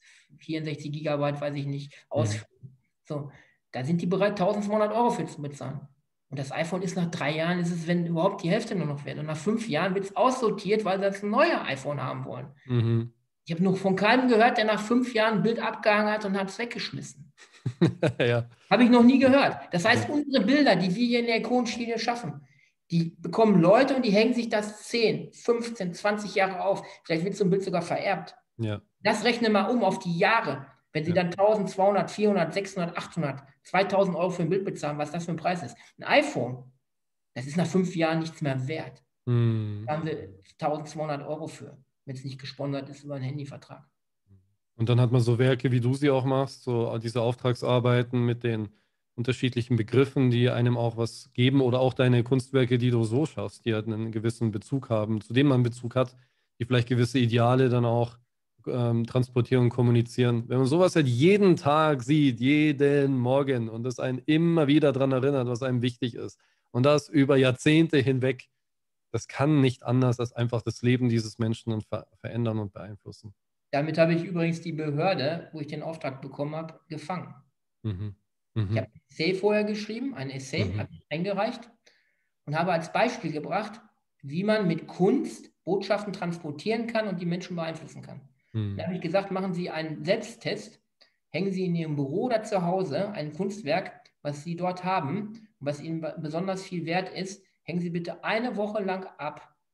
64 Gigabyte, weiß ich nicht, Hm. Ausführung. So, da sind die bereit, 1.200 € für zu bezahlen. Und das iPhone ist nach 3 Jahren, ist es, wenn überhaupt, die Hälfte nur noch wert. Und nach 5 Jahren wird es aussortiert, weil sie das neue iPhone haben wollen. Mhm. Ich habe noch von keinem gehört, der nach 5 Jahren ein Bild abgehangen hat und hat es weggeschmissen. Ja. Habe ich noch nie gehört. Das heißt, Ja. unsere Bilder, die wir hier in der Ikonenschmiede schaffen, die bekommen Leute und die hängen sich das 10, 15, 20 Jahre auf. Vielleicht wird so ein Bild sogar vererbt. Ja. Das rechne mal um auf die Jahre. Wenn Sie Ja. dann 1.200, 400, 600, 800, 2.000 € für ein Bild bezahlen, was das für ein Preis ist. Ein iPhone, das ist nach 5 Jahren nichts mehr wert. Hm. Da haben Sie 1.200 € für, wenn es nicht gesponsert ist über einen Handyvertrag. Und dann hat man so Werke, wie du sie auch machst, so diese Auftragsarbeiten mit den unterschiedlichen Begriffen, die einem auch was geben oder auch deine Kunstwerke, die du so schaffst, die halt einen gewissen Bezug haben, zu denen man Bezug hat, die vielleicht gewisse Ideale dann auch transportieren und kommunizieren. Wenn man sowas halt jeden Tag sieht, jeden Morgen und das einen immer wieder daran erinnert, was einem wichtig ist und das über Jahrzehnte hinweg, das kann nicht anders als einfach das Leben dieses Menschen dann verändern und beeinflussen. Damit habe ich übrigens die Behörde, wo ich den Auftrag bekommen habe, gefangen. Mhm. Ich Mhm. habe ein Essay vorher geschrieben, ein Essay, Mhm. habe ich eingereicht und habe als Beispiel gebracht, wie man mit Kunst Botschaften transportieren kann und die Menschen beeinflussen kann. Da Mhm. habe ich gesagt, machen Sie einen Selbsttest, hängen Sie in Ihrem Büro oder zu Hause ein Kunstwerk, was Sie dort haben und was Ihnen besonders viel wert ist, hängen Sie bitte eine Woche lang ab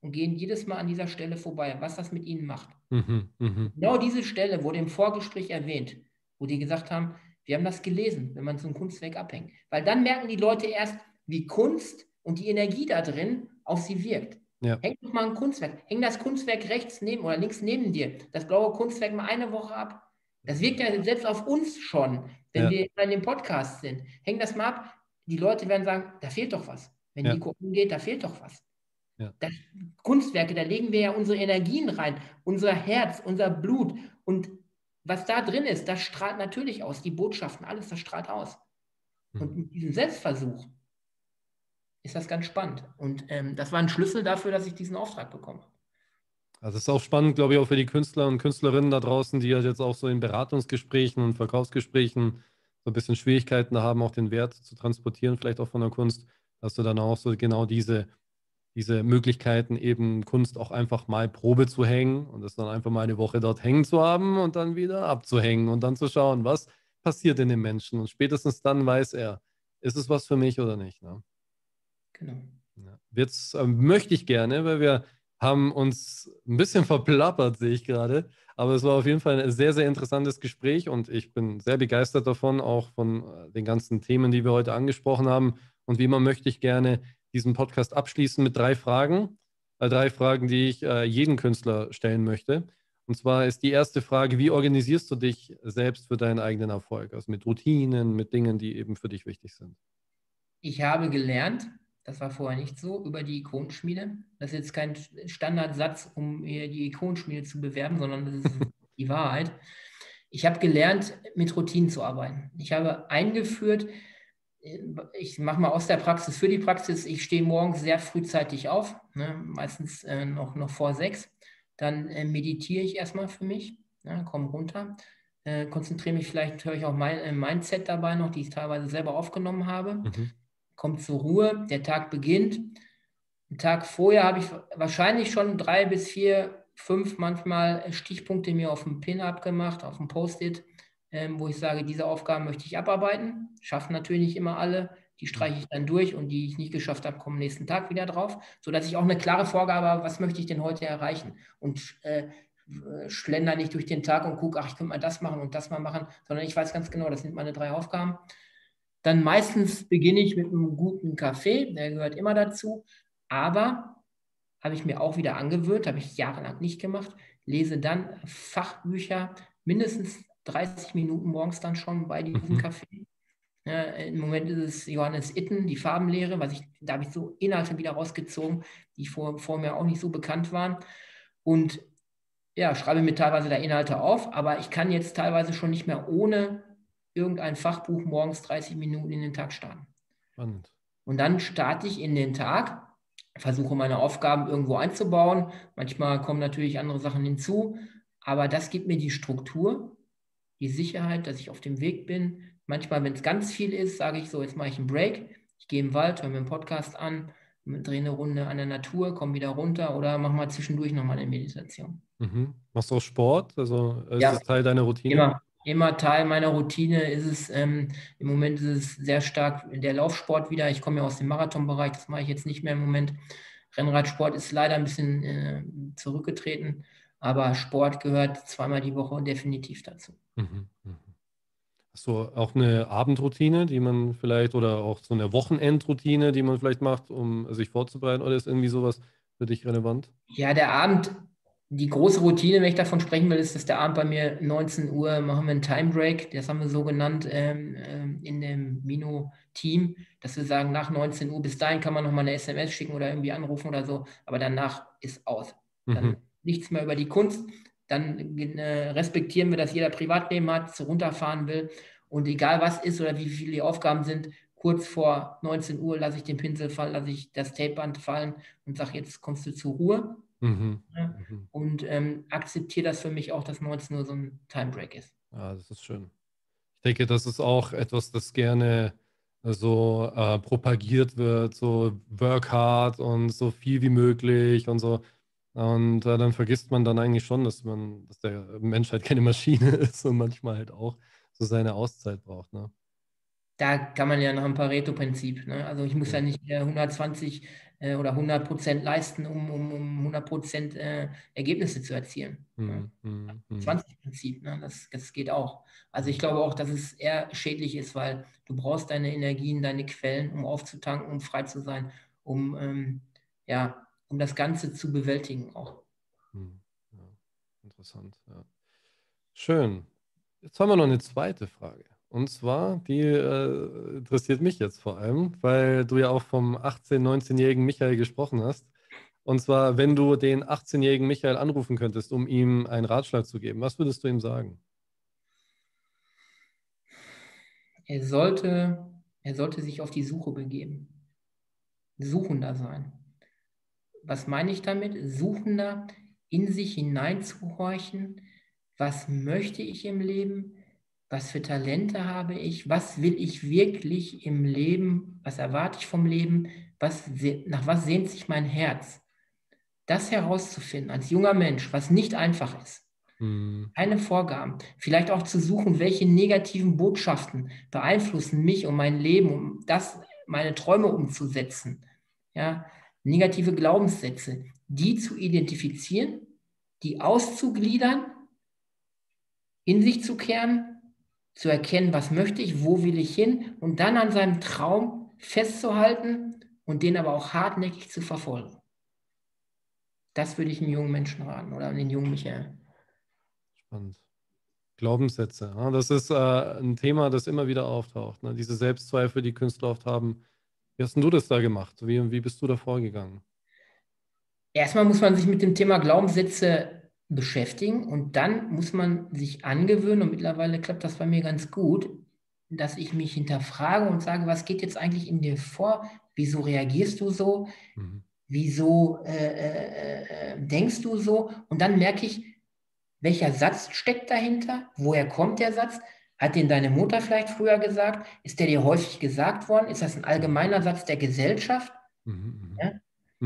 und gehen jedes Mal an dieser Stelle vorbei, was das mit ihnen macht. Mhm. Mhm. Genau diese Stelle wurde im Vorgespräch erwähnt, wo die gesagt haben, wir haben das gelesen, wenn man so ein Kunstwerk abhängt. Weil dann merken die Leute erst, wie Kunst und die Energie da drin auf sie wirkt. Ja. Häng doch mal ein Kunstwerk, häng das Kunstwerk rechts neben oder links neben dir, das blaue Kunstwerk mal eine Woche ab. Das wirkt ja selbst auf uns schon, wenn wir in dem Podcast sind. Häng das mal ab. Die Leute werden sagen, da fehlt doch was. Wenn Nico umgeht, da fehlt doch was. Ja. Das Kunstwerke, da legen wir ja unsere Energien rein, unser Herz, unser Blut. Und was da drin ist, das strahlt natürlich aus. Die Botschaften, alles, das strahlt aus. Und mit diesem Selbstversuch ist das ganz spannend. Und das war ein Schlüssel dafür, dass ich diesen Auftrag bekomme. Also es ist auch spannend, glaube ich, auch für die Künstler und Künstlerinnen da draußen, die halt jetzt auch so in Beratungsgesprächen und Verkaufsgesprächen so ein bisschen Schwierigkeiten haben, auch den Wert zu transportieren, vielleicht auch von der Kunst, dass du dann auch so genau diese Möglichkeiten, eben Kunst auch einfach mal Probe zu hängen und das dann einfach mal eine Woche dort hängen zu haben und dann wieder abzuhängen und dann zu schauen, was passiert in dem Menschen. Und spätestens dann weiß er, ist es was für mich oder nicht. Ne? Genau. Ja. Jetzt möchte ich gerne, weil wir haben uns ein bisschen verplappert, sehe ich gerade. Aber es war auf jeden Fall ein sehr, sehr interessantes Gespräch und ich bin sehr begeistert davon, auch von den ganzen Themen, die wir heute angesprochen haben. Und wie immer möchte ich gerne diesen Podcast abschließen mit 3 Fragen. 3 Fragen, die ich jeden Künstler stellen möchte. Und zwar ist die erste Frage, wie organisierst du dich selbst für deinen eigenen Erfolg? Also mit Routinen, mit Dingen, die eben für dich wichtig sind. Ich habe gelernt, das war vorher nicht so, über die Ikonenschmiede. Das ist jetzt kein Standardsatz, um hier die Ikonenschmiede zu bewerben, sondern das ist die Wahrheit. Ich habe gelernt, mit Routinen zu arbeiten. Ich habe eingeführt, ich mache mal aus der Praxis für die Praxis, ich stehe morgens sehr frühzeitig auf, ne, meistens noch vor 6. Dann meditiere ich erstmal für mich, ne, komme runter, konzentriere mich, vielleicht höre ich auch mein Mindset dabei noch, die ich teilweise selber aufgenommen habe. Mhm. Kommt zur Ruhe, der Tag beginnt. Einen Tag vorher habe ich wahrscheinlich schon 3 bis 4, 5 manchmal Stichpunkte mir auf dem Pin-Up gemacht, auf dem Post-it, wo ich sage, diese Aufgaben möchte ich abarbeiten. Schaffen natürlich nicht immer alle. Die streiche ich dann durch und die ich nicht geschafft habe, kommen nächsten Tag wieder drauf, sodass ich auch eine klare Vorgabe habe, was möchte ich denn heute erreichen. Und schlender nicht durch den Tag und gucke, ach, ich könnte mal das machen und das mal machen, sondern ich weiß ganz genau, das sind meine 3 Aufgaben. Dann meistens beginne ich mit einem guten Kaffee, der gehört immer dazu. Aber habe ich mir auch wieder angewöhnt, habe ich jahrelang nicht gemacht, lese dann Fachbücher, mindestens 30 Minuten morgens dann schon bei diesem Kaffee. Ja, im Moment ist es Johannes Itten, die Farbenlehre, da habe ich so Inhalte wieder rausgezogen, die vor mir auch nicht so bekannt waren. Und ja, schreibe mir teilweise da Inhalte auf, aber ich kann jetzt teilweise schon nicht mehr ohne irgendein Fachbuch morgens 30 Minuten in den Tag starten. Spannend. Und dann starte ich in den Tag, versuche meine Aufgaben irgendwo einzubauen. Manchmal kommen natürlich andere Sachen hinzu, aber das gibt mir die Struktur, die Sicherheit, dass ich auf dem Weg bin. Manchmal, wenn es ganz viel ist, sage ich so, jetzt mache ich einen Break. Ich gehe im Wald, höre mir einen Podcast an, drehe eine Runde an der Natur, komme wieder runter oder mache mal zwischendurch nochmal eine Meditation. Mhm. Machst du auch Sport? Also ist Ja, das Teil deiner Routine? immer Teil meiner Routine ist es, im Moment ist es sehr stark der Laufsport wieder. Ich komme ja aus dem Marathonbereich, das mache ich jetzt nicht mehr im Moment. Rennradsport ist leider ein bisschen zurückgetreten, aber Sport gehört 2-mal die Woche definitiv dazu. Mhm. Mhm. Hast du auch eine Abendroutine, die man vielleicht, oder auch so eine Wochenendroutine, die man vielleicht macht, um sich vorzubereiten, oder ist irgendwie sowas für dich relevant? Ja, der Abend, die große Routine, wenn ich davon sprechen will, ist, dass der Abend bei mir 19 Uhr machen wir einen Time Break, das haben wir so genannt in dem Mino-Team, dass wir sagen, nach 19 Uhr, bis dahin kann man nochmal eine SMS schicken oder irgendwie anrufen oder so, aber danach ist aus. Dann Mhm. nichts mehr über die Kunst, dann respektieren wir, dass jeder Privatleben hat, so runterfahren will und egal was ist oder wie viele die Aufgaben sind, kurz vor 19 Uhr lasse ich den Pinsel fallen, lasse ich das Tapeband fallen und sage, jetzt kommst du zur Ruhe. Mhm. Ja, Mhm. und akzeptiere das für mich auch, dass 19 Uhr so ein Time Break ist. Ja, das ist schön. Ich denke, das ist auch etwas, das gerne so propagiert wird, so work hard und so viel wie möglich und so. Und dann vergisst man dann eigentlich schon, dass der Mensch halt keine Maschine ist und manchmal halt auch so seine Auszeit braucht, ne? Da kann man ja nach dem Pareto-Prinzip, ne? Also ich muss ja nicht 120 oder 100% leisten, um 100% Ergebnisse zu erzielen. Ne? 20-Prinzip, ne? Das geht auch. Also ich glaube auch, dass es eher schädlich ist, weil du brauchst deine Energien, deine Quellen, um aufzutanken, um frei zu sein, um das Ganze zu bewältigen auch. Ja, interessant, ja. Schön. Jetzt haben wir noch eine zweite Frage. Und zwar, die interessiert mich jetzt vor allem, weil du ja auch vom 18-, 19-jährigen Michael gesprochen hast. Und zwar, wenn du den 18-jährigen Michael anrufen könntest, um ihm einen Ratschlag zu geben, was würdest du ihm sagen? Er sollte sich auf die Suche begeben. Suchender sein. Was meine ich damit? Suchender, in sich hineinzuhorchen. Was möchte ich im Leben? Was für Talente habe ich? Was will ich wirklich im Leben? Was erwarte ich vom Leben? Nach was sehnt sich mein Herz? Das herauszufinden als junger Mensch, was nicht einfach ist. Keine Vorgaben. Vielleicht auch zu suchen, welche negativen Botschaften beeinflussen mich und mein Leben, um meine Träume umzusetzen. Ja, negative Glaubenssätze, die zu identifizieren, die auszugliedern, in sich zu kehren, zu erkennen, was möchte ich, wo will ich hin und dann an seinem Traum festzuhalten und den aber auch hartnäckig zu verfolgen. Das würde ich einem jungen Menschen raten oder an den jungen Michael. Spannend. Glaubenssätze. Ja, das ist ein Thema, das immer wieder auftaucht. Ne? Diese Selbstzweifel, die Künstler oft haben. Wie hast denn du das da gemacht? Wie bist du da vorgegangen? Erstmal muss man sich mit dem Thema Glaubenssätze beschäftigen und dann muss man sich angewöhnen, und mittlerweile klappt das bei mir ganz gut, dass ich mich hinterfrage und sage, was geht jetzt eigentlich in dir vor? Wieso reagierst du so? Wieso denkst du so? Und dann merke ich, welcher Satz steckt dahinter? Woher kommt der Satz? Hat den deine Mutter vielleicht früher gesagt? Ist der dir häufig gesagt worden? Ist das ein allgemeiner Satz der Gesellschaft? Ja?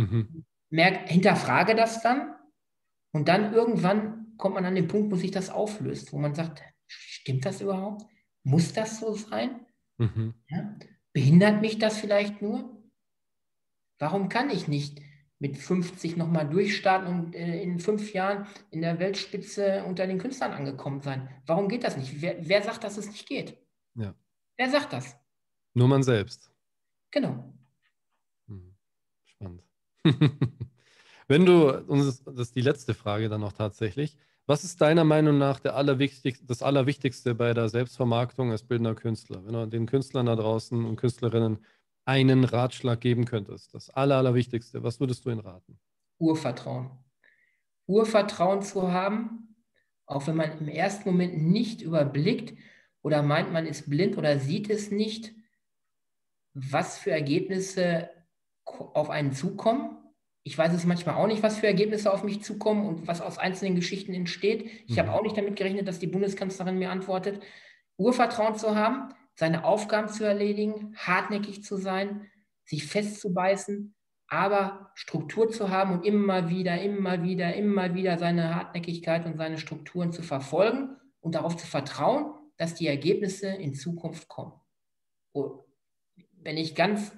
Hinterfrage das dann und dann irgendwann kommt man an den Punkt, wo sich das auflöst, wo man sagt, stimmt das überhaupt? Muss das so sein? Ja? Behindert mich das vielleicht nur? Warum kann ich nicht mit 50 nochmal durchstarten und in 5 Jahren in der Weltspitze unter den Künstlern angekommen sein? Warum geht das nicht? Wer sagt, dass es nicht geht? Ja. Wer sagt das? Nur man selbst. Genau. Spannend. Wenn du, das ist die letzte Frage dann noch tatsächlich, was ist deiner Meinung nach das Allerwichtigste bei der Selbstvermarktung als bildender Künstler? Wenn du den Künstlern da draußen und Künstlerinnen einen Ratschlag geben könntest, das Allerwichtigste, was würdest du ihnen raten? Urvertrauen. Urvertrauen zu haben, auch wenn man im ersten Moment nicht überblickt oder meint, man ist blind oder sieht es nicht, was für Ergebnisse auf einen zukommen. Ich weiß es manchmal auch nicht, was für Ergebnisse auf mich zukommen und was aus einzelnen Geschichten entsteht. Ich habe auch nicht damit gerechnet, dass die Bundeskanzlerin mir antwortet. Urvertrauen zu haben, seine Aufgaben zu erledigen, hartnäckig zu sein, sich festzubeißen, aber Struktur zu haben und immer wieder seine Hartnäckigkeit und seine Strukturen zu verfolgen und darauf zu vertrauen, dass die Ergebnisse in Zukunft kommen. Wenn ich ganz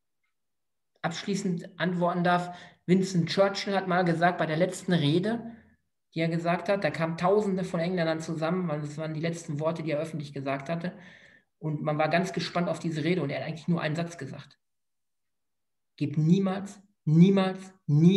abschließend antworten darf, Winston Churchill hat mal gesagt, bei der letzten Rede, die er gesagt hat, da kamen Tausende von Engländern zusammen, weil das waren die letzten Worte, die er öffentlich gesagt hatte. Und man war ganz gespannt auf diese Rede und er hat eigentlich nur einen Satz gesagt. Gib niemals, niemals,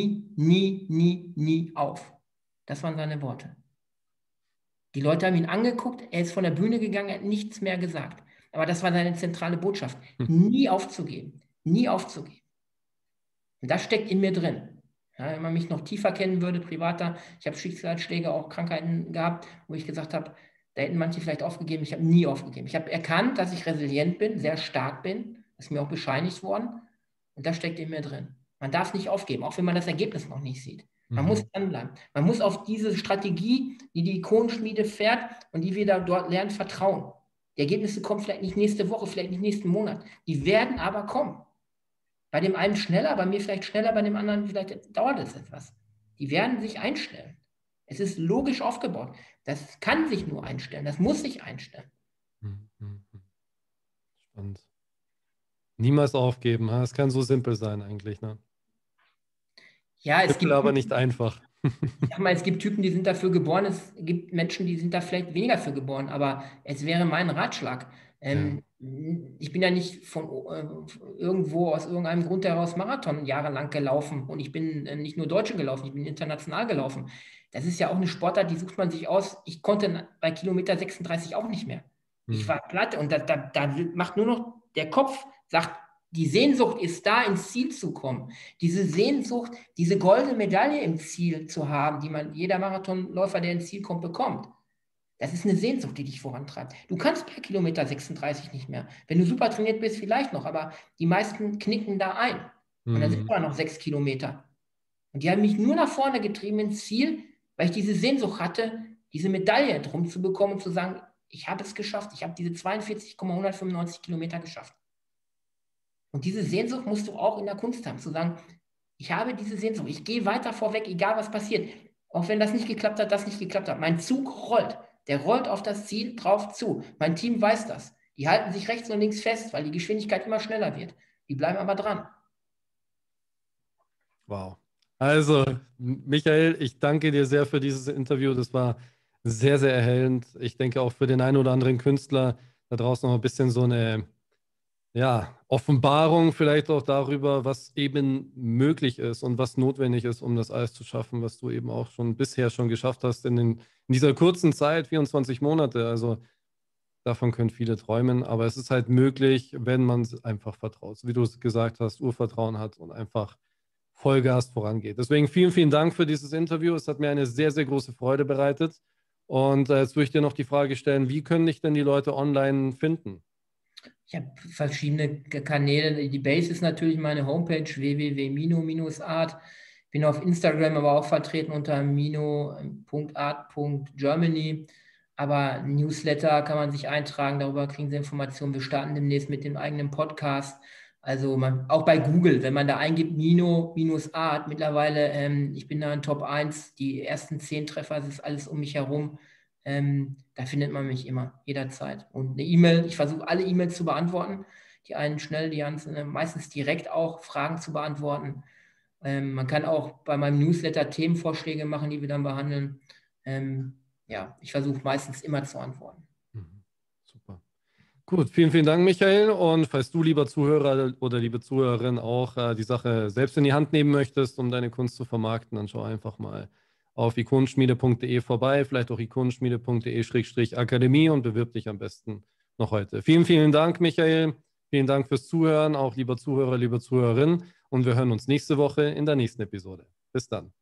nie auf. Das waren seine Worte. Die Leute haben ihn angeguckt, er ist von der Bühne gegangen, er hat nichts mehr gesagt. Aber das war seine zentrale Botschaft. Nie aufzugeben. Nie aufzugeben. Und das steckt in mir drin. Ja, wenn man mich noch tiefer kennen würde, privater, ich habe Schicksalsschläge, auch Krankheiten gehabt, wo ich gesagt habe, da hätten manche vielleicht aufgegeben. Ich habe nie aufgegeben. Ich habe erkannt, dass ich resilient bin, sehr stark bin. Das ist mir auch bescheinigt worden. Und das steckt in mir drin. Man darf nicht aufgeben, auch wenn man das Ergebnis noch nicht sieht. Man muss dranbleiben. Man muss auf diese Strategie, die die Ikonenschmiede fährt und die wir da dort lernen, vertrauen. Die Ergebnisse kommen vielleicht nicht nächste Woche, vielleicht nicht nächsten Monat. Die werden aber kommen. Bei dem einen schneller, bei mir vielleicht schneller, bei dem anderen vielleicht dauert es etwas. Die werden sich einstellen. Es ist logisch aufgebaut. Das kann sich nur einstellen, das muss sich einstellen. Und niemals aufgeben. Es kann so simpel sein eigentlich, ne? Ja, es Simpel, gibt aber Typen, nicht einfach. ich sag mal, es gibt Typen, die sind dafür geboren, es gibt Menschen, die sind da vielleicht weniger für geboren, aber es wäre mein Ratschlag. Ja. Ich bin ja nicht von irgendwo aus irgendeinem Grund heraus Marathon jahrelang gelaufen und ich bin nicht nur Deutsche gelaufen, ich bin international gelaufen. Das ist ja auch eine Sportart, die sucht man sich aus. Ich konnte bei Kilometer 36 auch nicht mehr. Ich Hm. war platt und da macht nur noch der Kopf, sagt, die Sehnsucht ist da, ins Ziel zu kommen. Diese Sehnsucht, diese goldene Medaille im Ziel zu haben, die jeder Marathonläufer, der ins Ziel kommt, bekommt. Das ist eine Sehnsucht, die dich vorantreibt. Du kannst bei Kilometer 36 nicht mehr. Wenn du super trainiert bist, vielleicht noch, aber die meisten knicken da ein. Und dann sind Hm. wir noch 6 Kilometer. Und die haben mich nur nach vorne getrieben ins Ziel, weil ich diese Sehnsucht hatte, diese Medaille drum zu bekommen und zu sagen, ich habe es geschafft. Ich habe diese 42,195 Kilometer geschafft. Und diese Sehnsucht musst du auch in der Kunst haben, zu sagen, ich habe diese Sehnsucht, ich gehe weiter vorweg, egal was passiert. Auch wenn das nicht geklappt hat, das nicht geklappt hat. Mein Zug rollt. Der rollt auf das Ziel drauf zu. Mein Team weiß das. Die halten sich rechts und links fest, weil die Geschwindigkeit immer schneller wird. Die bleiben aber dran. Wow. Also, Michael, ich danke dir sehr für dieses Interview. Das war sehr, sehr erhellend. Ich denke auch für den einen oder anderen Künstler da draußen noch ein bisschen so eine, ja, Offenbarung vielleicht auch darüber, was eben möglich ist und was notwendig ist, um das alles zu schaffen, was du eben auch schon bisher schon geschafft hast in dieser kurzen Zeit, 24 Monate. Also davon können viele träumen, aber es ist halt möglich, wenn man es einfach vertraut. So wie du es gesagt hast, Urvertrauen hat und einfach Vollgas vorangeht. Deswegen vielen, vielen Dank für dieses Interview. Es hat mir eine sehr, sehr große Freude bereitet. Und jetzt würde ich dir noch die Frage stellen, wie können dich denn die Leute online finden? Ich habe verschiedene Kanäle. Die Base ist natürlich meine Homepage www.mino-art. Bin auf Instagram aber auch vertreten unter mino.art.germany. Aber Newsletter kann man sich eintragen, darüber kriegen Sie Informationen. Wir starten demnächst mit dem eigenen Podcast. Also auch bei Google, wenn man da eingibt, Mino-Art, mittlerweile, ich bin da in Top 1, die ersten 10 Treffer, das ist alles um mich herum. Da findet man mich immer, jederzeit. Und eine E-Mail, ich versuche alle E-Mails zu beantworten. Die einen schnell, die anderen meistens direkt auch Fragen zu beantworten. Man kann auch bei meinem Newsletter Themenvorschläge machen, die wir dann behandeln. Ja, ich versuche meistens immer zu antworten. Mhm. Super. Gut, vielen, vielen Dank, Michael. Und falls du, lieber Zuhörer oder liebe Zuhörerin, auch die Sache selbst in die Hand nehmen möchtest, um deine Kunst zu vermarkten, dann schau einfach mal auf ikonenschmiede.de vorbei, vielleicht auch ikonenschmiede.de/akademie und bewirb dich am besten noch heute. Vielen, vielen Dank, Michael. Vielen Dank fürs Zuhören, auch lieber Zuhörer, liebe Zuhörerin. Und wir hören uns nächste Woche in der nächsten Episode. Bis dann.